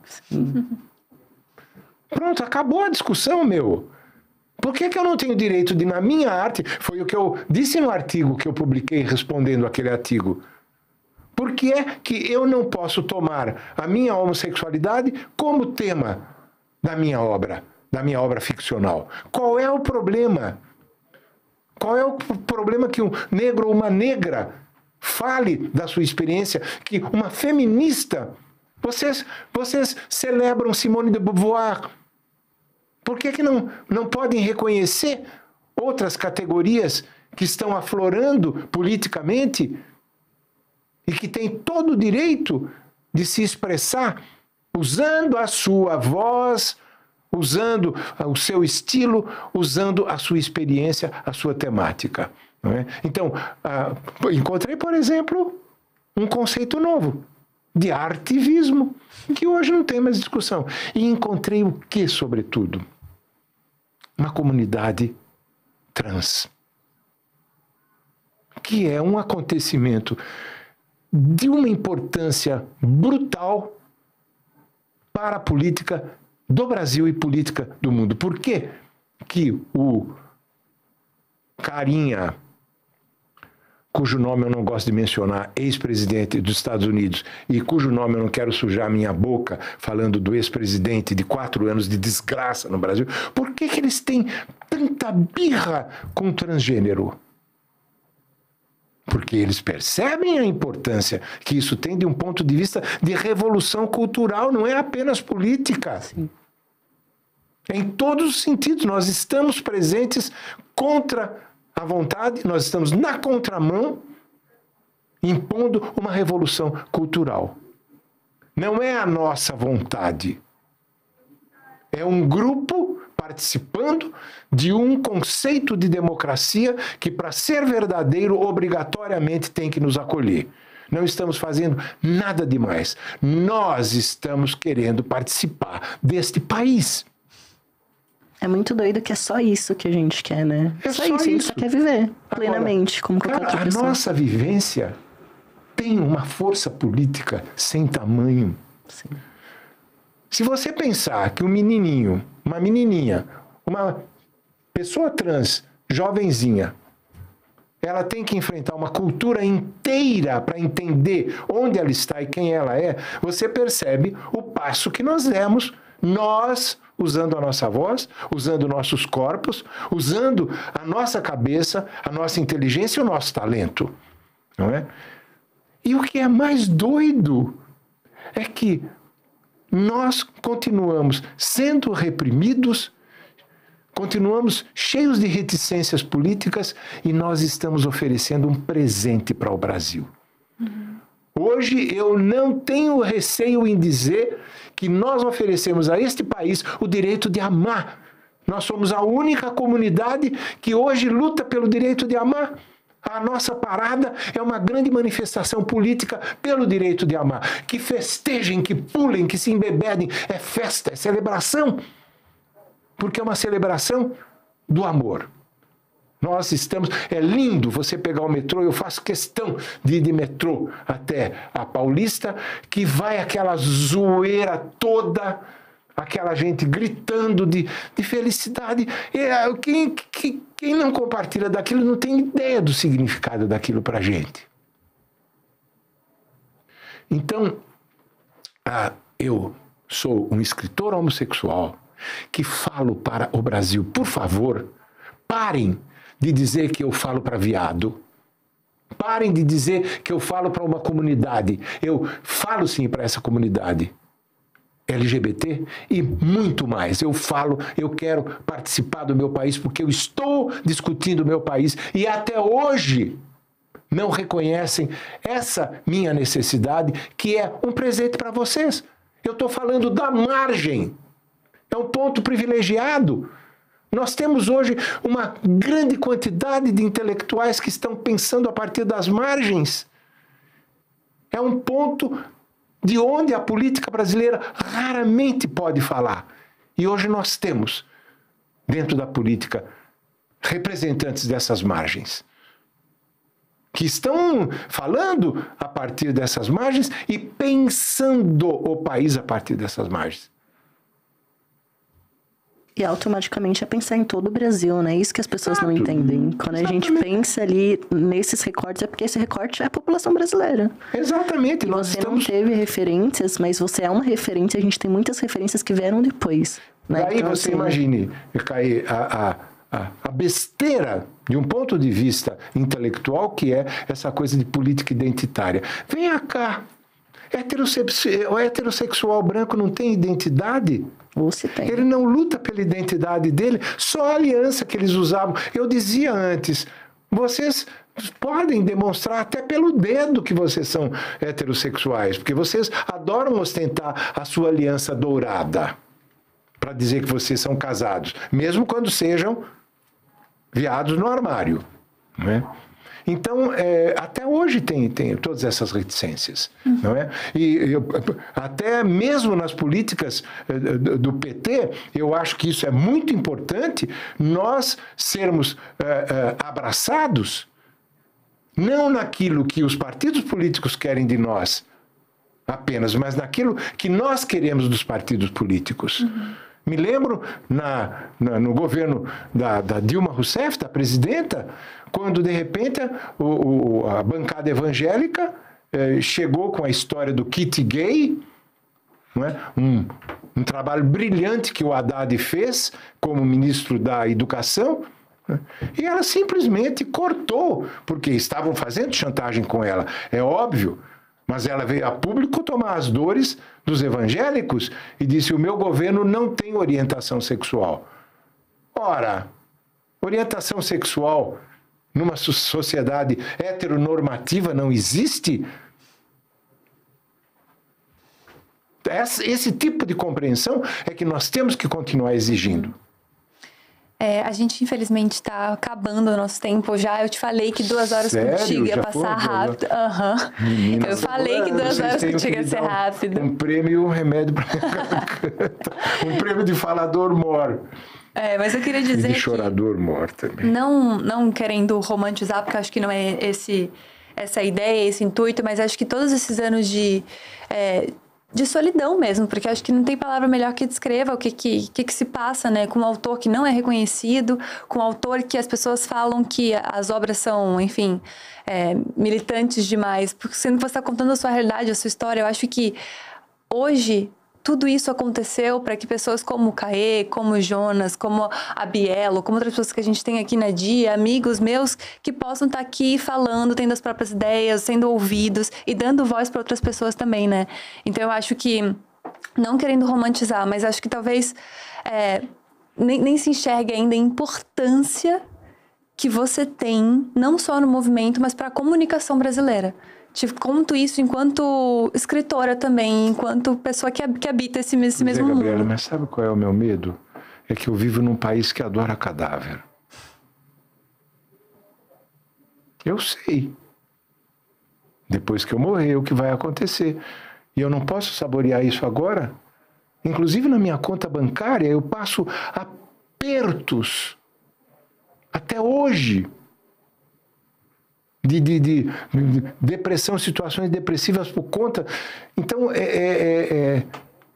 Pronto, acabou a discussão, meu. Por que eu não tenho direito de, na minha arte, foi o que eu disse no artigo que eu publiquei respondendo aquele artigo, por que é que eu não posso tomar a minha homossexualidade como tema da minha obra ficcional? Qual é o problema? Qual é o problema que um negro ou uma negra fale da sua experiência, que uma feminista... Vocês celebram Simone de Beauvoir. Por que não podem reconhecer outras categorias que estão aflorando politicamente e que têm todo o direito de se expressar usando a sua voz, usando o seu estilo, usando a sua experiência, a sua temática, não é? Então, encontrei, por exemplo, um conceito novo de artivismo, que hoje não tem mais discussão. E encontrei o que, sobretudo? Uma comunidade trans, que é um acontecimento de uma importância brutal para a política do Brasil e política do mundo. Por quê que o carinha, cujo nome eu não gosto de mencionar, ex-presidente dos Estados Unidos, e cujo nome eu não quero sujar minha boca falando do ex-presidente de 4 anos de desgraça no Brasil, por que eles têm tanta birra com o transgênero? Porque eles percebem a importância que isso tem de um ponto de vista de revolução cultural, não é apenas política. Sim. Em todos os sentidos, nós estamos presentes contra a vontade, nós estamos na contramão, impondo uma revolução cultural. Não é a nossa vontade. É um grupo participando de um conceito de democracia que, para ser verdadeiro, obrigatoriamente tem que nos acolher. Não estamos fazendo nada demais. Nós estamos querendo participar deste país. É muito doido que é só isso que a gente quer, né? É só isso, a gente só quer viver plenamente, como qualquer outra pessoa. A nossa vivência tem uma força política sem tamanho. Sim. Se você pensar que um menininho, uma menininha, uma pessoa trans, jovenzinha, ela tem que enfrentar uma cultura inteira para entender onde ela está e quem ela é, você percebe o passo que nós demos, nós, usando a nossa voz, usando nossos corpos, usando a nossa cabeça, a nossa inteligência e o nosso talento, não é? E o que é mais doido é que nós continuamos sendo reprimidos, continuamos cheios de reticências políticas e nós estamos oferecendo um presente para o Brasil. Hoje eu não tenho receio em dizer que nós oferecemos a este país o direito de amar. Nós somos a única comunidade que hoje luta pelo direito de amar. A nossa parada é uma grande manifestação política pelo direito de amar. Que festejem, que pulem, que se embebedem. É festa, é celebração. Porque é uma celebração do amor. Nós estamos... É lindo você pegar o metrô, eu faço questão de ir de metrô até a Paulista, que vai aquela zoeira toda, aquela gente gritando de felicidade. E quem não compartilha daquilo não tem ideia do significado daquilo para a gente. Então, eu sou um escritor homossexual que falo para o Brasil, por favor, parem de dizer que eu falo para viado. Parem de dizer que eu falo para uma comunidade. Eu falo sim para essa comunidade LGBT e muito mais. Eu quero participar do meu país porque eu estou discutindo o meu país e até hoje não reconhecem essa minha necessidade, que é um presente para vocês. Eu estou falando da margem. É um ponto privilegiado. Nós temos hoje uma grande quantidade de intelectuais que estão pensando a partir das margens. É um ponto de onde a política brasileira raramente pode falar. E hoje nós temos, dentro da política, representantes dessas margens, que estão falando a partir dessas margens e pensando o país a partir dessas margens. E automaticamente é pensar em todo o Brasil, né? Isso que as pessoas não entendem. Quando a gente pensa ali nesses recortes, é porque esse recorte é a população brasileira. Exatamente. E você não teve referências, mas você é uma referência, a gente tem muitas referências que vieram depois. Né? Daí então, você imagine, Caí, a besteira de um ponto de vista intelectual, que é essa coisa de política identitária. Venha cá. O heterossexual branco não tem identidade? Você tem. Ele não luta pela identidade dele, só a aliança que eles usavam. Eu dizia antes, vocês podem demonstrar até pelo dedo que vocês são heterossexuais, porque vocês adoram ostentar a sua aliança dourada para dizer que vocês são casados, mesmo quando sejam viados no armário, né? Então, até hoje tem todas essas reticências, não é? Até mesmo nas políticas do PT, eu acho que isso é muito importante, nós sermos abraçados, não naquilo que os partidos políticos querem de nós apenas, mas naquilo que nós queremos dos partidos políticos. Me lembro no governo da Dilma Rousseff, da presidenta, quando de repente a bancada evangélica chegou com a história do kit gay, não é? Um trabalho brilhante que o Haddad fez como ministro da Educação, né? E ela simplesmente cortou, porque estavam fazendo chantagem com ela, é óbvio. Mas ela veio a público tomar as dores dos evangélicos e disse: o meu governo não tem orientação sexual. Ora, orientação sexual numa sociedade heteronormativa não existe? Esse tipo de compreensão é que nós temos que continuar exigindo. A gente, infelizmente, está acabando o nosso tempo já. Eu te falei que 2 horas contigo ia passar rápido. Meninas, eu falei que 2 horas contigo ia ser rápido. Um prêmio, um remédio para garganta. Um prêmio de falador mor. Mas eu queria dizer e de chorador mor também. Não querendo romantizar, porque acho que não é essa ideia, esse intuito, mas acho que todos esses anos de solidão mesmo, porque acho que não tem palavra melhor que descreva o que se passa, né, com um autor que não é reconhecido, com um autor que as pessoas falam que as obras são, enfim, militantes demais, porque sendo que você está contando a sua realidade, a sua história, eu acho que hoje tudo isso aconteceu para que pessoas como o Caê, como o Jonas, como a Bielo, como outras pessoas que a gente tem aqui na Dia, amigos meus, que possam estar aqui falando, tendo as próprias ideias, sendo ouvidos e dando voz para outras pessoas também, né? Então eu acho que, não querendo romantizar, mas acho que talvez nem se enxergue ainda a importância que você tem, não só no movimento, mas para a comunicação brasileira. Te conto isso enquanto escritora também, enquanto pessoa que habita esse mesmo Gabriela, mundo. mas sabe qual é o meu medo? É que eu vivo num país que adora cadáver. Eu sei. Depois que eu morrer, o que vai acontecer. E eu não posso saborear isso agora. Inclusive na minha conta bancária, eu passo apertos Até hoje. De depressão, situações depressivas por conta. Então, é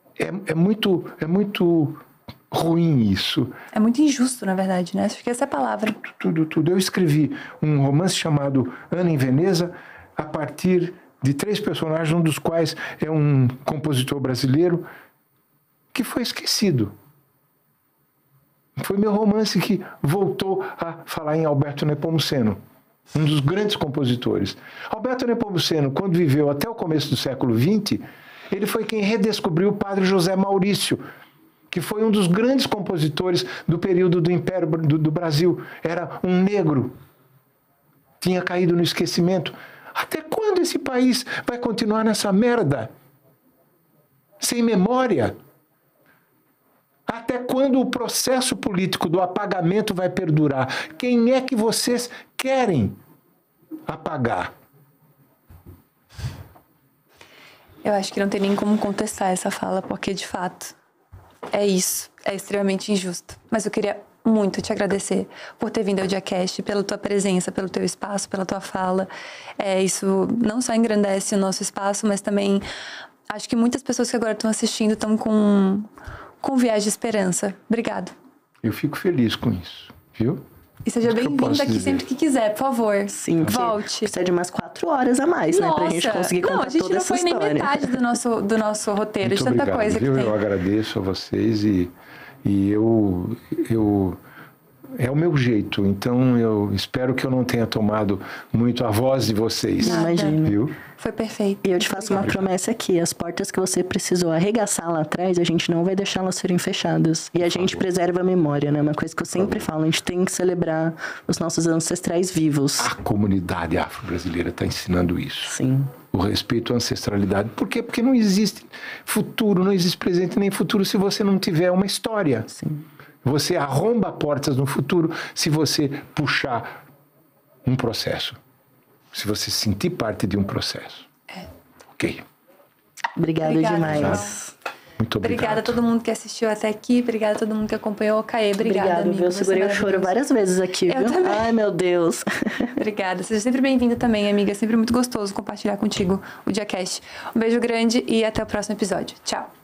muito ruim isso. É muito injusto, na verdade, né? Acho que essa é a palavra. Tudo. Eu escrevi um romance chamado Ana em Veneza, a partir de 3 personagens, um dos quais é um compositor brasileiro que foi esquecido. Foi meu romance que voltou a falar em Alberto Nepomuceno, um dos grandes compositores. Alberto Nepomuceno, quando viveu até o começo do século XX, ele foi quem redescobriu o padre José Maurício, que foi um dos grandes compositores do período do Império do Brasil. Era um negro. Tinha caído no esquecimento. Até quando esse país vai continuar nessa merda? Sem memória? Até quando o processo político do apagamento vai perdurar? Quem é que vocês querem apagar? Eu acho que não tem nem como contestar essa fala, porque, de fato, é isso. É extremamente injusto. Mas eu queria muito te agradecer por ter vindo ao Diacast, pela tua presença, pelo teu espaço, pela tua fala. Isso não só engrandece o nosso espaço, mas também acho que muitas pessoas que agora estão assistindo estão com viés de esperança. Obrigado. Eu fico feliz com isso, viu? E seja bem-vindo aqui sempre que quiser, por favor. Sim, volte. Precisa de umas 4 horas a mais, né? Pra gente conseguir contar toda essa história. Não, a gente não foi nem metade do nosso roteiro, muito de tanta obrigado, coisa viu? que tem. Eu agradeço a vocês e eu é o meu jeito, então eu espero que eu não tenha tomado muito a voz de vocês. Imagina. Viu? Foi perfeito. E eu te faço uma promessa aqui, as portas que você precisou arregaçar lá atrás, a gente não vai deixar elas serem fechadas. E a gente preserva a memória, né? Uma coisa que eu sempre falo, a gente tem que celebrar os nossos ancestrais vivos. A comunidade afro-brasileira está ensinando isso. Sim. O respeito à ancestralidade. Por quê? Porque não existe futuro, não existe presente nem futuro se você não tiver uma história. Sim. Você arromba portas no futuro se você puxar um processo. Se você sentir parte de um processo. Ok. Obrigada demais. Muito obrigado. Obrigada a todo mundo que assistiu até aqui. Obrigada a todo mundo que acompanhou. Caê, obrigada, amigo. Eu segurei o choro várias vezes aqui, viu? Também. Ai, meu Deus. Obrigada. Seja sempre bem-vinda também, amiga. É sempre muito gostoso compartilhar contigo o Diacast. Um beijo grande e até o próximo episódio. Tchau.